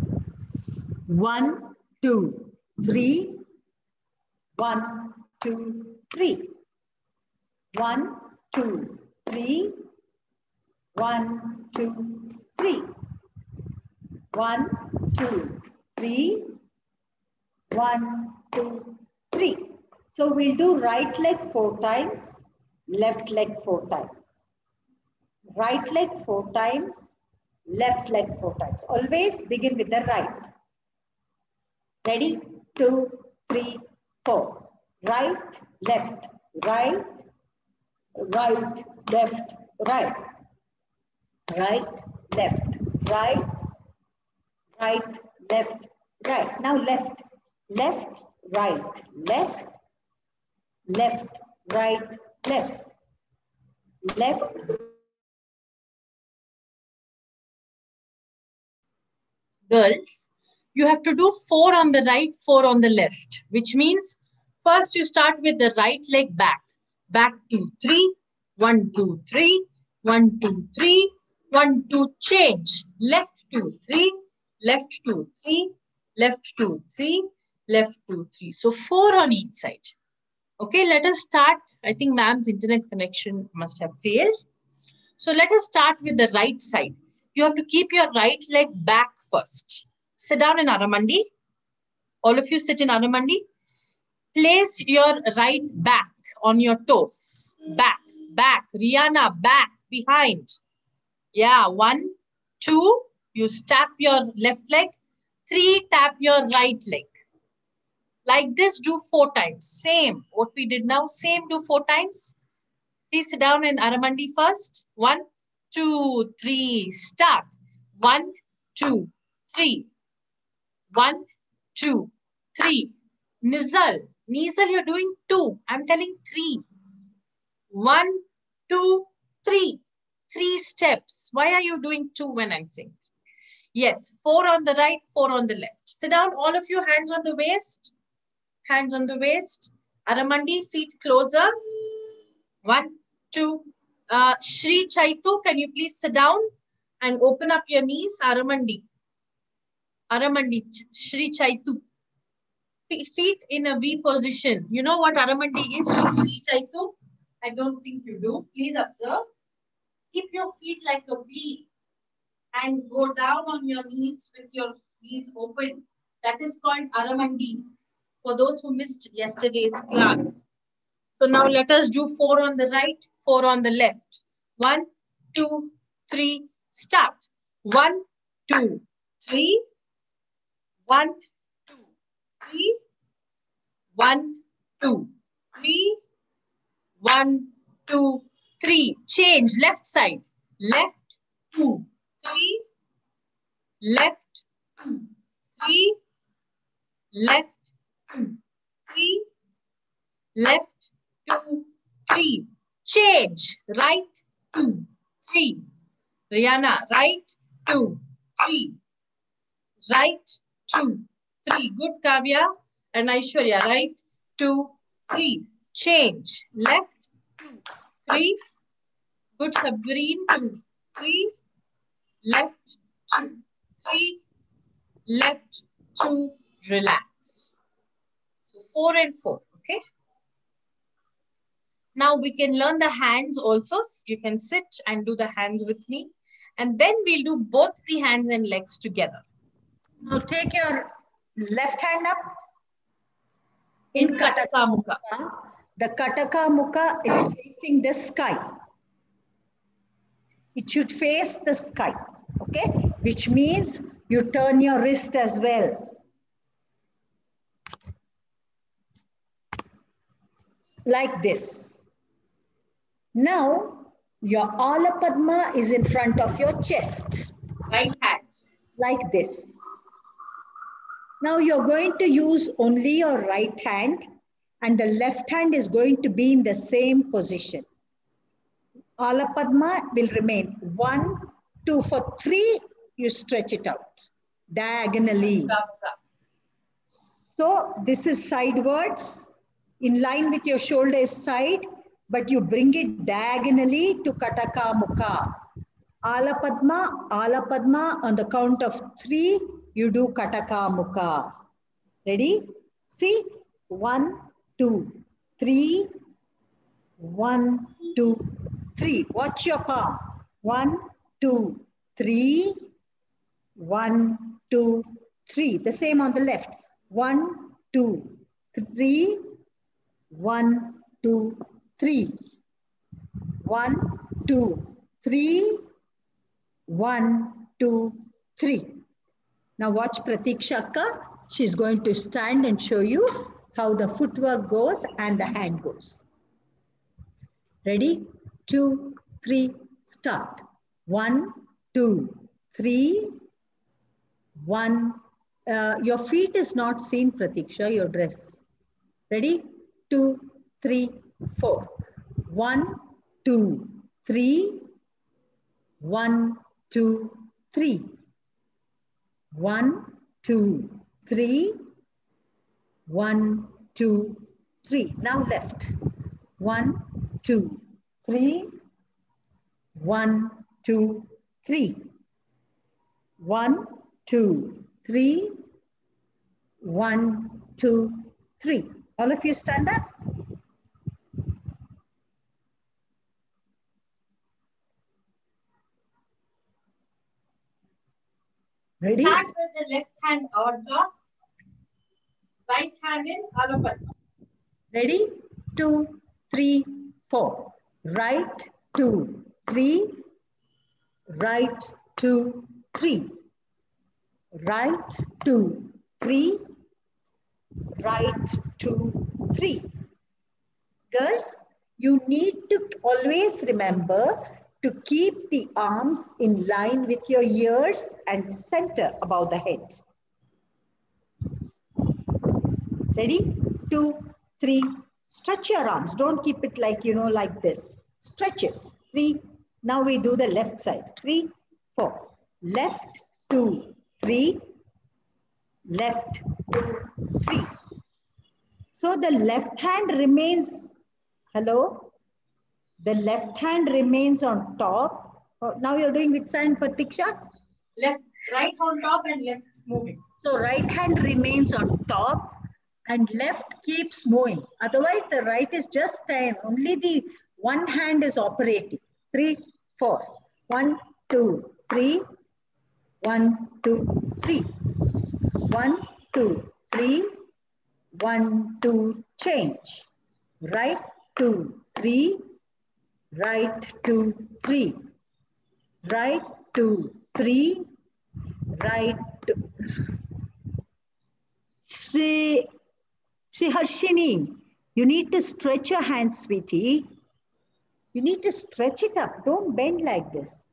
1, 2, 3. 1, 2, 3. 1, 2, 3. 1, 2, 3. 1, 2, 3. 1, 2, 3. So we'll do right leg 4 times, left leg 4 times. Right leg 4 times, left leg 4 times. Always begin with the right. Ready? 2, 3, 4. Right, left, right, right, left, right. Right, left, right, right, left, right. Now left, left, right, left, left, right, left, left. Girls, you have to do 4 on the right, 4 on the left, which means first you start with the right leg back. Back 2, 3, 1, 2, 3, 1, 2, 3, 1, 2, change. Left 2, 3, left 2, 3, left 2, 3, left 2, 3. So 4 on each side. Okay, let us start. I think ma'am's internet connection must have failed. So let us start with the right side. You have to keep your right leg back first. Sit down in Aramandi. All of you sit in Aramandi. Place your right back on your toes. Back, back. Rihanna, back, behind. Yeah, 1, 2. You tap your left leg. 3, tap your right leg. Like this, do 4 times. Same. What we did now, same, do 4 times. Please sit down in Aramandi first. 1, 2, 3, start. 1, 2, 3. 1, 2, 3. Nizal. Nizal, you're doing 2. I'm telling 3. 1, 2, 3. 3 steps. Why are you doing 2 when I'm saying? Yes, 4 on the right, 4 on the left. Sit down, all of you, hands on the waist. Hands on the waist. Aramandi, feet closer. 1, 2. Shri Chaitu, can you please sit down and open up your knees? Aramandi. Aramandi, Shri Chaitu. Feet in a V position. You know what Aramandi is, Shri Chaitu? I don't think you do. Please observe. Keep your feet like a V and go down on your knees with your knees open. That is called Aramandi. For those who missed yesterday's class. So now let us do 4 on the right, 4 on the left. 1, 2, 3, start. 1, 2, 3. 1, 2, 3. 1, 2, 3. 1, 2, 3. Change left side. Left, 2, 3. Left, 2, 3. Left, 2, 3. Left, 2, 3. Change. Right, 2, 3. Rihanna, right, 2, 3. Right, 2, 3. Good, Kavya and Aishwarya. Right, 2, 3. Change. Left, 2, 3. Good, Sabreen, 2, 3. Left, 2, 3. Left, 2. Relax. So 4 and 4. Okay. Now we can learn the hands also. You can sit and do the hands with me. And then we'll do both the hands and legs together. Now take your left hand up. In Kataka Mukha. The Kataka Mukha is facing the sky. It should face the sky, okay? Which means you turn your wrist as well. Like this. Now, your Ala Padma is in front of your chest. Right hand. Like this. Now, you're going to use only your right hand and the left hand is going to be in the same position. Ala Padma will remain 1, 2. For 3, you stretch it out diagonally. So this is sidewards, in line with your shoulders side, but you bring it diagonally to Kataka Mukha. Ala Padma, on the count of 3, you do Kataka Mukha. Ready? See? 1, 2, 3. 1, 2, 3. Watch your palm. 1, 2, 3. 1, 2, 3. The same on the left. 1, 2, 3. 1, 2, 3. 1, 2, 3. 1, 2, 3. Now watch Pratiksha Akka. She's going to stand and show you how the footwork goes and the hand goes. Ready? 2, 3, start. 1, 2, 3. 1. Your feet is not seen, Pratiksha, your dress. Ready? 2, 3, 4. 1, 2, 3. 1, 2, 3. 1, 2, 3. 1, 2, 3. Now left. 1, 2, 3. 1, 2, 3. 1, 2, 3. 1, 2, 3. All of you stand up. Ready? Start with the left hand Urdhva. Right hand in Ala Padma. Ready? 2, 3, 4. Right, 2, 3. Right, 2, 3. Right, 2, 3. Right, 2, 3. Girls, you need to always remember to keep the arms in line with your ears and center above the head. Ready? 2, 3. Stretch your arms. Don't keep it like, like this. Stretch it. 3. Now we do the left side. 3, 4. Left, 2, 3. Left, 2, 3. So the left hand remains, hello? The left hand remains on top. Now you're doing which side, Pratiksha? Left, right on top and left moving. So right hand remains on top and left keeps moving. Otherwise the right is just staying. Only the one hand is operating. 3, 4. 1, 2, 3. 1, 2, 3. 1, 2, 3. 1, 2, change. Right, 2, 3. Right, 2, 3. Right, 2, 3. Right, 2. Shri Harshini, you need to stretch your hands, sweetie. You need to stretch it up. Don't bend like this.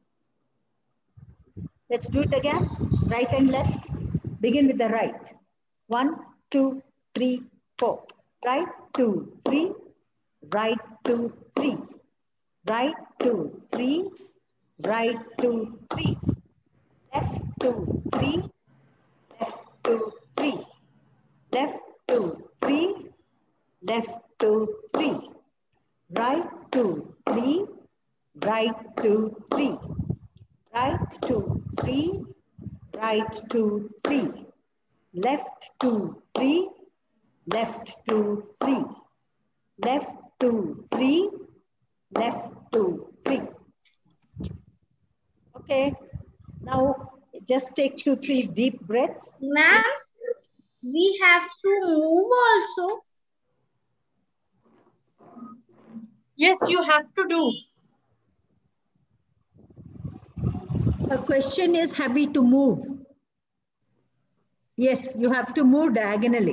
Let's do it again. Right and left. Begin with the right. 1, 2, 3, 4. Right, 2, 3. Right, 2, 3. Right, 2, 3. Right, 2, 3. Left, 2, 3. Left, 2, 3. Left, 2, 3. Left, 2, 3. Right, 2, 3. Right, 2, 3. Right, 2, 3. Right, 2, 3. Left, 2, 3. Left, 2, 3. Left, 2, 3. Left, 2, 3. Okay. Now just take 2, 3 deep breaths. Ma'am, we have to move also. Yes, you have to do. The question is, have we to move? Yes, you have to move diagonally.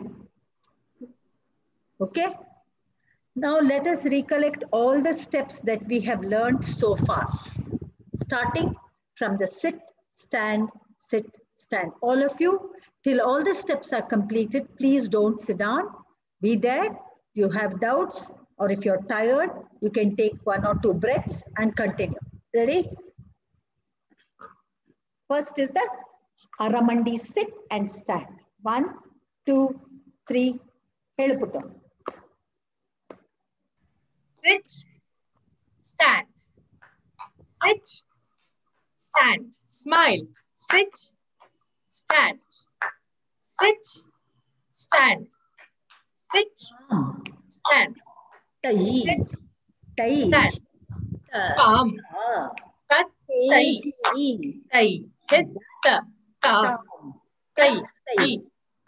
Okay. Now let us recollect all the steps that we have learned so far. Starting from the sit, stand, all of you, till all the steps are completed, please don't sit down. Be there. If you have doubts or if you're tired, you can take 1 or 2 breaths and continue. Ready? First is the Aramandi sit and stand. 1, 2, 3. Heluputtu. Sit, stand. Sit, stand. Smile. Sit, stand. Sit, stand. Sit, stand. Sit, stand. Palm. Tat, tai. Tai. Hit, ta. Tai. Tai.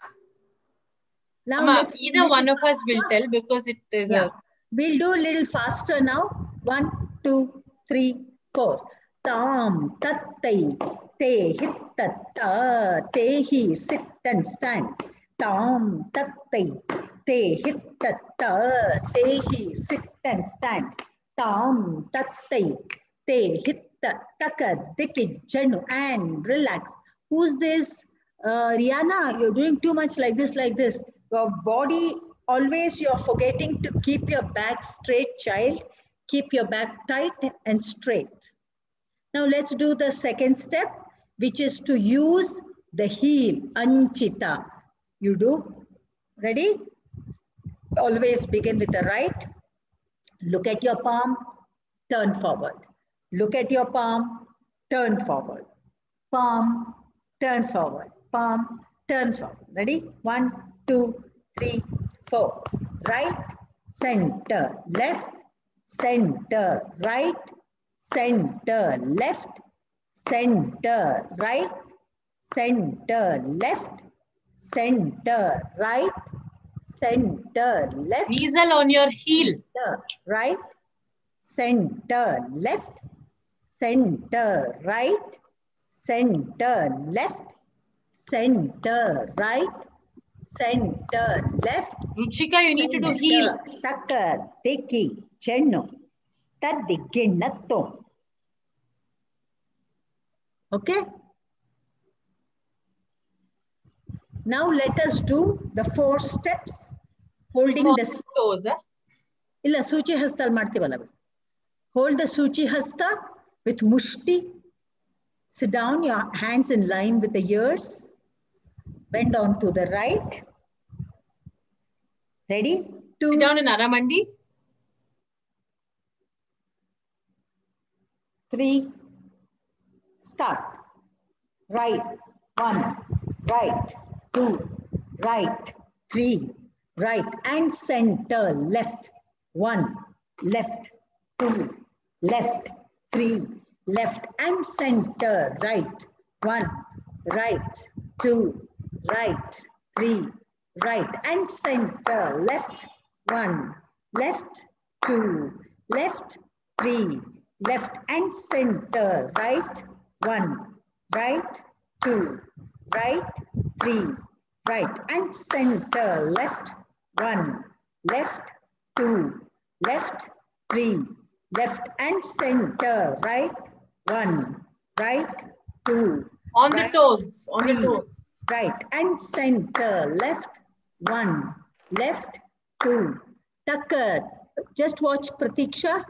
Now either one of us will tell because it is a... We'll do a little faster now. 1, 2, 3, 4. Tam, tat, tai, te, hit, ta, te, he, sit and stand. Tam, tat, tai, te, hit, ta, te, he, sit and stand. Tam, tat, tai, te, hit, taka, diki, janu, and relax. Who's this? Rihanna, you're doing too much like this, like this. Your body, always you're forgetting to keep your back straight, child. Keep your back tight and straight. Now let's do the second step, which is to use the heel, Anchita. You do. Ready? Always begin with the right. Look at your palm, turn forward. Look at your palm, turn forward. Palm, turn forward. Palm, turn forward. Ready? 1, 2, 3, 4. Right, center, left, center, right, center, left, center, right, center, left, center, right, center, left. Weasel on your heel. Center, right, center, left, center, right, center, left, center, right, center, left. Ruchika, you need to do heel. Taka, teki, chenno, tadiginatto. Okay. Now let us do the 4 steps. Holding the toes. Illa Suchi hasta martivala. Hold the Suchi hasta with mushti. Sit down, your hands in line with the ears. Bend on to the right. Ready? 2. Sit down in Aramandi. 3. Start. Right. 1. Right. 2. Right. 3. Right. And center. Left. 1. Left. 2. Left. 3. Left. And center. Right. 1. Right. 2. Right, 3, right, and center, left, 1, left, 2, left, 3, left, and center, right, 1, right, 2, right, 3, right, and center, left, 1, left, 2, left, 3, left, and center, right, 1, right, 2. On the toes, on the toes. Right and center, left, 1, left, 2. Taka, just watch Pratiksha.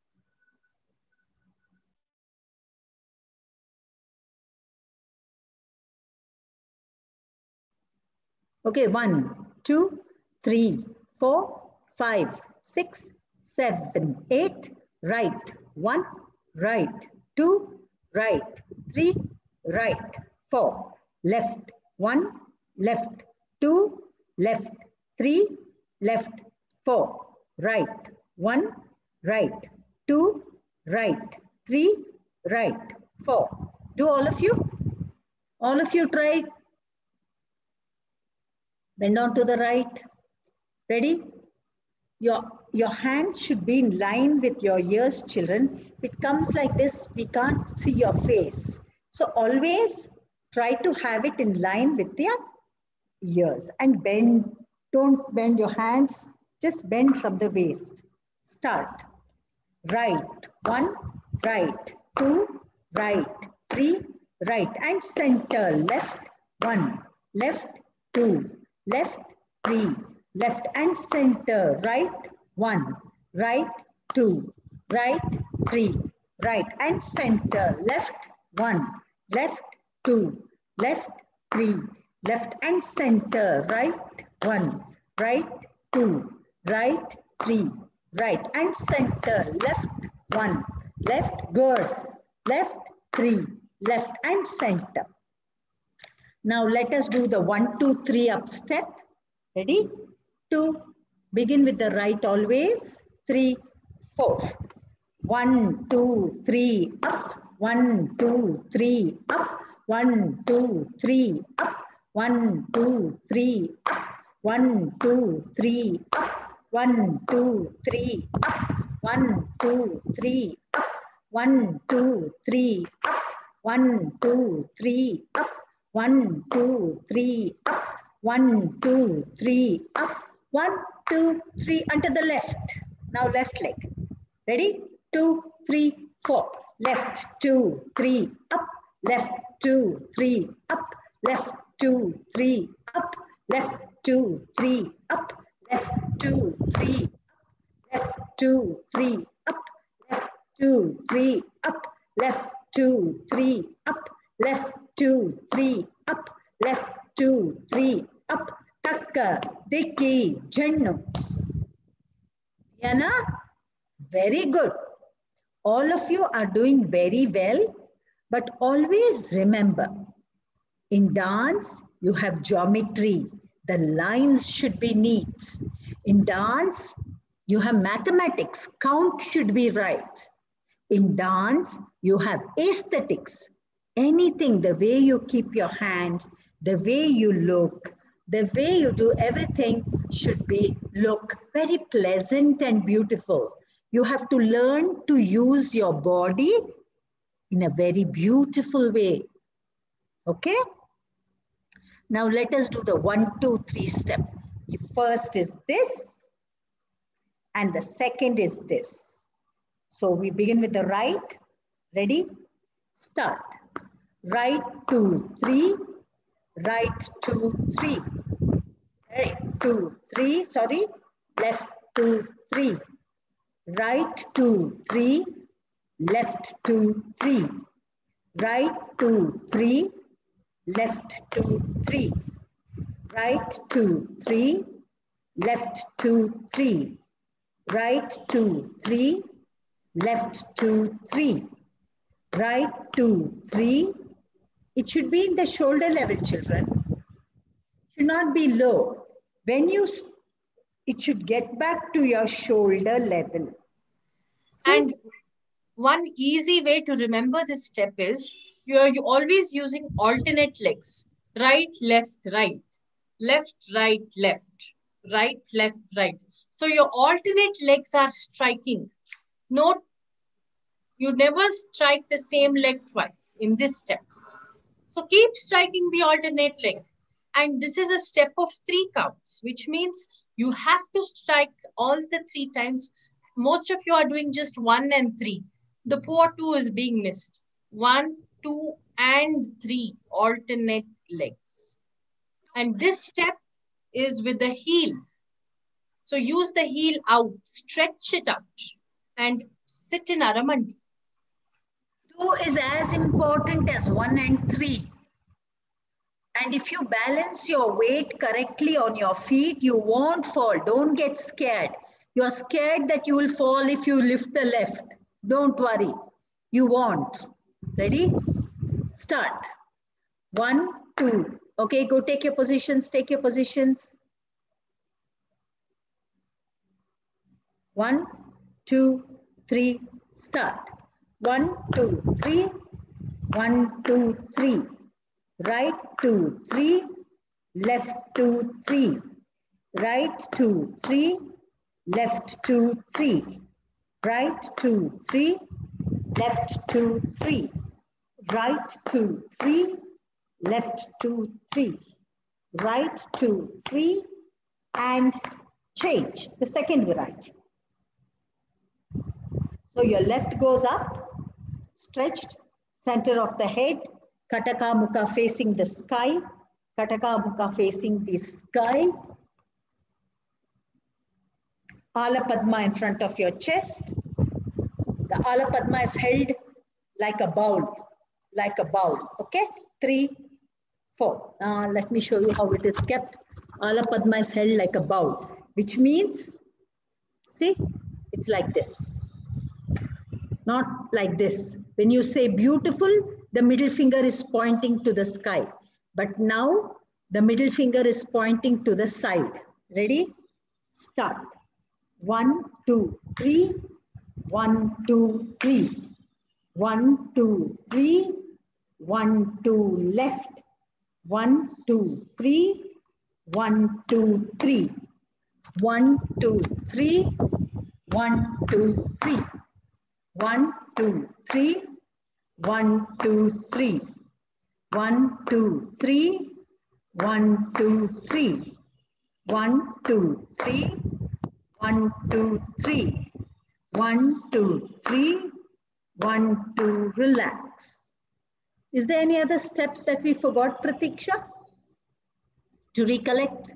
Okay, 1, 2, 3, 4, 5, 6, 7, 8. Right, 1, right, 2, right, 3, right, 4. Left, 1, left, 2, left, 3, left, 4, right, 1, right, 2, right, 3, right, 4. Do all of you? All of you try. Bend on to the right. Ready? Your hands should be in line with your ears, children. If it comes like this, we can't see your face. So always try to have it in line with your ears and bend. Don't bend your hands, just bend from the waist. Start. Right, 1, right, 2, right, 3, right, and center. Left, 1, left, 2, left, 3, left, and center. Right, 1, right, 2, right, 3, right, and center. Left, 1, left, 2, left, 3, left, and center. Right, 1, right, 2, right, 3, right, and center. Left, 1, left, good. Left, 3, left, and center. Now let us do the 1, 2, 3 up step. Ready? 2, begin with the right always. 3, 4. 1, 2, 3, up. 1, 2, 3, up. 1, 2, 3, up. 1, 2, 3, up. 1, 2, 3, up. 1, 2, 3, up. 1, 2, 3, up. 1, 2, 3, up. 1, 2, 3, up. 1, 2, 3, up. 1, 2, 3, up. 1, 2, 3 onto the left. Now left leg. Ready? 2, 3, 4. Left, 2, 3, up. Left, 2, 3, up. Left, 2, 3, up. Left, 2, 3, up. Left, 2, 3, left, 2, 3, up. Left, 2, 3, up. Left, 2, 3, up. Left, 2, 3, up. Left, 2, 3, up. Takka, Dikki, Jannu. Yana, very good. All of you are doing very well, but always remember, in dance, you have geometry. The lines should be neat. In dance, you have mathematics. Count should be right. In dance, you have aesthetics. Anything, the way you keep your hand, the way you look, the way you do everything should be look very pleasant and beautiful. You have to learn to use your body in a very beautiful way. Okay? Now let us do the 1, 2, 3 step. The first is this and the second is this. So we begin with the right. Ready? Start. Right, 2, 3. Right, 2, 3. Right, 2, 3. Sorry. Left, 2, 3. Right, 2, 3. Left, 2, 3. Right, 2, 3. Left, 2, 3. Right, 2, 3. Left, 2, 3. Right, 2, 3. Left, 2, 3. Right, 2, 3. It should be in the shoulder level, children. It should not be low. When you, it should get back to your shoulder level. See? And one easy way to remember this step is you're always using alternate legs. Right, left, right. Left, right, left. Right, left, right. So your alternate legs are striking. Note, you never strike the same leg twice in this step. So keep striking the alternate leg. And this is a step of 3 counts, which means you have to strike all the 3 times. Most of you are doing just 1 and 3. The poor 2 is being missed. 1, 2, and 3 alternate legs. And this step is with the heel. So use the heel out, stretch it out, and sit in Aramandi. 2 is as important as 1 and 3. And if you balance your weight correctly on your feet, you won't fall. Don't get scared. You're scared that you will fall if you lift the left. Don't worry. You won't. Ready? Start. 1, 2. Okay, go take your positions. Take your positions. 1, 2, 3. Start. 1, 2, 3. 1, 2, 3. Right, 2, 3. Left, 2, 3. Right, 2, 3. Left, 2, 3. Right, 2, 3. Left, 2, 3. right, 2, 3, left, 2, 3, right, 2, 3, and change the second variety. So your left goes up, stretched, center of the head, Kataka Mukha facing the sky, Kataka Mukha facing the sky, Ala Padma in front of your chest. The Ala Padma is held like a bowl, okay? 3, 4. Let me show you how it is kept. Ala Padma is held like a bowl, which means, see, it's like this. Not like this. When you say beautiful, the middle finger is pointing to the sky. But now the middle finger is pointing to the side. Ready? Start. 1, 2, 3. 1, 2, 3. 1, 2, 3. 1, 2, left. 1, 2, 3. 1, 2, 3. 1, 2, 3. 1, 2, 3. 1, 2, 3. 1, 2, 3. 1, 2, 3. 1, 2, 3. 1, 2, 3. 1, 2, 3. 1, 2, 3. 1, 2, relax. Is there any other step that we forgot, Pratiksha, to recollect?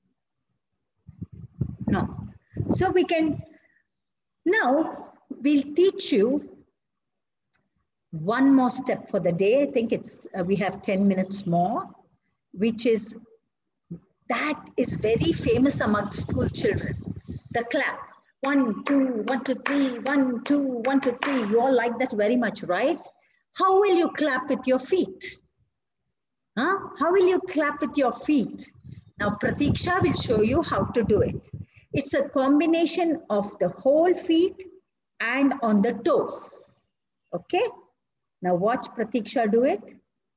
No. So we can, now we'll teach you one more step for the day. I think it's, we have 10 minutes more, which is, that is very famous among school children. The clap. 1, 2, 1, 2, 3, 1, 2, 1, 2, 3. You all like that very much, right? How will you clap with your feet? Huh? How will you clap with your feet? Now, Pratiksha will show you how to do it. It's a combination of the whole feet and on the toes. Okay? Now watch Pratiksha do it.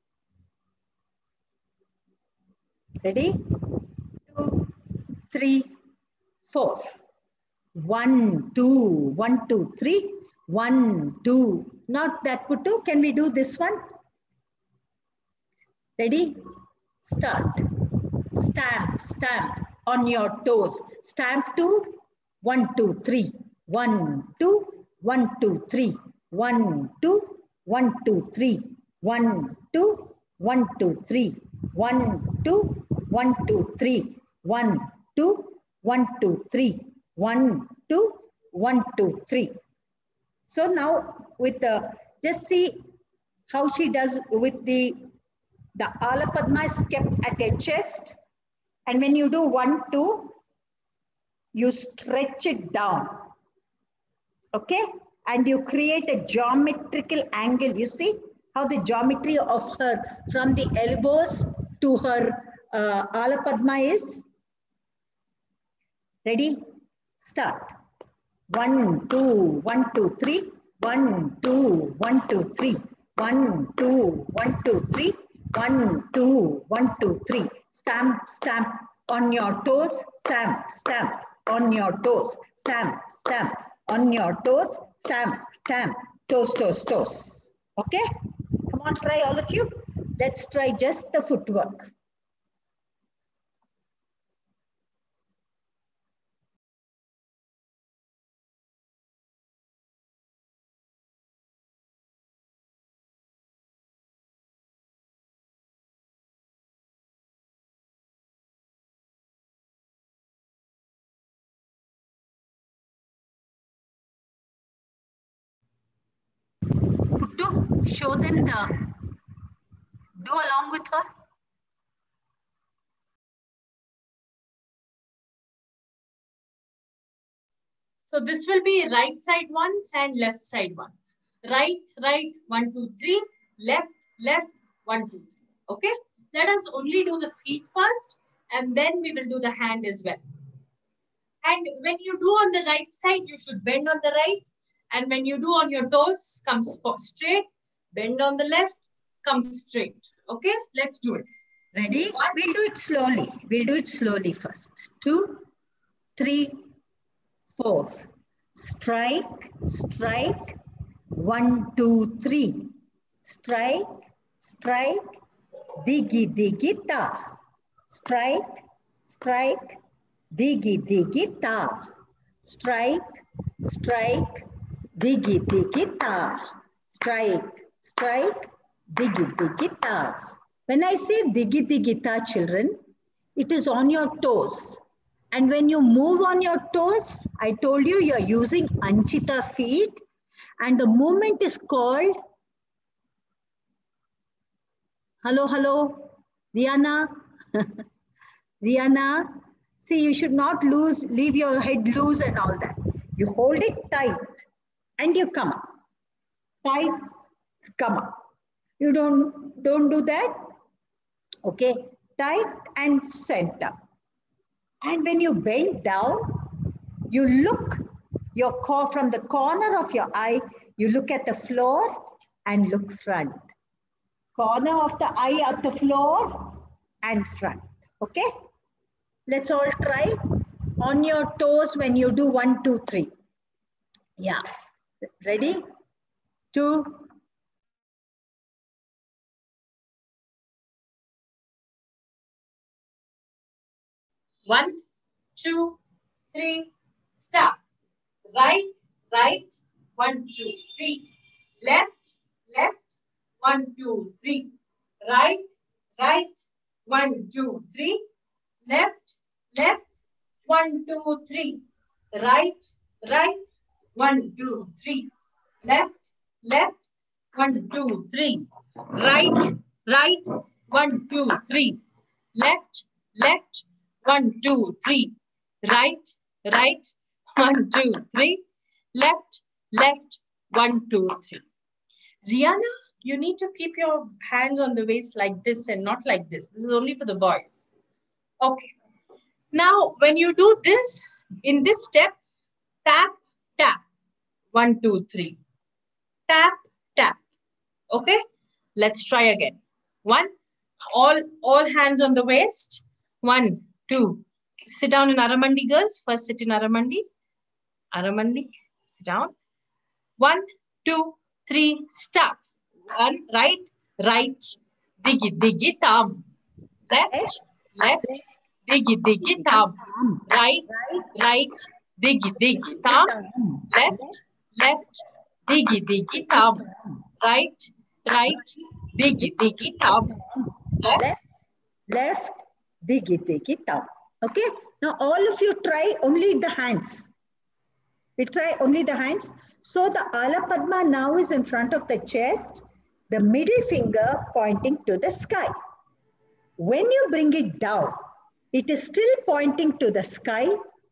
Ready? 2, 3, 4. 1, 2, 1, 2, 3. 1, 2. Not that Puttu. Can we do this one? Ready? Start. Stamp, stamp on your toes. Stamp 2, 1, 2, 3. 1, 2, 1, 2, 3. 1, 2, 1, 2, 3. 1, 2, 1, 2, 3. 1, 2, 1, 2, 3. 1, 2, 1, 2, 3. 1, 2, 1, 2, 3. So now with the, just see how she does with the Ala Padma is kept at your chest. And when you do 1, 2, you stretch it down. Okay? And you create a geometrical angle. You see how the geometry of her from the elbows to her Ala Padma is? Ready? Start. 1, 2, 1, 2, 3. 1, 2, 1, 2, 3. 1, 2, 1, 2, 3. 1, 2, 1, 2, 3. Stamp, stamp on your toes. Stamp, stamp on your toes. Stamp, stamp on your toes. Stamp, stamp, toes, toes, toes. Okay? Come on, try all of you. Let's try just the footwork. Show them the, do along with her. So this will be right side ones and left side ones. Right, right, 1, 2, 3. Left, left, 1, 2, 3. Okay? Let us only do the feet first and then we will do the hand as well. And when you do on the right side, you should bend on the right. And when you do on your toes, come straight. Bend on the left, come straight. Okay, let's do it. Ready? We'll do it slowly. We'll do it slowly first. 2, 3, 4. Strike, strike. 1, 2, 3. strike, strike, digi, digi, ta. Strike, strike, digi, digi, ta. Strike, strike, digi, digi, ta. Strike, strike, digi, digi, ta. When I say digi, digi, ta, children, it is on your toes. And when you move on your toes, I told you you're using Anchita feet, and the movement is called, hello, hello, Rihanna, Rihanna. See, you should not leave your head loose and all that. You hold it tight and you come up. Tight, come up. You don't do that. Okay, tight and center. And when you bend down, you look from the corner of your eye, you look at the floor and look front. Corner of the eye at the floor and front. Okay? Let's all try on your toes when you do 1, 2, 3. Yeah. Ready? 2. 1, 2, 3, start. Right, right, 1, 2, 3. Left, left, 1, 2, 3. Right, right, 1, 2, 3. Left, left, 1, 2, 3. Right, right, 1, 2, 3. Left, left, 1, 2, 3. Right, right, 1, 2, 3. Left, left, 1, 2, 3. Right, right, 1, 2, 3. Left, left, 1, 2, 3. Rihanna, you need to keep your hands on the waist like this and not like this. This is only for the boys. Okay. Now, when you do this, in this step, tap, tap. 1, 2, 3. Tap, tap. Okay. Let's try again. 1. All hands on the waist. 1, 2. Sit down in Aramandi, girls. First sit in Aramandi. Aramandi. Sit down. 1, 2, 3. Start. 1. Right, right. Digi, digi, thumb. Left, left. Digi, digi, thumb. Right, right. Digi, digi, thumb. Left, left. Digi, digi, thumb. Right, right. Digi, digi, thumb. Left, left. Digi, digi, thumb. Okay. Now all of you try only the hands. We try only the hands. So the Ala Padma now is in front of the chest, the middle finger pointing to the sky. When you bring it down, it is still pointing to the sky.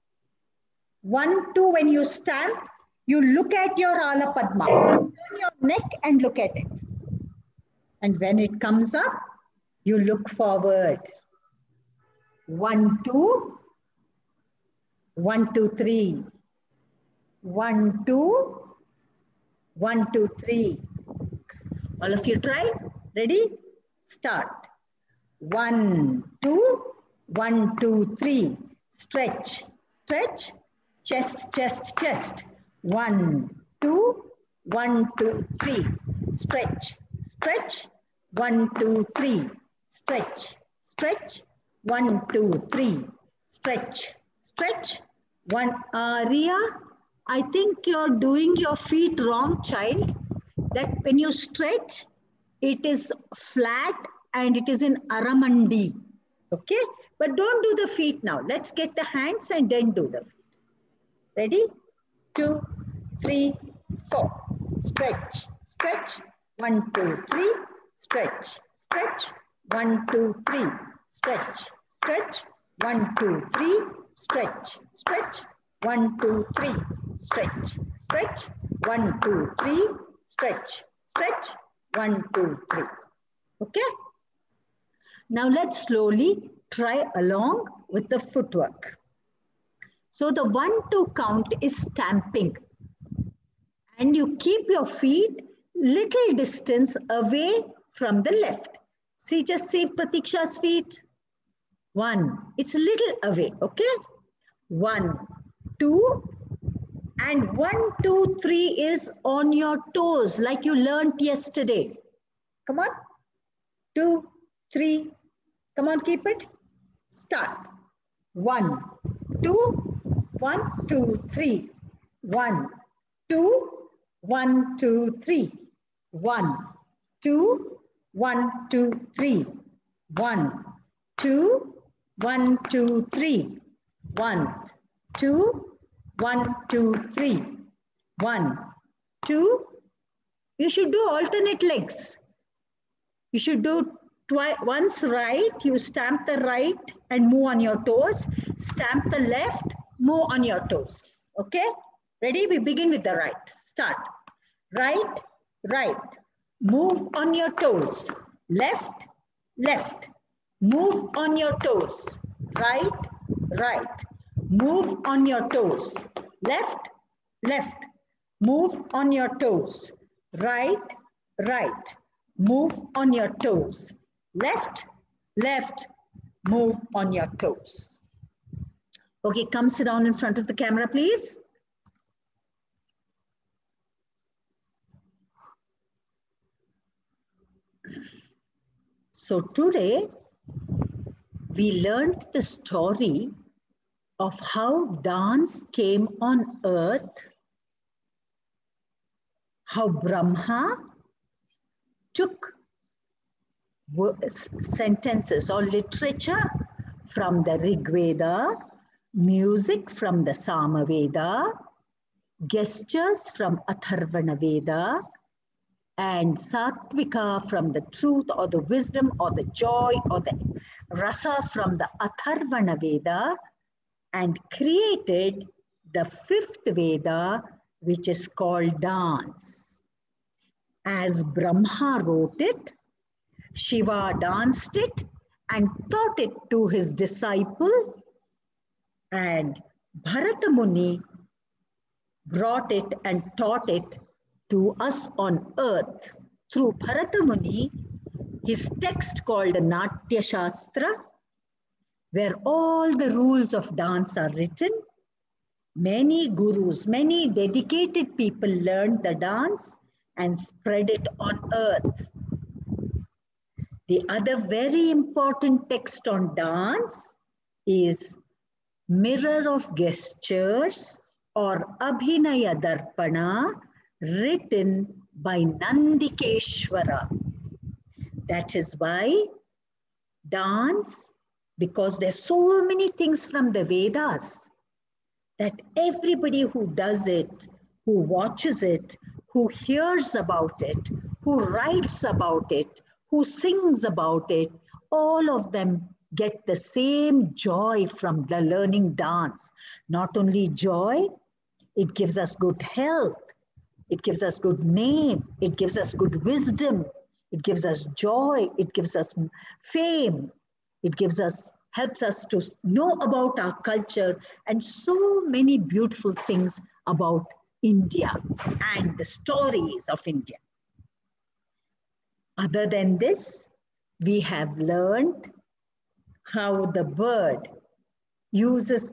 1, 2, when you stand, you look at your Ala Padma. Turn your neck and look at it. And when it comes up, you look forward. 1, 2. 1, 2, 3. 1, 2. 1, 2, 3. All of you try. Ready? Start. 1, 2. 1, 2, 3. Stretch. Stretch. Chest, chest, chest. 1, 2. 1, 2, 3. Stretch. Stretch. 1, 2, 3. Stretch. Stretch. 1, 2, 3. Stretch. Stretch. 1. Ria, I think you're doing your feet wrong, child. That when you stretch, it is flat and it is in Aramandi. Okay? But don't do the feet now. Let's get the hands and then do the feet. Ready? 2, 3, 4. Stretch. Stretch. 1, 2, 3. Stretch. Stretch. 1, 2, 3. Stretch. Stretch. 1, 2, 3. Stretch. Stretch. 1, 2, 3. Stretch. Stretch. 1, 2, 3. Stretch. Stretch. 1, 2, 3. Okay? Now let's slowly try along with the footwork. So the 1, 2 count is stamping. And you keep your feet little distance away from the left. See, just see Pratiksha's feet. 1. It's little away, okay? 1, 2, and 1, 2, 3 is on your toes like you learned yesterday. Come on. 2, 3. Come on, keep it. Start. 1, 2, 1, 2, 3. 1, 2, 1, 2, 3. 1, 2, 1, 2, 3. 1, 2, 1, 2, 3. 1, 2, 1, 2, 3. 1, 2. You should do alternate legs. You should do once right, you stamp the right and move on your toes. Stamp the left, move on your toes. Okay? Ready? We begin with the right. Start. Right, right. Move on your toes. Left, left. Move on your toes. Right, right. Move on your toes. Left, left. Move on your toes. Right, right. Move on your toes. Left, left. Move on your toes. Okay, come sit down in front of the camera, please. So today, we learned the story of how dance came on earth, how Brahma took sentences or literature from the Rig Veda, music from the Samaveda, gestures from Atharvana Veda, and Sattvika from the truth or the wisdom or the joy or the rasa from the Atharvana Veda, and created the fifth Veda, which is called dance. As Brahma wrote it, Shiva danced it and taught it to his disciple, and Bharata Muni brought it and taught it to us on earth through Bharata Muni, his text called Natya Shastra, where all the rules of dance are written. Many gurus, many dedicated people learned the dance and spread it on earth. The other very important text on dance is Mirror of Gestures or Abhinaya Darpana, written by Nandikeshwara. That is why dance, because there's so many things from the Vedas, that everybody who does it, who watches it, who hears about it, who writes about it, who sings about it, all of them get the same joy from the learning dance. Not only joy, it gives us good health, it gives us good name, it gives us good wisdom, it gives us joy, it gives us fame, it gives us, helps us to know about our culture and so many beautiful things about India and the stories of India. Other than this, we have learned how the bird uses,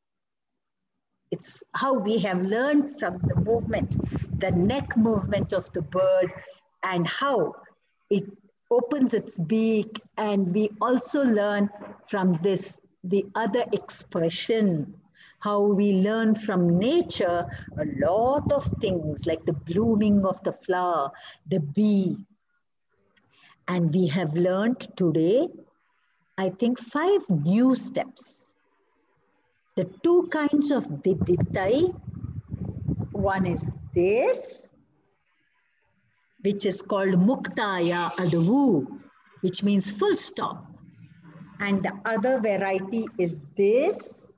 it's how we have learned from the movement, the neck movement of the bird, and how it opens its beak. And we also learn from this, the other expression, how we learn from nature a lot of things like the blooming of the flower, the bee. And we have learned today, I think, 5 new steps. The 2 kinds of Diditai, one is this, which is called Muktaya Adavu, which means full stop. And the other variety is this.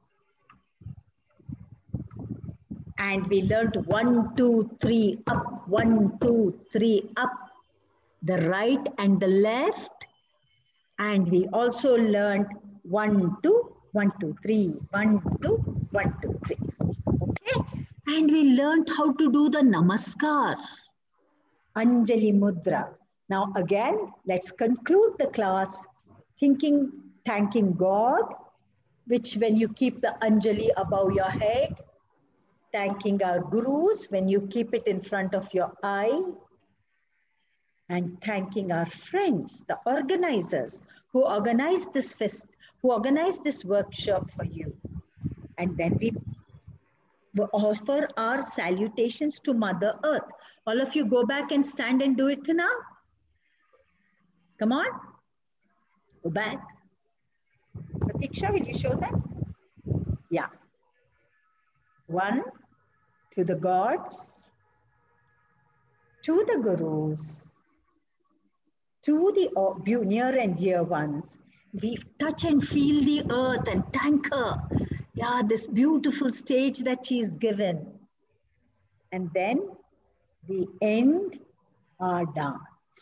And we learned 1, 2, 3 up, 1, 2, 3 up, the right and the left. And we also learned 1, 2, 1, 2, 3, 1, 2, 1, 2, 3. Okay? And we learned how to do the Namaskar, Anjali Mudra. Now again, let's conclude the class thanking God, which when you keep the Anjali above your head, thanking our gurus when you keep it in front of your eye, and thanking our friends, the organizers who organized this workshop for you. And then we offer our salutations to Mother Earth. All of you go back and stand and do it now. Come on. Go back. Pratiksha, will you show them? Yeah. 1, to the gods, to the gurus, to the near and dear ones. We touch and feel the earth and thank her. Yeah, this beautiful stage that she's given. And then we end our dance.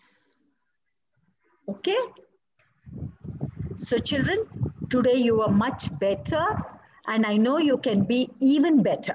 Okay? So children, today you are much better, and I know you can be even better.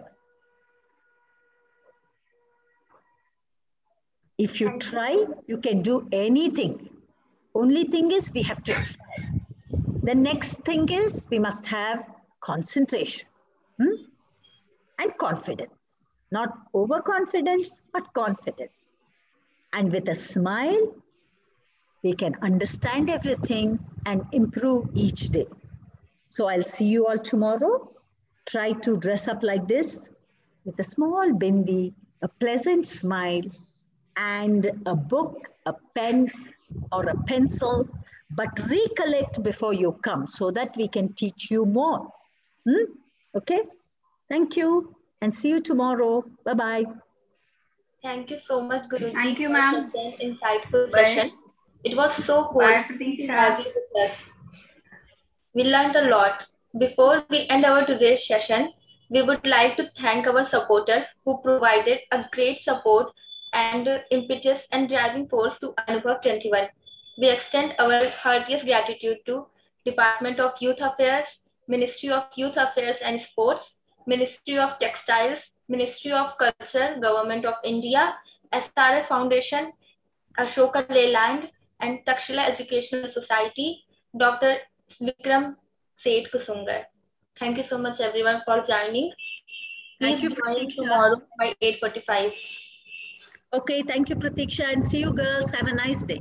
If you try, you can do anything. Only thing is we have to try. The next thing is we must have concentration and confidence. Not overconfidence, but confidence. And with a smile, we can understand everything and improve each day. So I'll see you all tomorrow. Try to dress up like this with a small bindi, a pleasant smile, and a book, a pen, or a pencil, but recollect before you come so that we can teach you more. Okay? Thank you and see you tomorrow. Bye-bye. Thank you so much, Guruji. Thank you, ma'am. For such an insightful session. It was so wholesome to have you with us. We learned a lot. Before we end our today's session, we would like to thank our supporters who provided a great support and impetus and driving force to Anubhav 21. We extend our heartiest gratitude to Department of Youth Affairs, Ministry of Youth Affairs and Sports, Ministry of Textiles, Ministry of Culture, Government of India, SRF Foundation, Ashoka Leyland, and Takshila Educational Society, Dr. Vikram Seth Kusungar. Thank you so much everyone for joining. Please join tomorrow by 8:45. Okay, thank you, Pratiksha, and see you girls. Have a nice day.